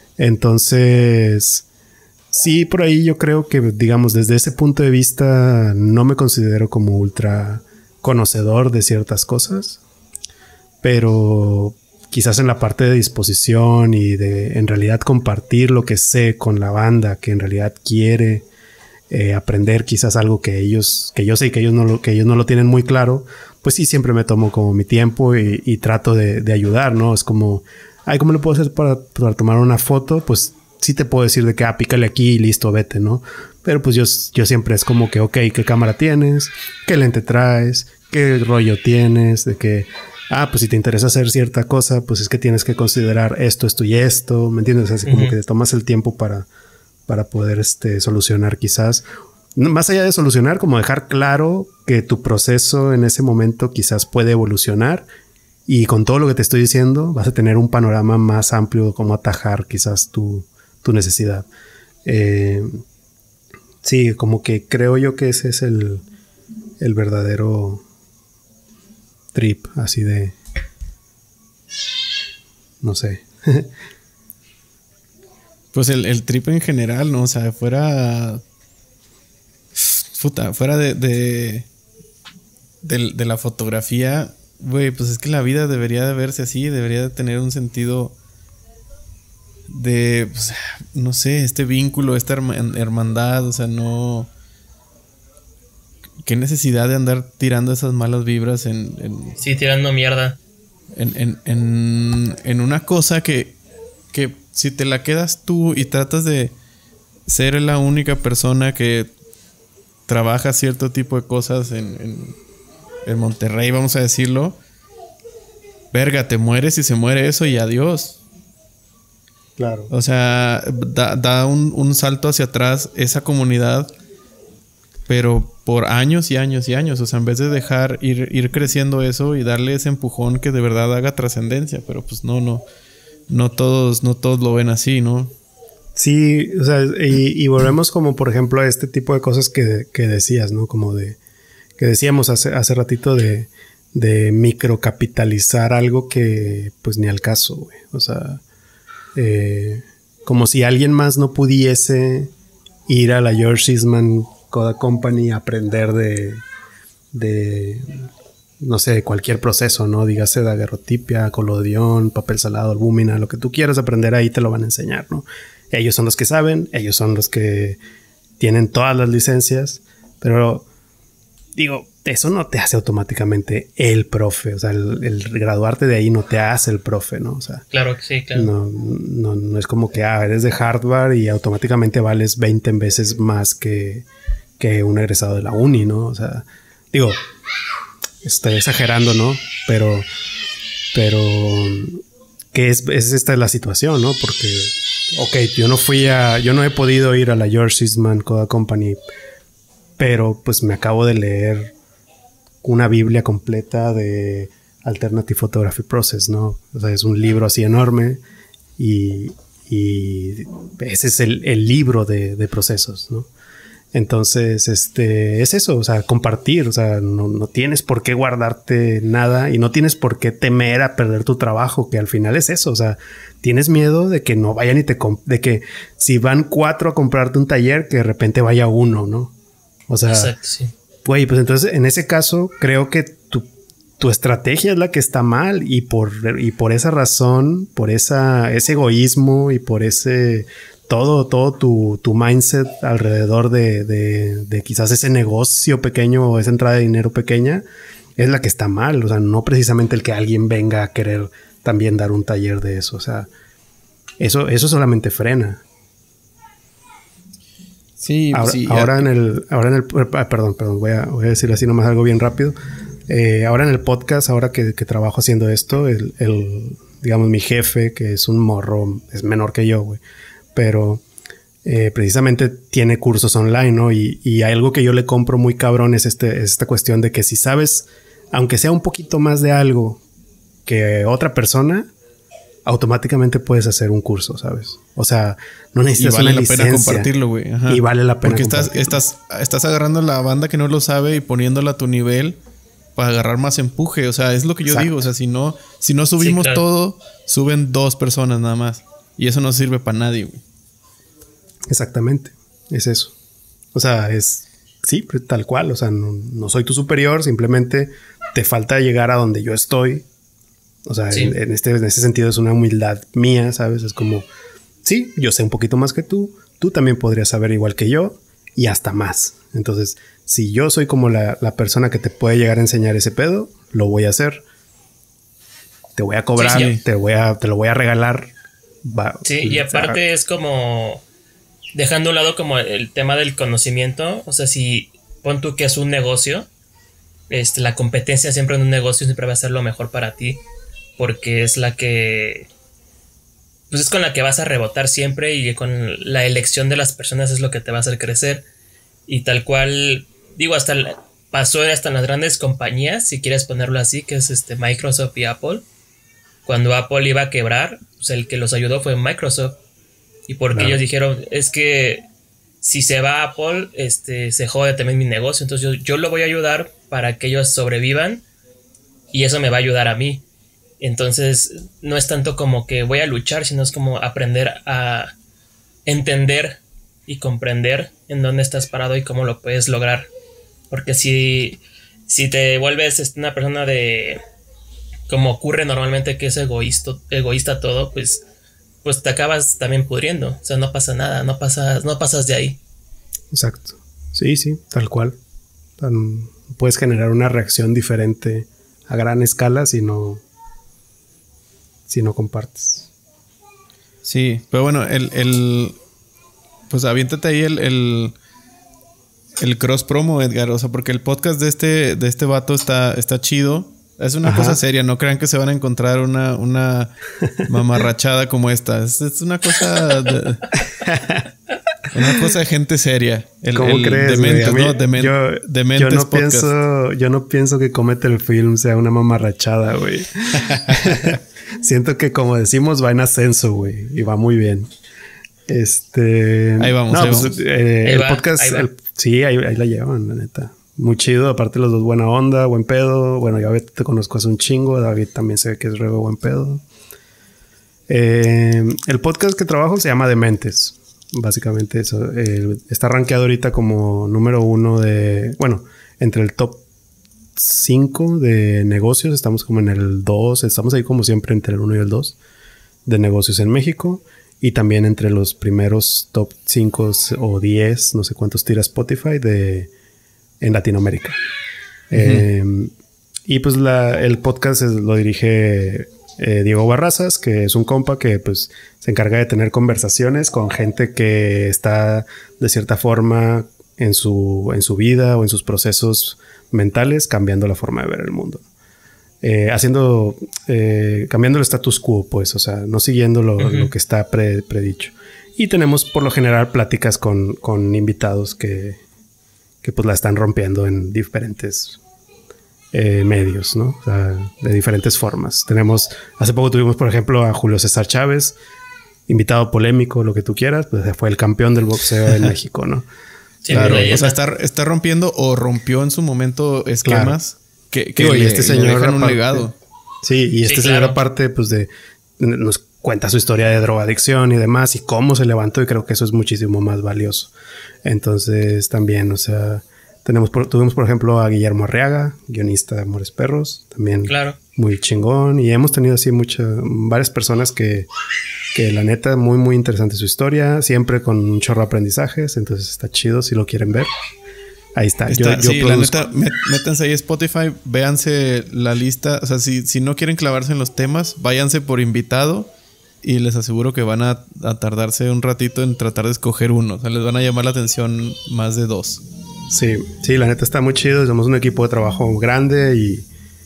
Entonces... Sí, por ahí yo creo que, digamos, desde ese punto de vista no me considero como ultra conocedor de ciertas cosas, pero quizás en la parte de disposición y de en realidad compartir lo que sé con la banda que en realidad quiere eh, aprender quizás algo que ellos, que yo sé que ellos no lo, que ellos no lo tienen muy claro, pues sí, siempre me tomo como mi tiempo y, y trato de, de ayudar, ¿no? Es como, ay, ¿cómo le puedo hacer para, para tomar una foto? Pues sí te puedo decir de que, ah, pícale aquí y listo, vete, ¿no? Pero pues yo, yo siempre es como que, ok, ¿qué cámara tienes? ¿Qué lente traes? ¿Qué rollo tienes? De que, ah, pues si te interesa hacer cierta cosa, pues es que tienes que considerar esto, esto y esto, ¿me entiendes? Así uh-huh. Como que te tomas el tiempo para, para poder este, solucionar quizás. Más allá de solucionar, como dejar claro que tu proceso en ese momento quizás puede evolucionar. Y con todo lo que te estoy diciendo, vas a tener un panorama más amplio de cómo atajar quizás tu... tu necesidad. Eh, sí, como que creo yo que ese es el, el verdadero trip, así de... No sé. Pues el, el trip en general, ¿no? O sea, fuera... Puta, fuera de... de, de, de la fotografía, güey, pues es que la vida debería de verse así, debería de tener un sentido... de, pues, no sé, este vínculo, esta hermandad, o sea, no... ¿Qué necesidad de andar tirando esas malas vibras en... en sí, tirando mierda. En, en, en, en una cosa que, que si te la quedas tú y tratas de ser la única persona que trabaja cierto tipo de cosas en, en, en Monterrey, vamos a decirlo, verga, te mueres y se muere eso y adiós. Claro. O sea, da, da un, un salto hacia atrás esa comunidad, pero por años y años y años. O sea, en vez de dejar ir, ir creciendo eso y darle ese empujón que de verdad haga trascendencia. Pero pues no, no. No todos, no todos lo ven así, ¿no? Sí, o sea, y, y volvemos como por ejemplo a este tipo de cosas que, que decías, ¿no? Como de, que decíamos hace, hace ratito de, de microcapitalizar algo que pues ni al caso, güey. O sea, eh, como si alguien más no pudiese ir a la George Eastman Kodak Company a aprender de, de, no sé, cualquier proceso, ¿no? Dígase daguerrotipia, colodión, papel salado, albúmina, lo que tú quieras aprender ahí te lo van a enseñar, ¿no? Ellos son los que saben, ellos son los que tienen todas las licencias, pero digo, eso no te hace automáticamente el profe, o sea, el, el graduarte de ahí no te hace el profe, ¿no? O sea, claro que sí, claro. No, no, no es como que, ah, eres de Harvard y automáticamente vales veinte veces más que, que un egresado de la uni, ¿no? O sea, digo, estoy exagerando, ¿no? Pero, pero, que es, es esta la situación, ¿no? Porque, ok, yo no fui a, yo no he podido ir a la George Eastman Kodak Company, pero pues me acabo de leer una biblia completa de Alternative Photography Process, ¿no? O sea, es un libro así enorme y, y ese es el, el libro de, de procesos, ¿no? Entonces, este, es eso, o sea, compartir, o sea, no, no tienes por qué guardarte nada y no tienes por qué temer a perder tu trabajo, que al final es eso, o sea, tienes miedo de que no vayan y te, de que si van cuatro a comprarte un taller, que de repente vaya uno, ¿no? O sea, exacto, sí. Güey, pues entonces en ese caso creo que tu, tu estrategia es la que está mal y por, y por esa razón, por esa, ese egoísmo y por ese... Todo, todo tu, tu mindset alrededor de, de, de quizás ese negocio pequeño o esa entrada de dinero pequeña es la que está mal. O sea, no precisamente el que alguien venga a querer también dar un taller de eso. O sea, eso, eso solamente frena. Sí, ahora, sí. Ahora ya. en el, ahora en el, perdón, perdón, voy a, voy a decir así nomás algo bien rápido. Eh, ahora en el podcast, ahora que, que trabajo haciendo esto, el, el, digamos, mi jefe, que es un morro, es menor que yo, güey. Pero eh, precisamente tiene cursos online, ¿no? Y, y algo que yo le compro muy cabrón es, este, es esta cuestión de que si sabes, aunque sea un poquito más de algo que otra persona, automáticamente puedes hacer un curso, ¿sabes? O sea, no necesitas y vale una la licencia. pena compartirlo, güey. Ajá. Y vale la pena Porque estás, estás, estás agarrando la banda que no lo sabe y poniéndola a tu nivel para agarrar más empuje. O sea, es lo que yo Exacto. digo. O sea, si no, si no subimos sí, claro. todo, suben dos personas nada más. Y eso no sirve para nadie, güey. Exactamente, es eso. O sea, es sí, tal cual. O sea, no, no soy tu superior, simplemente te falta llegar a donde yo estoy. O sea, sí. en, en, este, en ese sentido es una humildad mía, ¿sabes? Es como, sí, yo sé un poquito más que tú, tú también podrías saber igual que yo y hasta más. Entonces, si yo soy como la, la persona que te puede llegar a enseñar ese pedo, lo voy a hacer. Te voy a cobrar, sí, sí. Te, voy a, te lo voy a regalar. Va, sí, y aparte o sea, es como... Dejando a un lado como el tema del conocimiento, o sea, si pon tú que es un negocio, este, la competencia siempre en un negocio siempre va a ser lo mejor para ti, porque es la que, pues es con la que vas a rebotar siempre y con la elección de las personas es lo que te va a hacer crecer y tal cual, digo, hasta la, pasó hasta en las grandes compañías, si quieres ponerlo así, que es este Microsoft y Apple. Cuando Apple iba a quebrar, pues el que los ayudó fue Microsoft. Y porque claro. ellos dijeron, es que si se va Apple, este, se jode también mi negocio. Entonces yo, yo lo voy a ayudar para que ellos sobrevivan y eso me va a ayudar a mí. Entonces no es tanto como que voy a luchar, sino es como aprender a entender y comprender en dónde estás parado y cómo lo puedes lograr. Porque si, si te vuelves este, una persona de... como ocurre normalmente que es egoísta, egoísta todo, pues... pues te acabas también pudriendo. O sea, no pasa nada, no pasas, no pasas de ahí. Exacto. Sí, sí, tal cual. Tan, puedes generar una reacción diferente a gran escala si no, si no compartes. Sí, pero bueno, el, el pues aviéntate ahí el, el, el cross promo, Edgar. O sea, porque el podcast de este, de este vato está, está chido. Es una Ajá. cosa seria, no crean que se van a encontrar una, una mamarrachada como esta. Es, es una cosa de, una cosa de gente seria. El, ¿Cómo el crees? Dementes, mí, ¿no? Demen, yo, Dementes yo no podcast. pienso, yo no pienso que Comete el Film sea una mamarrachada, güey. Siento que como decimos va en ascenso, güey, y va muy bien. Este... Ahí vamos, no, ahí pues, vamos. eh, Ahí el va, podcast... ahí va. el- sí, ahí, ahí la llevan, la neta. Muy chido. Aparte los dos buena onda, buen pedo. Bueno, yo te conozco hace un chingo. David también sé que es re buen pedo. Eh, el podcast que trabajo se llama Dementes. Básicamente eso. Eh, está rankeado ahorita como número uno de... Bueno, entre el top cinco de negocios. Estamos como en el dos. Estamos ahí como siempre entre el uno y el dos de negocios en México. Y también entre los primeros top cinco o diez, no sé cuántos tira Spotify, de, en Latinoamérica. Uh-huh. Eh, y pues la, el podcast es, lo dirige eh, Diego Barrazas, que es un compa que pues se encarga de tener conversaciones con gente que está de cierta forma en su, en su vida o en sus procesos mentales cambiando la forma de ver el mundo. Eh, haciendo, eh, cambiando el status quo, pues, o sea, no siguiendo lo, uh-huh. lo que está pre, predicho. Y tenemos por lo general pláticas con, con invitados que, que pues la están rompiendo en diferentes eh, medios, ¿no? O sea, de diferentes formas. Tenemos, hace poco tuvimos, por ejemplo, a Julio César Chávez, invitado polémico, lo que tú quieras, pues fue el campeón del boxeo en México, ¿no? Sí, claro, o sea, está, está rompiendo o rompió en su momento esquemas. Claro. Que, que Digo, le, y este señor le dejan un aparte, legado. Sí, y este sí, señor claro. aparte, pues de nos cuenta su historia de drogadicción y demás y cómo se levantó, y creo que eso es muchísimo más valioso. Entonces, también, o sea, tenemos por, tuvimos por ejemplo a Guillermo Arriaga, guionista de Amores Perros, también claro. muy chingón, y hemos tenido así muchas, varias personas que, que la neta, muy, muy interesante su historia, siempre con un chorro de aprendizajes, entonces está chido si lo quieren ver. Ahí está. está yo, sí, yo la neta, met, métanse ahí a Spotify, véanse la lista. O sea, si, si no quieren clavarse en los temas, váyanse por invitado y les aseguro que van a, a tardarse un ratito en tratar de escoger uno. O sea, les van a llamar la atención más de dos. Sí, sí, la neta está muy chido. Somos un equipo de trabajo grande y,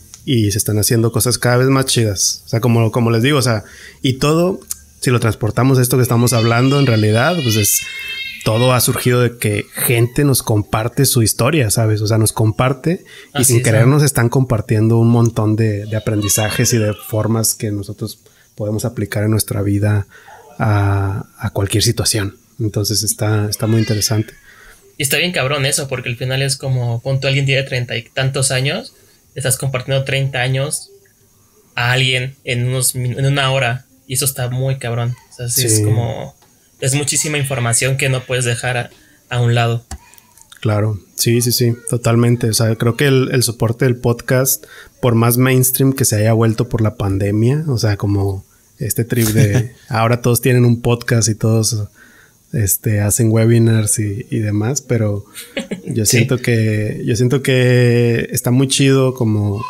y se están haciendo cosas cada vez más chidas. O sea, como, como les digo, o sea, y todo, si lo transportamos a esto que estamos hablando, en realidad, pues es... Todo ha surgido de que gente nos comparte su historia, ¿sabes? O sea, nos comparte y Así sin es, querer ¿no? nos están compartiendo un montón de, de aprendizajes y de formas que nosotros podemos aplicar en nuestra vida a, a cualquier situación. Entonces está, está muy interesante. Y está bien cabrón eso, porque al final es como, pon tú, alguien tiene treinta y tantos años, estás compartiendo treinta años a alguien en, unos, en una hora, y eso está muy cabrón. O sea, sí. es como... Es muchísima información que no puedes dejar a, a un lado. Claro, sí, sí, sí, totalmente. O sea, creo que el, el soporte del podcast, por más mainstream que se haya vuelto por la pandemia, o sea, como este trip de ahora todos tienen un podcast y todos este, hacen webinars y, y demás, pero yo siento sí. que yo siento que está muy chido como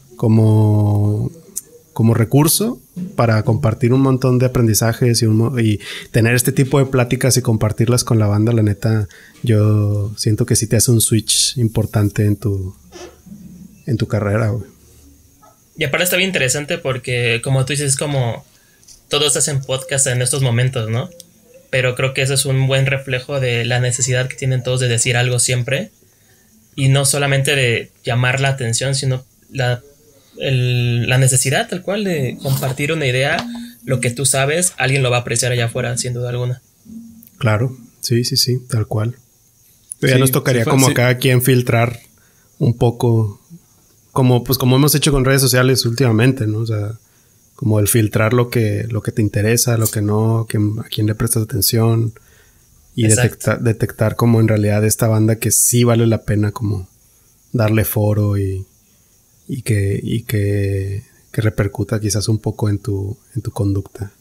como como recurso para compartir un montón de aprendizajes y, un, y tener este tipo de pláticas y compartirlas con la banda. La neta, yo siento que sí te hace un switch importante en tu, en tu carrera, güey. Y aparte está bien interesante porque, como tú dices, es como todos hacen podcast en estos momentos, ¿no? Pero creo que eso es un buen reflejo de la necesidad que tienen todos de decir algo siempre. Y no solamente de llamar la atención, sino la El, la necesidad tal cual de compartir una idea, lo que tú sabes, alguien lo va a apreciar allá afuera, sin duda alguna. Claro, sí, sí, sí, tal cual. Pero sí, ya nos tocaría sí, como sí. a cada quien filtrar un poco, como pues como hemos hecho con redes sociales últimamente, ¿no? O sea, como el filtrar lo que, lo que te interesa, lo que no, que, a quién le prestas atención y detectar, detectar como en realidad esta banda que sí vale la pena como darle foro y Y que, y que, que repercuta quizás un poco en tu, en tu conducta.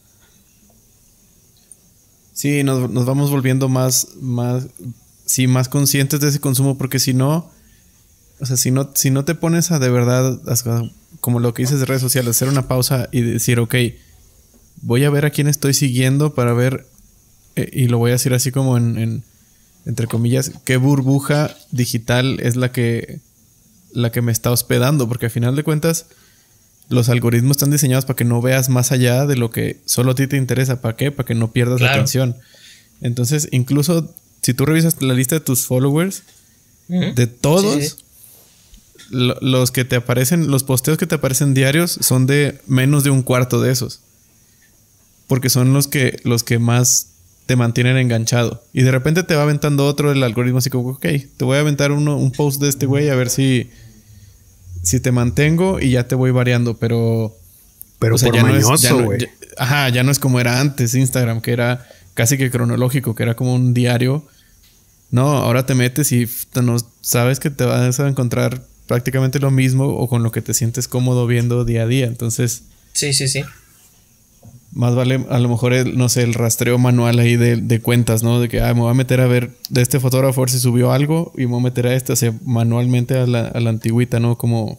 Sí, nos, nos vamos volviendo más, más, sí, más conscientes de ese consumo, porque si no, o sea, si no, si no te pones a de verdad, como lo que dices de redes sociales, hacer una pausa y decir, ok, voy a ver a quién estoy siguiendo para ver, eh, y lo voy a decir así como en, en, entre comillas, qué burbuja digital es la que... la que me está hospedando, porque al final de cuentas los algoritmos están diseñados para que no veas más allá de lo que solo a ti te interesa. ¿Para qué? Para que no pierdas claro. la atención. Entonces, incluso si tú revisas la lista de tus followers, uh-huh. de todos sí, sí. Lo, los que te aparecen, los posteos que te aparecen diarios son de menos de un cuarto de esos, porque son los que los que más te mantienen enganchado. Y de repente te va aventando otro el algoritmo así como, ok, te voy a aventar uno, un post de este güey a ver si, si te mantengo y ya te voy variando, pero... Pero o sea, por ya mañoso, no güey. es, ya, ajá, ya no es como era antes Instagram, que era casi que cronológico, que era como un diario. No, ahora te metes y no sabes que te vas a encontrar prácticamente lo mismo o con lo que te sientes cómodo viendo día a día. Entonces... Sí, sí, sí. Más vale a lo mejor, el, no sé, el rastreo manual ahí de, de cuentas, ¿no? De que ah, me voy a meter a ver de este fotógrafo a ver si subió algo y me voy a meter a este, o sea, manualmente a la, a la antigüita, ¿no? Como,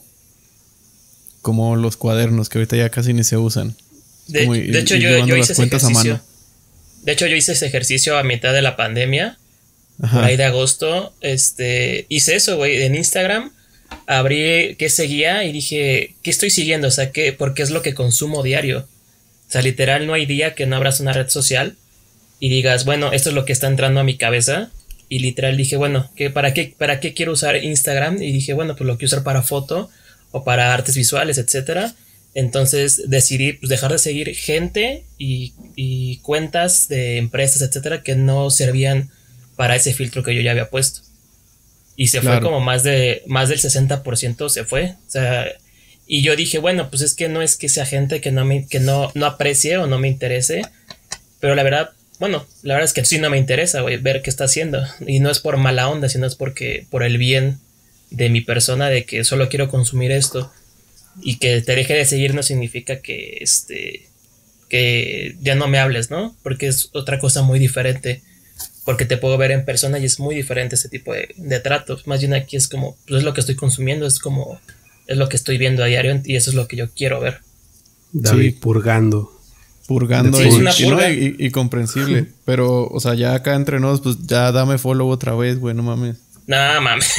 como los cuadernos que ahorita ya casi ni se usan. De, como de ir, hecho, ir yo, yo las hice ese cuentas a ejercicio. mano. De hecho, yo hice ese ejercicio a mitad de la pandemia. Ajá. Por ahí de agosto. Este, hice eso, güey. En Instagram abrí qué seguía y dije, ¿qué estoy siguiendo? O sea, ¿qué, porque es lo que consumo diario. O sea, literal, no hay día que no abras una red social y digas, bueno, esto es lo que está entrando a mi cabeza. Y literal dije, bueno, ¿qué, para, qué, ¿para qué quiero usar Instagram? Y dije, bueno, pues lo quiero usar para foto o para artes visuales, etcétera. Entonces decidí pues, dejar de seguir gente y, y cuentas de empresas, etcétera, que no servían para ese filtro que yo ya había puesto. Y se Claro. fue como más de más del sesenta por ciento se fue. O sea, y yo dije, bueno, pues es que no es que sea gente que no me que no, no aprecie o no me interese, pero la verdad, bueno, la verdad es que sí no me interesa, güey, ver qué está haciendo. Y no es por mala onda, sino es porque por el bien de mi persona, de que solo quiero consumir esto. Y que te deje de seguir no significa que este que ya no me hables, ¿no? Porque es otra cosa muy diferente. Porque te puedo ver en persona y es muy diferente ese tipo de, de trato. Más bien aquí es como, pues es lo que estoy consumiendo, es como, es lo que estoy viendo a diario y eso es lo que yo quiero ver. David, Sí. purgando. Purgando Sí, y, es una y no, purga. y, y comprensible. Pero, o sea, ya acá entre nos, pues ya dame follow otra vez, güey, no mames. No, mames.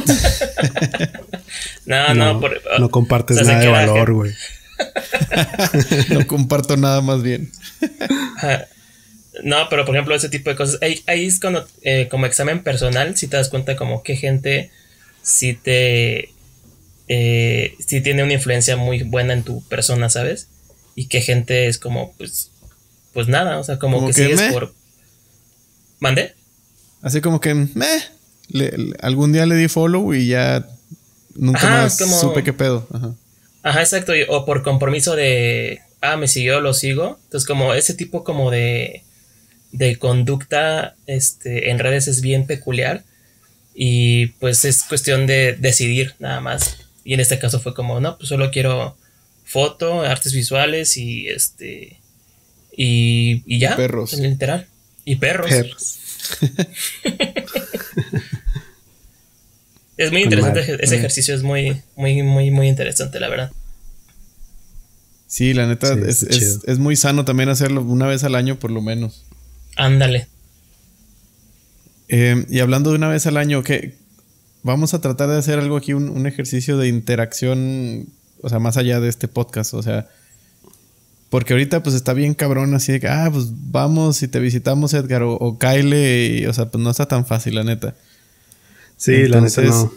no, no, No, por, no compartes o sea, se nada de queda valor, gente- güey. No comparto nada más bien. Ajá. No, pero por ejemplo, ese tipo de cosas. Ahí, ahí es cuando, eh, como examen personal, si te das cuenta como qué gente sí te. Eh, sí tiene una influencia muy buena en tu persona, ¿sabes? Y qué gente es como, pues. Pues nada, o sea, como, Como que, que sigues meh. por. ¿Mande? Así como que, meh, le- le- algún día le di follow y ya nunca Ajá, más como- supe qué pedo. Ajá. Ajá, exacto. y- O por compromiso de. Ah, me siguió, lo sigo. Entonces, como ese tipo como de. De conducta este, en redes es bien peculiar. Y pues es cuestión de decidir nada más. Y en este caso fue como, no, pues solo quiero foto, artes visuales y este. Y, y ya. perros. Literal. Y perros. Perros. Es muy Con interesante madre. ese Mm. ejercicio, es muy, muy, muy, muy interesante, la verdad. Sí, la neta, Sí, es, está es, chido. es muy sano también hacerlo una vez al año por lo menos. Ándale. Eh, y hablando de una vez al año, que vamos a tratar de hacer algo aquí, un, un ejercicio de interacción, o sea, más allá de este podcast, o sea, porque ahorita pues está bien cabrón así de que, ah, pues vamos y te visitamos, Edgar, o, o Kyle, y, o sea, pues no está tan fácil, la neta. Sí, la neta Entonces, no.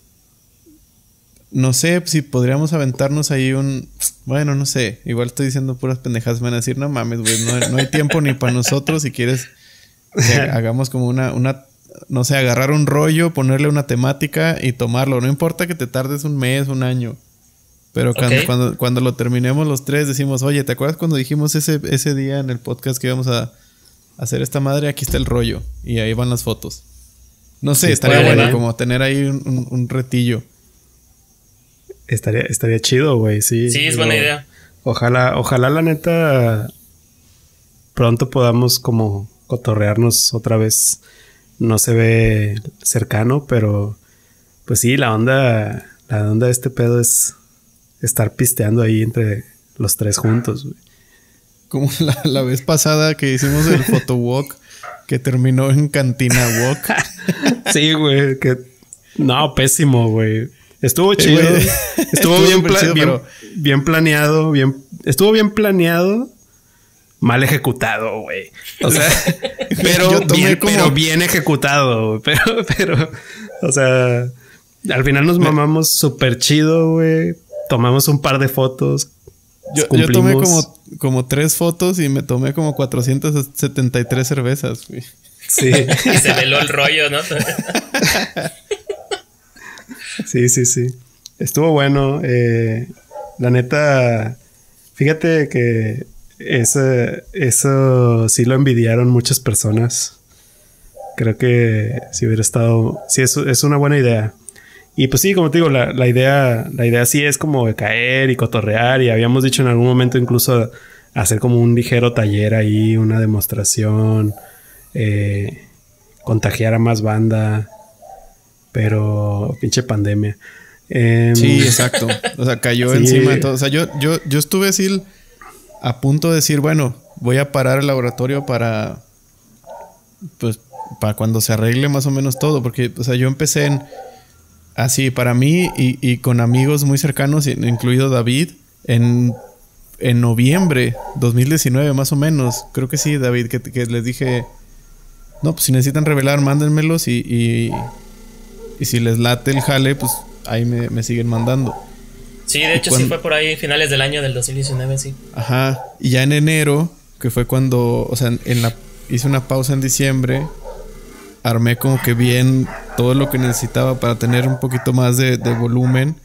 No sé si podríamos aventarnos ahí un... Bueno, no sé. Igual estoy diciendo puras pendejadas. Me van a decir, no mames, güey. No, no hay tiempo ni para nosotros. Si quieres que hagamos como una, una... No sé, agarrar un rollo, ponerle una temática y tomarlo. No importa que te tardes un mes, un año. Pero cuando, Ok. cuando, cuando lo terminemos los tres decimos, oye, ¿te acuerdas cuando dijimos ese, ese día en el podcast que íbamos a hacer esta madre? Aquí está el rollo. Y ahí van las fotos. No sé, Sí, estaría órale, bueno va. como tener ahí un, un, un retillo. Estaría, estaría chido, güey. Sí, Sí, es Digo, buena idea. Ojalá, ojalá la neta pronto podamos como cotorrearnos otra vez. No se ve cercano, pero pues sí, la onda, la onda de este pedo es estar pisteando ahí entre los tres juntos, güey. Como la, la vez pasada que hicimos el photowalk que terminó en Cantina Walk. Sí, güey, que no, pésimo, güey. Estuvo chido. güey. Estuvo, Estuvo bien, súper pla- chido, bien, pero- bien planeado, bien, estuvo bien planeado, mal ejecutado, güey. O sea, pero, Yo tomé bien, como- pero bien ejecutado, güey. Pero, pero, o sea, al final nos mamamos súper chido, güey. Tomamos un par de fotos Yo, yo tomé como, como tres fotos y me tomé como cuatrocientas setenta y tres cervezas, güey. Sí. Y se veló el rollo, ¿no? Sí, sí, sí. Estuvo bueno. Eh, la neta, fíjate que ese, eso sí lo envidiaron muchas personas. Creo que si hubiera estado... Sí, es, es una buena idea. Y pues sí, como te digo, la, la idea la idea sí es como de caer y cotorrear. Y habíamos dicho en algún momento incluso hacer como un ligero taller ahí, una demostración, eh, contagiar a más banda. Pero pinche pandemia. Eh, sí, exacto. O sea, cayó sí. encima de todo. O sea, yo, yo, yo estuve así a punto de decir, bueno, voy a parar el laboratorio para... Pues para cuando se arregle más o menos todo. Porque, o sea, yo empecé en... Así, para mí y, y con amigos muy cercanos, incluido David, en, en noviembre dos mil diecinueve más o menos. Creo que sí, David, que, que les dije, no, pues si necesitan revelar, mándenmelos y, y, y si les late el jale, pues ahí me, me siguen mandando. Sí, de hecho cuando, sí fue por ahí finales del año del dos mil diecinueve, sí. Ajá, y ya en enero, que fue cuando, o sea, en la, hice una pausa en diciembre, armé como que bien todo lo que necesitaba para tener un poquito más de, de volumen.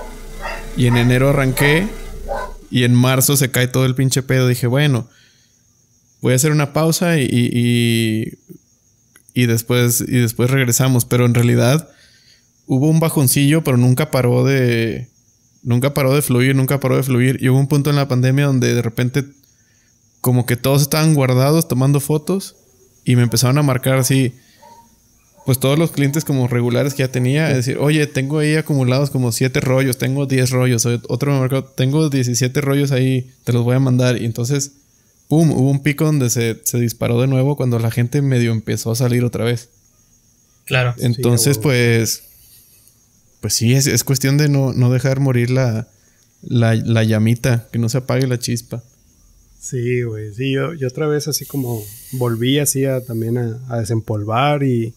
Y en enero arranqué. Y en marzo se cae todo el pinche pedo. Dije, bueno, voy a hacer una pausa y, y, y, después, y después regresamos. Pero en realidad hubo un bajoncillo, pero nunca paró de... Nunca paró de fluir, nunca paró de fluir. Y hubo un punto en la pandemia donde de repente como que todos estaban guardados tomando fotos. Y me empezaron a marcar así... Pues todos los clientes como regulares que ya tenía, es decir, oye, tengo ahí acumulados como siete rollos, tengo diez rollos, otro me marcó, tengo diecisiete rollos ahí, te los voy a mandar. Y entonces, pum, hubo un pico donde se, se disparó de nuevo cuando la gente medio empezó a salir otra vez. Claro. Entonces, sí, pues, pues sí, es, es cuestión de no, no dejar morir la, la, la llamita, que no se apague la chispa. Sí, güey, sí, yo, yo otra vez así como volví así a, también a, a desempolvar y...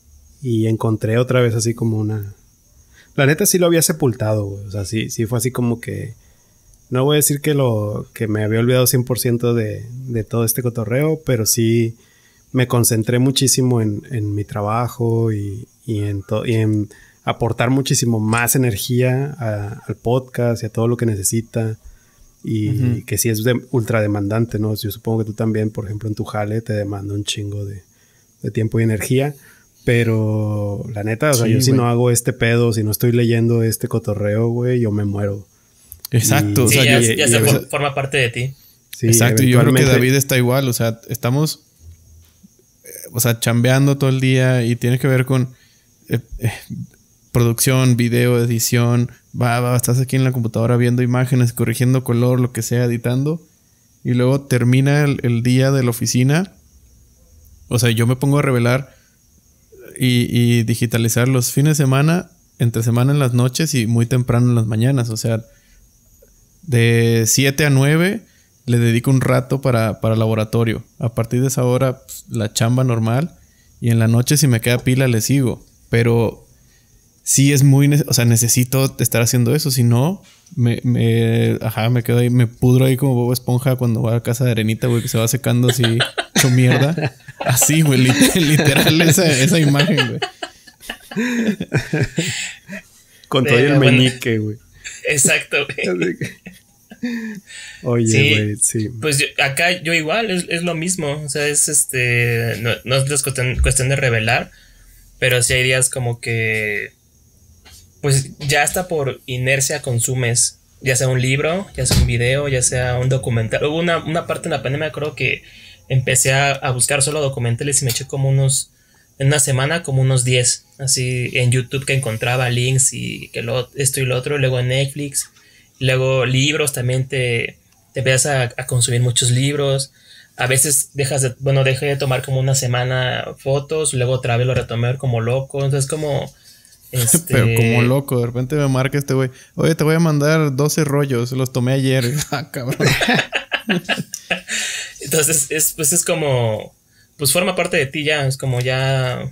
Y encontré otra vez así como una... La neta sí lo había sepultado, güey. O sea, sí, sí fue así como que... No voy a decir que lo que me había olvidado cien por ciento de, de todo este cotorreo, pero sí me concentré muchísimo en, en mi trabajo y, y, en to, y en aportar muchísimo más energía a, al podcast y a todo lo que necesita. Y uh-huh. que sí es de, ultra demandante, ¿no? Yo supongo que tú también, por ejemplo, en tu jale te demanda un chingo de, de tiempo y energía. Pero la neta, o sea, sí, yo si wey. no hago este pedo, si no estoy leyendo este cotorreo, güey, yo me muero. Exacto. Y, o sea, sí, ya, y, ya y, se y, for, forma parte de ti. Sí, exacto, y yo creo que David está igual, o sea, estamos, o sea, chambeando todo el día y tiene que ver con eh, eh, producción, video, edición, va, va, estás aquí en la computadora viendo imágenes, corrigiendo color, lo que sea, editando, y luego termina el, el día de la oficina, o sea, yo me pongo a revelar Y, y digitalizar los fines de semana, entre semana en las noches y muy temprano en las mañanas. O sea, de siete a nueve le dedico un rato para, para laboratorio. A partir de esa hora, pues, la chamba normal. Y en la noche, si me queda pila, le sigo. Pero sí es muy... Ne- o sea, necesito estar haciendo eso. Si no, me, me, ajá, me quedo ahí, me pudro ahí como Bob Esponja cuando voy a casa de arenita, güey, que se va secando así su mierda. Así, güey, literal, literal esa, esa imagen, güey. Con todo el meñique, güey. Exacto, güey. Oye, güey, sí, sí. Pues yo, acá yo igual, es, es lo mismo. O sea, es este... No, no es cuestión, cuestión de revelar, pero sí hay días como que... Pues ya hasta por inercia consumes, ya sea un libro, ya sea un video, ya sea un documental. Hubo una, una parte en la pandemia, creo que empecé a, a buscar solo documentales y me eché como unos, en una semana como unos diez, así en YouTube, que encontraba links y que lo, esto y lo otro, luego en Netflix, luego libros, también te, te empiezas a, a consumir muchos libros. A veces dejas de, bueno, dejé de tomar como una semana fotos, luego otra vez lo retomé como loco, entonces como... Este... Pero como loco, de repente me marca este güey. Oye, te voy a mandar doce rollos, los tomé ayer. Ah, cabrón. Entonces, es, pues es como... Pues forma parte de ti ya, es como ya...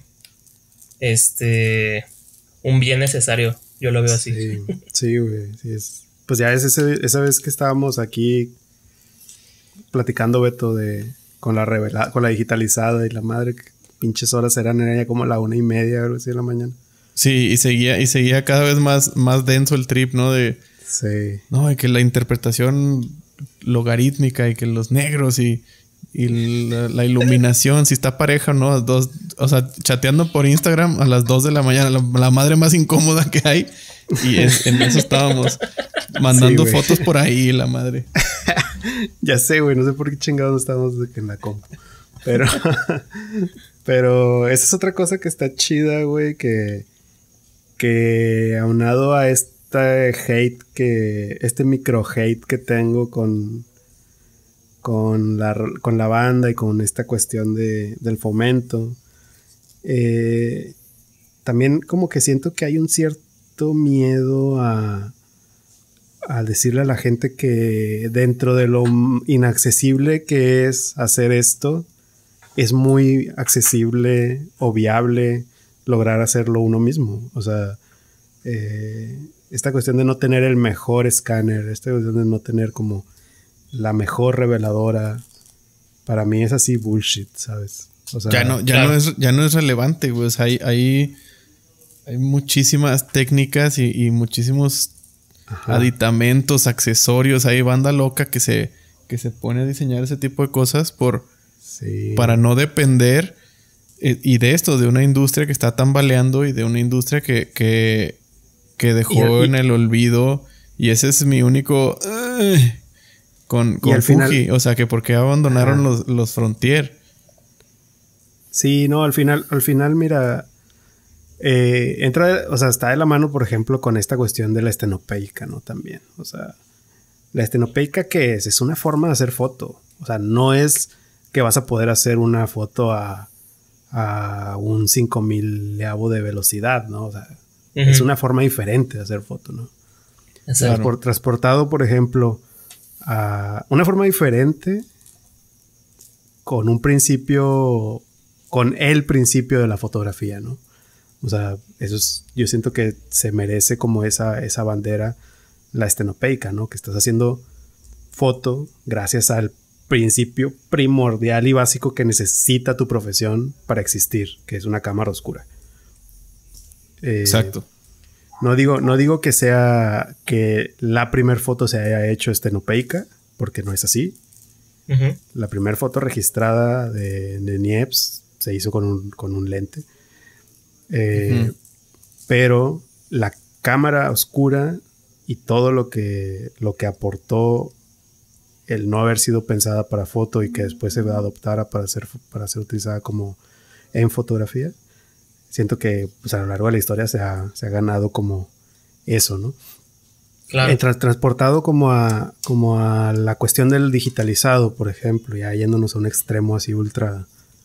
Este... Un bien necesario, yo lo veo así. Sí, sí, güey. Sí es, pues ya es ese, esa vez que estábamos aquí platicando, Beto, de con la revela, con la digitalizada y la madre, que pinches horas eran, era ya como la una y media, algo así de la mañana. Sí, y seguía, y seguía cada vez más, más denso el trip, ¿no? De. Sí. No, y que la interpretación logarítmica y que los negros y, y la, la iluminación, si está pareja o no, dos, o sea, chateando por Instagram a las dos de la mañana, la, la madre más incómoda que hay. Y es, en eso estábamos mandando sí, fotos por ahí, la madre. Ya sé, güey, no sé por qué chingados estamos en la compu. Pero, pero esa es otra cosa que está chida, güey, que, que aunado a este hate que, este micro hate que tengo con, con la, con la banda y con esta cuestión de, del fomento, eh, también como que siento que hay un cierto miedo a, a decirle a la gente que dentro de lo inaccesible que es hacer esto, es muy accesible o viable lograr hacerlo uno mismo. O sea, eh, esta cuestión de no tener el mejor escáner, esta cuestión de no tener como la mejor reveladora, para mí es así bullshit, ¿sabes? O sea, ya no, ya claro. no es, ya no es relevante, güey. O sea, hay, hay, hay muchísimas técnicas y, y muchísimos Ajá. aditamentos, accesorios. Hay banda loca que se, que se pone a diseñar ese tipo de cosas por sí. para no depender eh, y de esto, de una industria que está tambaleando y de una industria que, que, que dejó y, en el olvido. Y ese es mi único uh, con, con Fuji. Final, o sea, que por qué abandonaron los, los Frontier. Sí, no, al final, al final, mira, eh, entra, o sea, está de la mano, por ejemplo, con esta cuestión de la estenopeica, ¿no? También, o sea, la estenopeica, ¿qué es? Es una forma de hacer foto. O sea, no es que vas a poder hacer una foto a, a un cinco mileavo de velocidad, ¿no? O sea, uh-huh. es una forma diferente de hacer foto, ¿no? Transport, transportado, por ejemplo, a una forma diferente con un principio, con el principio de la fotografía, ¿no? O sea, eso es, yo siento que se merece como esa, esa bandera, la estenopeica, ¿no? Que estás haciendo foto gracias al principio primordial y básico que necesita tu profesión para existir, que es una cámara oscura. Eh, Exacto. No digo, no digo que sea que la primer foto se haya hecho estenopeica, porque no es así. Uh-huh. La primera foto registrada de, de Niepce se hizo con un, con un lente. Eh, uh-huh. Pero la cámara oscura y todo lo que, lo que aportó el no haber sido pensada para foto y que después se adoptara para ser, para ser utilizada como en fotografía, siento que pues, a lo largo de la historia se ha, se ha ganado como eso, ¿no? Claro. Eh, tra- transportado como a, como a la cuestión del digitalizado, por ejemplo, ya yéndonos a un extremo así ultra,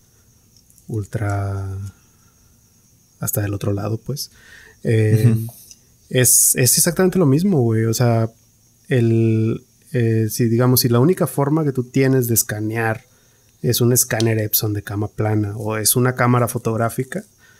ultra, hasta del otro lado, pues. Eh, uh-huh. es, es exactamente lo mismo, güey. O sea, el, eh, si digamos, si la única forma que tú tienes de escanear es un escáner Epson de cama plana o es una cámara fotográfica,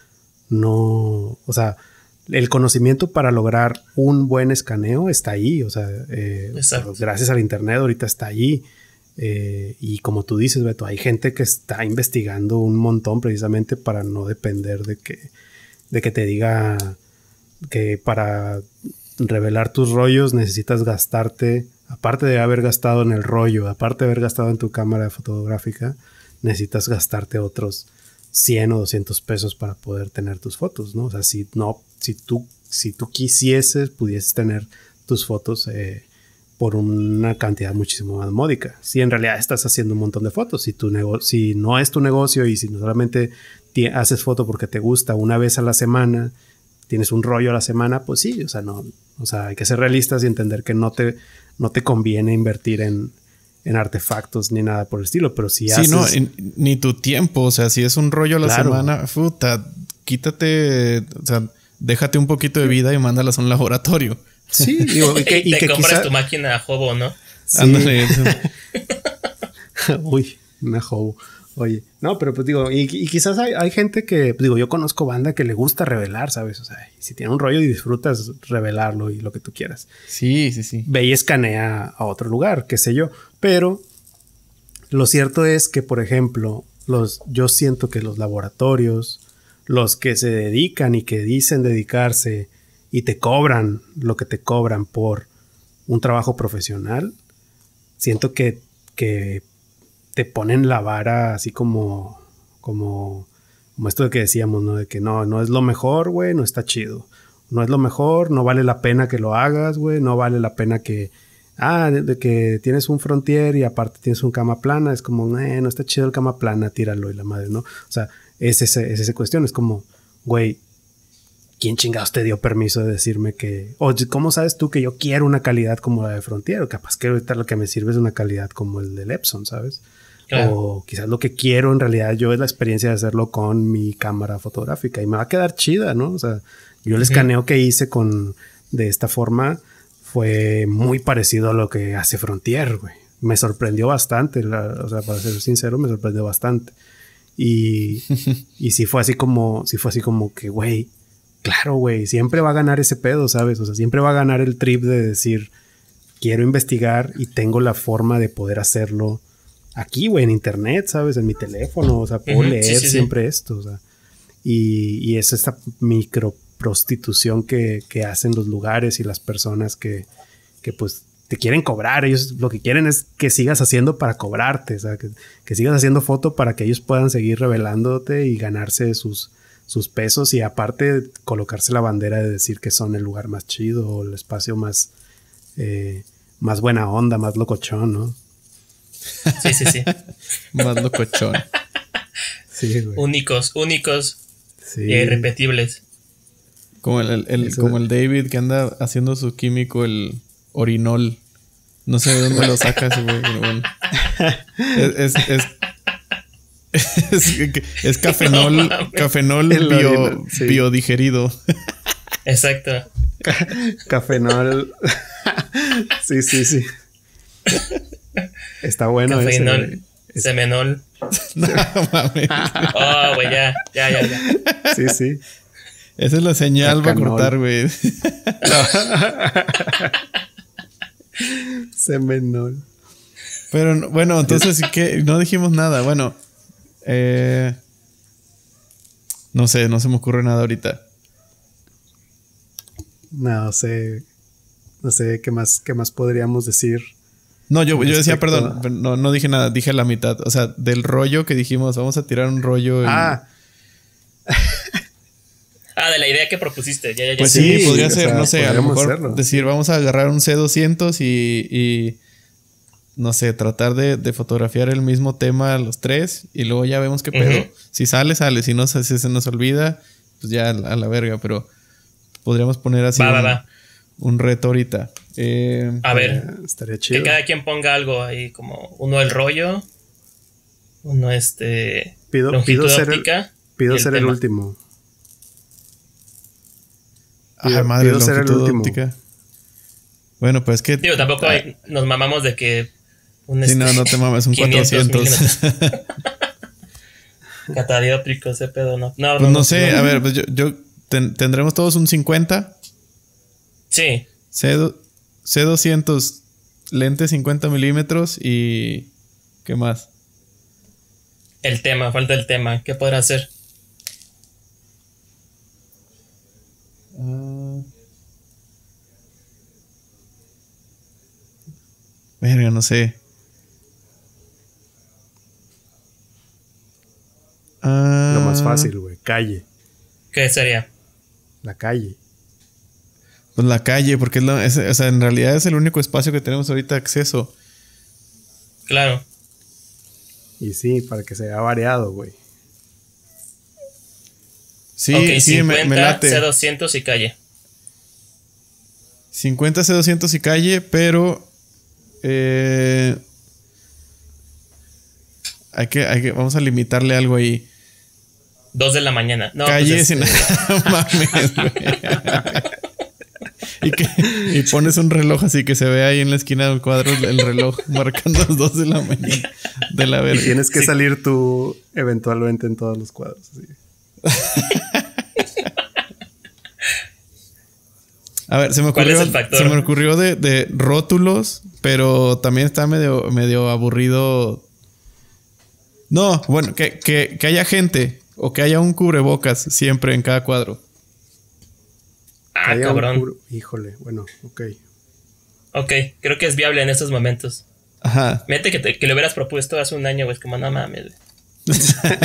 no, o sea, el conocimiento para lograr un buen escaneo está ahí, o sea, eh, gracias al internet ahorita está ahí, eh, y como tú dices, Beto, hay gente que está investigando un montón precisamente para no depender de que, de que te diga que para revelar tus rollos necesitas gastarte, aparte de haber gastado en el rollo, aparte de haber gastado en tu cámara fotográfica, necesitas gastarte otros cien o doscientos pesos para poder tener tus fotos, ¿no? O sea, si no, si tú, si tú quisieses, pudieses tener tus fotos eh, por una cantidad muchísimo más módica. Si en realidad estás haciendo un montón de fotos, si tu nego- si no es tu negocio y si no solamente t- haces foto porque te gusta una vez a la semana, tienes un rollo a la semana, pues sí, o sea, no, o sea, hay que ser realistas y entender que no te, no te conviene invertir en en artefactos ni nada por el estilo, pero si sí, haces... no, en, ni tu tiempo, o sea, si es un rollo a la claro. semana, puta, quítate, o sea, déjate un poquito de vida y mándalas a un laboratorio. Sí, digo, y que, y te que compras quizá... tu máquina a Hobo, ¿no? Sí. Ándale. Uy, Una hobo. Oye, no, pero pues digo, y, y quizás hay, hay gente que, pues, digo, yo conozco banda que le gusta revelar, ¿sabes? O sea, si tiene un rollo y disfrutas revelarlo y lo que tú quieras. Sí, sí, sí. Ve y escanea a otro lugar, qué sé yo. Pero lo cierto es que, por ejemplo, los, yo siento que los laboratorios, los que se dedican y que dicen dedicarse y te cobran lo que te cobran por un trabajo profesional, siento que, que te ponen la vara así como, como, como esto de que decíamos, ¿no? De que no, no es lo mejor, güey, no está chido. No es lo mejor, no vale la pena que lo hagas, güey, no vale la pena que, ah, de, de que tienes un Frontier y aparte tienes un cama plana, es como, eh, no está chido el cama plana, tíralo y la madre, ¿no? O sea, es esa es ese cuestión, es como, güey, ¿quién chingados te dio permiso de decirme que... O ¿cómo sabes tú que yo quiero una calidad como la de Frontier? O capaz que ahorita lo que me sirve es una calidad como el del Epson, ¿sabes? Claro. O quizás lo que quiero en realidad yo es la experiencia de hacerlo con mi cámara fotográfica. Y me va a quedar chida, ¿no? O sea, yo el escaneo uh-huh. que hice con... De esta forma fue muy parecido a lo que hace Frontier, güey. Me sorprendió bastante. La, o sea, para ser sincero, me sorprendió bastante. Y... y sí fue así como... Sí fue así como que, güey... Claro, güey, siempre va a ganar ese pedo, ¿sabes? O sea, siempre va a ganar el trip de decir, quiero investigar y tengo la forma de poder hacerlo aquí, güey, en internet, ¿sabes? En mi teléfono, o sea, puedo uh-huh, leer sí, sí, siempre sí. esto, o sea. Y, y es esta microprostitución que, que hacen los lugares y las personas que, que, pues, te quieren cobrar. Ellos lo que quieren es que sigas haciendo para cobrarte, o sea, que, que sigas haciendo foto para que ellos puedan seguir revelándote y ganarse sus... sus pesos y aparte colocarse la bandera de decir que son el lugar más chido o el espacio más eh, más buena onda, más locochón, ¿no? Sí, sí, sí. Más locochón. Sí, güey. Únicos, únicos sí. E irrepetibles. Como el, el, el como el David que anda haciendo su químico, el orinol. No sé de dónde lo saca ese güey, pero bueno. Es... es, es Es, es cafenol, no, cafenol bio, sí. biodigerido. Exacto. Ca cafenol. Sí, sí, sí. Está bueno. Cafenol, ese, semenol. No mames. Oh, güey, ya, ya, ya, ya. Sí, sí. Esa es la señal para cortar, güey. Semenol. Pero bueno, entonces, ¿qué? No dijimos nada. Bueno. Eh, no sé, no se me ocurre nada ahorita. No sé. No sé qué más, qué más podríamos decir. No, yo, yo decía, perdón, a... no, no dije nada, dije la mitad. O sea, del rollo que dijimos, vamos a tirar un rollo. En... Ah. Ah, de la idea que propusiste. Ya, ya, ya. Pues sí, sí podría ser, sea, no sé, a lo mejor hacerlo. Decir, vamos a agarrar un C doscientos y, y no sé, tratar de, de fotografiar el mismo tema a los tres y luego ya vemos qué pedo. Uh-huh. Si sale, sale. Si no, si se nos olvida, pues ya a la, a la verga. Pero podríamos poner así va, un, va, va. un reto ahorita. Eh, a ver, eh, estaría chido. Que cada quien ponga algo ahí, como uno el rollo, uno este... Pido, pido ser, el, pido ser el, el último. Pido, Ay, madre, pido ser el último. Óptica. Bueno, pues que... Digo, tampoco hay, nos mamamos de que... Un sí, este, no, no te mames, un cuatrocientos. Catadióptrico, ese pedo, no. No, pues no, no sé, no. A ver, pues yo, yo ten, tendremos todos un cincuenta. Sí. C doscientos, lente cincuenta milímetros y... ¿Qué más? El tema, falta el tema. ¿Qué podrá hacer? Uh... Verga, no sé. Uh... Lo más fácil, güey. Calle. ¿Qué sería? La calle. Pues la calle, porque es la, es, o sea, en realidad es el único espacio que tenemos ahorita acceso. Claro. Y sí, para que sea variado, güey. Sí, okay, sí, cincuenta, me, me late. C doscientos y calle. cincuenta C doscientos y calle, pero... Eh, hay que, hay que... Vamos a limitarle algo ahí. Dos de la mañana. No, calle pues sin... este... Mames, güey. y, que, y pones un reloj así que se ve ahí en la esquina del cuadro el reloj marcando las dos de la mañana de la verga. Y tienes que Sí. salir tú eventualmente en todos los cuadros. Sí. A ver, se me ¿Cuál ocurrió, es el factor? se me ocurrió de, de rótulos, pero también está medio, medio aburrido. No, bueno, que, que, que haya gente o que haya un cubrebocas siempre en cada cuadro. Ah, Había un cabrón. cubro- Híjole, bueno, ok. Ok, creo que es viable en estos momentos. Ajá. Mete que, te, que lo hubieras propuesto hace un año, güey. Es como, no mames, güey.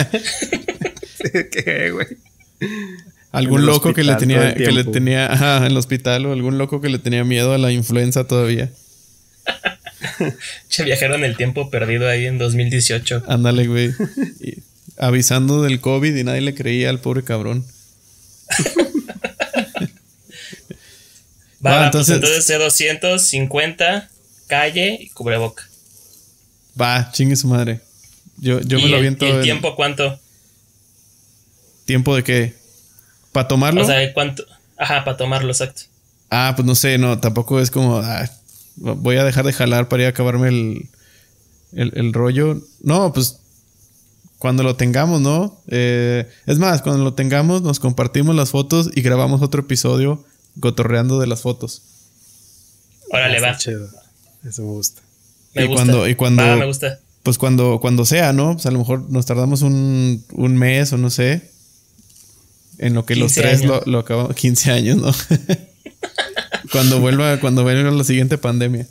¿Qué, güey? Algún En el loco que le hospital todo tenía, el que le tiempo. tenía, ajá, en el hospital, o algún loco que le tenía miedo a la influenza todavía. Che, viajaron el tiempo perdido ahí en dos mil dieciocho. Ándale, güey. Y avisando del COVID y nadie le creía al pobre cabrón. Va, Va, va, entonces- pues entonces C doscientos cincuenta, calle y cubreboca. Va, chingue su madre. Yo, yo ¿Y me lo el, aviento. y el en- tiempo cuánto? ¿Tiempo de qué? ¿Para tomarlo? O sea, ¿cuánto? Ajá, para tomarlo, exacto. Ah, pues no sé, no, tampoco es como, ah, voy a dejar de jalar para ir a acabarme el, el, el rollo. No, pues cuando lo tengamos, ¿no? Eh, es más, cuando lo tengamos nos compartimos las fotos y grabamos otro episodio gotorreando de las fotos. Órale, Está va. chido. Eso me gusta. Me y gusta. cuando- y cuando- Va, me gusta. Pues cuando, cuando sea, ¿no? Pues a lo mejor nos tardamos un, un mes o no sé. En lo que los quince tres lo, años. lo acabamos. quince años, ¿no? cuando vuelva, cuando vuelva la siguiente pandemia.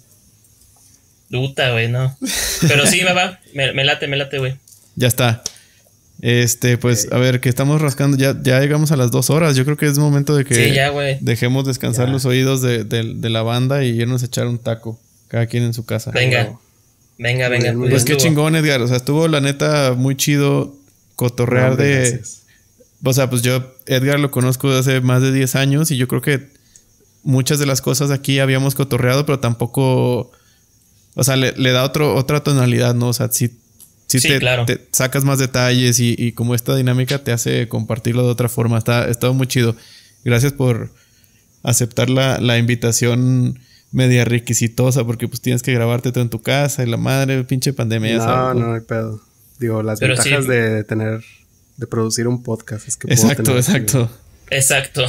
Puta, güey, no. Pero sí, me va. Me, me late, me late, güey. Ya está. Este, pues, Ok. a ver, que estamos rascando. Ya, ya llegamos a las dos horas. Yo creo que es momento de que Sí, ya, güey. dejemos descansar Ya. los oídos de, de- de la banda y irnos a echar un taco. Cada quien en su casa. Venga. Huevo. Venga, Muy venga. bien, muy Pues qué estuvo. chingón, Edgar. O sea, estuvo la neta muy chido cotorrear No, hombre, de. gracias. O sea, pues yo, Edgar, lo conozco desde hace más de diez años y yo creo que muchas de las cosas aquí habíamos cotorreado, pero tampoco. O sea, le, le da otro, otra tonalidad, ¿no? O sea, sí, sí, Sí, te, claro. te sacas más detalles y, y como esta dinámica te hace compartirlo de otra forma. Está, está muy chido. Gracias por aceptar la, la invitación media requisitosa, porque pues tienes que grabarte tú en tu casa y la madre, pinche pandemia. ya No, sabes, no, no hay pedo. Digo, las Pero ventajas sí. de tener, de producir un podcast es que puedo Exacto, tener- exacto. Exacto.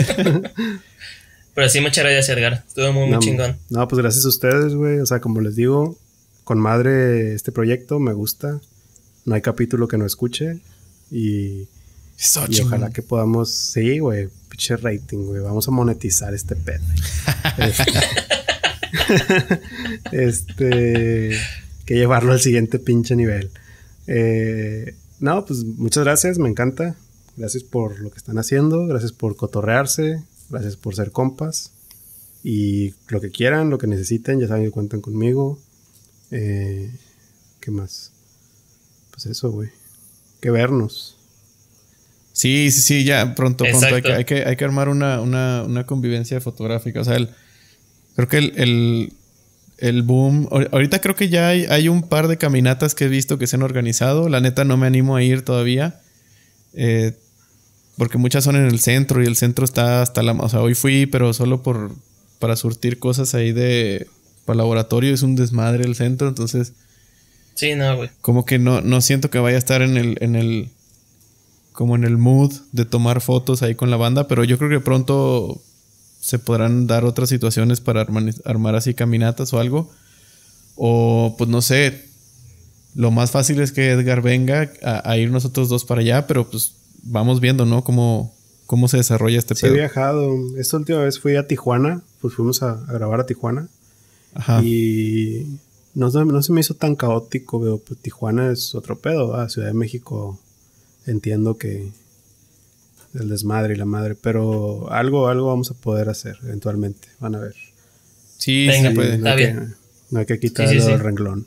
Pero sí, muchas gracias, Edgar. Estuvo muy, muy No, chingón. no, pues gracias a ustedes, güey. O sea, como les digo, con madre este proyecto me gusta. No hay capítulo que no escuche. Y, Eso, y chingón. ojalá que podamos, sí, güey, pinche rating, güey. Vamos a monetizar este pedo. Este, este, que llevarlo al siguiente pinche nivel. Eh, no, pues muchas gracias, me encanta. Gracias por lo que están haciendo, gracias por cotorrearse, gracias por ser compas. Y lo que quieran, lo que necesiten, ya saben que cuentan conmigo. Eh, ¿Qué más? Pues eso, güey. Que vernos. Sí, sí, sí, ya pronto, pronto. Hay Exacto. que, hay que, hay que armar una, una, una convivencia fotográfica. O sea, el, creo que el, el, el boom. ahor- Ahorita creo que ya hay, hay un par de caminatas que he visto que se han organizado. La neta no me animo a ir todavía. Eh, porque muchas son en el centro y el centro está hasta la. O sea, hoy fui, pero solo por para surtir cosas ahí de. Para laboratorio. Es un desmadre el centro. Entonces, Sí, no, güey. como que no, no siento que vaya a estar en el, en el. Como en el mood de tomar fotos ahí con la banda. Pero yo creo que pronto se podrán dar otras situaciones para armar, armar así caminatas o algo. O pues no sé. Lo más fácil es que Edgar venga a, a ir nosotros dos para allá. Pero pues vamos viendo, ¿no? Cómo, cómo se desarrolla este Sí, he pedo. viajado. Esta última vez fui a Tijuana. Pues fuimos a, a grabar a Tijuana. Ajá. Y no, se- no se me hizo tan caótico, pero pues, Tijuana es otro pedo, ¿verdad? Ciudad de México entiendo que el desmadre y la madre, pero algo, algo vamos a poder hacer eventualmente, van a ver. Sí, Venga, sí, Sí, puede. no, hay Está que, no hay que quitarlo Sí, sí, sí. del renglón.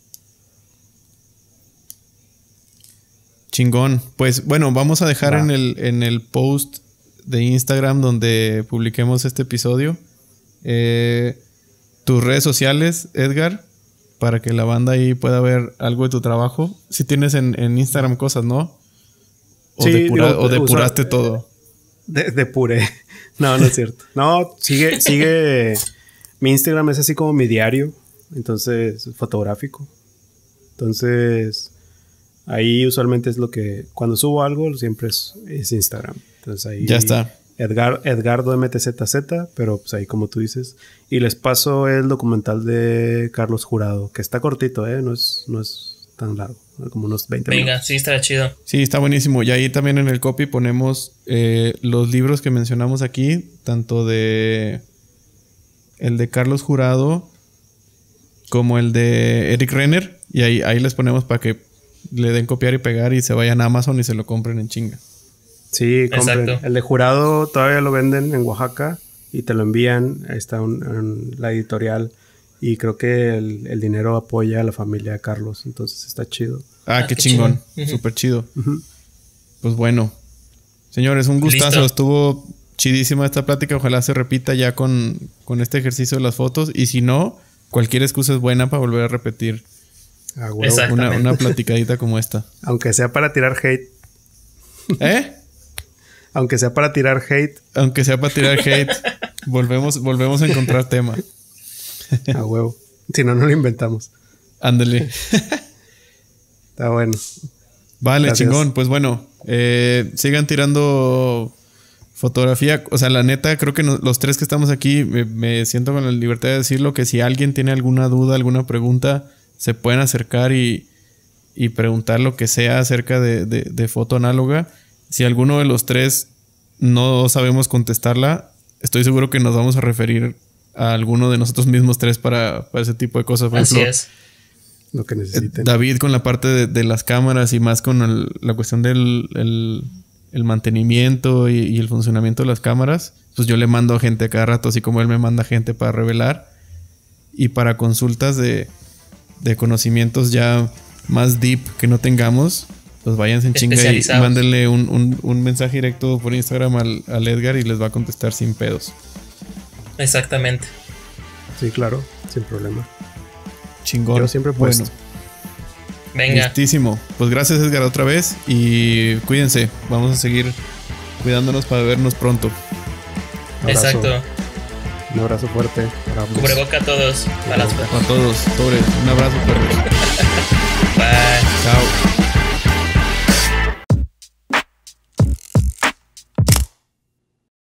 Chingón. Pues bueno, vamos a dejar Va. en el, en el post de Instagram donde publiquemos este episodio eh, tus redes sociales, Edgar, para que la banda ahí pueda ver algo de tu trabajo. Si tienes en, en Instagram cosas, ¿no? O, Sí, depura- digo, o depuraste usa- todo. De, de puré. No, no es cierto. No, sigue, sigue. Mi Instagram es así como mi diario. Entonces, fotográfico. Entonces, ahí usualmente es lo que... Cuando subo algo, siempre es, es Instagram. Entonces ahí... Ya está. Edgar, Edgardo M T Z Z, pero pues ahí como tú dices. Y les paso el documental de Carlos Jurado, que está cortito, ¿eh? No es, no es tan largo. Como unos veinte Venga, minutos. sí, estará chido. Sí, está buenísimo. Y ahí también en el copy ponemos eh, los libros que mencionamos aquí, tanto de el de Carlos Jurado como el de Eric Renner. Y ahí, ahí les ponemos para que le den copiar y pegar y se vayan a Amazon y se lo compren en chinga. Sí, compren. Exacto. El de Jurado todavía lo venden en Oaxaca y te lo envían. Ahí está un, un, la editorial. Y creo que el, el dinero apoya a la familia de Carlos. Entonces está chido. Ah, Ah, qué, qué chingón. chingón. Ujú. Súper chido. Uh-huh. Pues bueno. Señores, un gustazo. Listo. Estuvo chidísima esta plática. Ojalá se repita ya con, con este ejercicio de las fotos. Y si no, cualquier excusa es buena para volver a repetir Ah, huevo. Exacto. una, una platicadita como esta. Aunque sea para tirar hate. ¿Eh? Aunque sea para tirar hate. Aunque sea para tirar hate, volvemos, volvemos a encontrar tema. A huevo. Si no, no lo inventamos. Ándale. Está bueno. Vale, Gracias. chingón. Pues bueno, eh, sigan tirando fotografía. O sea, la neta, creo que no- los tres que estamos aquí, me, me siento con la libertad de decirlo, que si alguien tiene alguna duda, alguna pregunta, se pueden acercar y, y preguntar lo que sea acerca de, de, de foto análoga. Si alguno de los tres no sabemos contestarla, estoy seguro que nos vamos a referir a alguno de nosotros mismos tres para, para ese tipo de cosas. Por Así ejemplo, es. Lo que Eh, necesiten. David con la parte de, de las cámaras y más con el- la cuestión del el, el mantenimiento y, y el funcionamiento de las cámaras, pues yo le mando a gente a cada rato, así como él me manda gente para revelar. Y para consultas de, de conocimientos ya más deep que no tengamos, pues váyanse en chinga y Especializados. mándenle un, un, un mensaje directo por Instagram al, al Edgar y les va a contestar sin pedos. Exactamente. Sí, claro. Sin problema. Chingón. Yo siempre he puesto. Bueno. Venga. Listísimo. Pues gracias, Edgar, otra vez. Y cuídense. Vamos a seguir cuidándonos para vernos pronto. Abrazo. Exacto. Un abrazo fuerte. para ambos. Cubreboca a todos. Para las A todos. Sobre. Un abrazo, perros. Bye. Chao.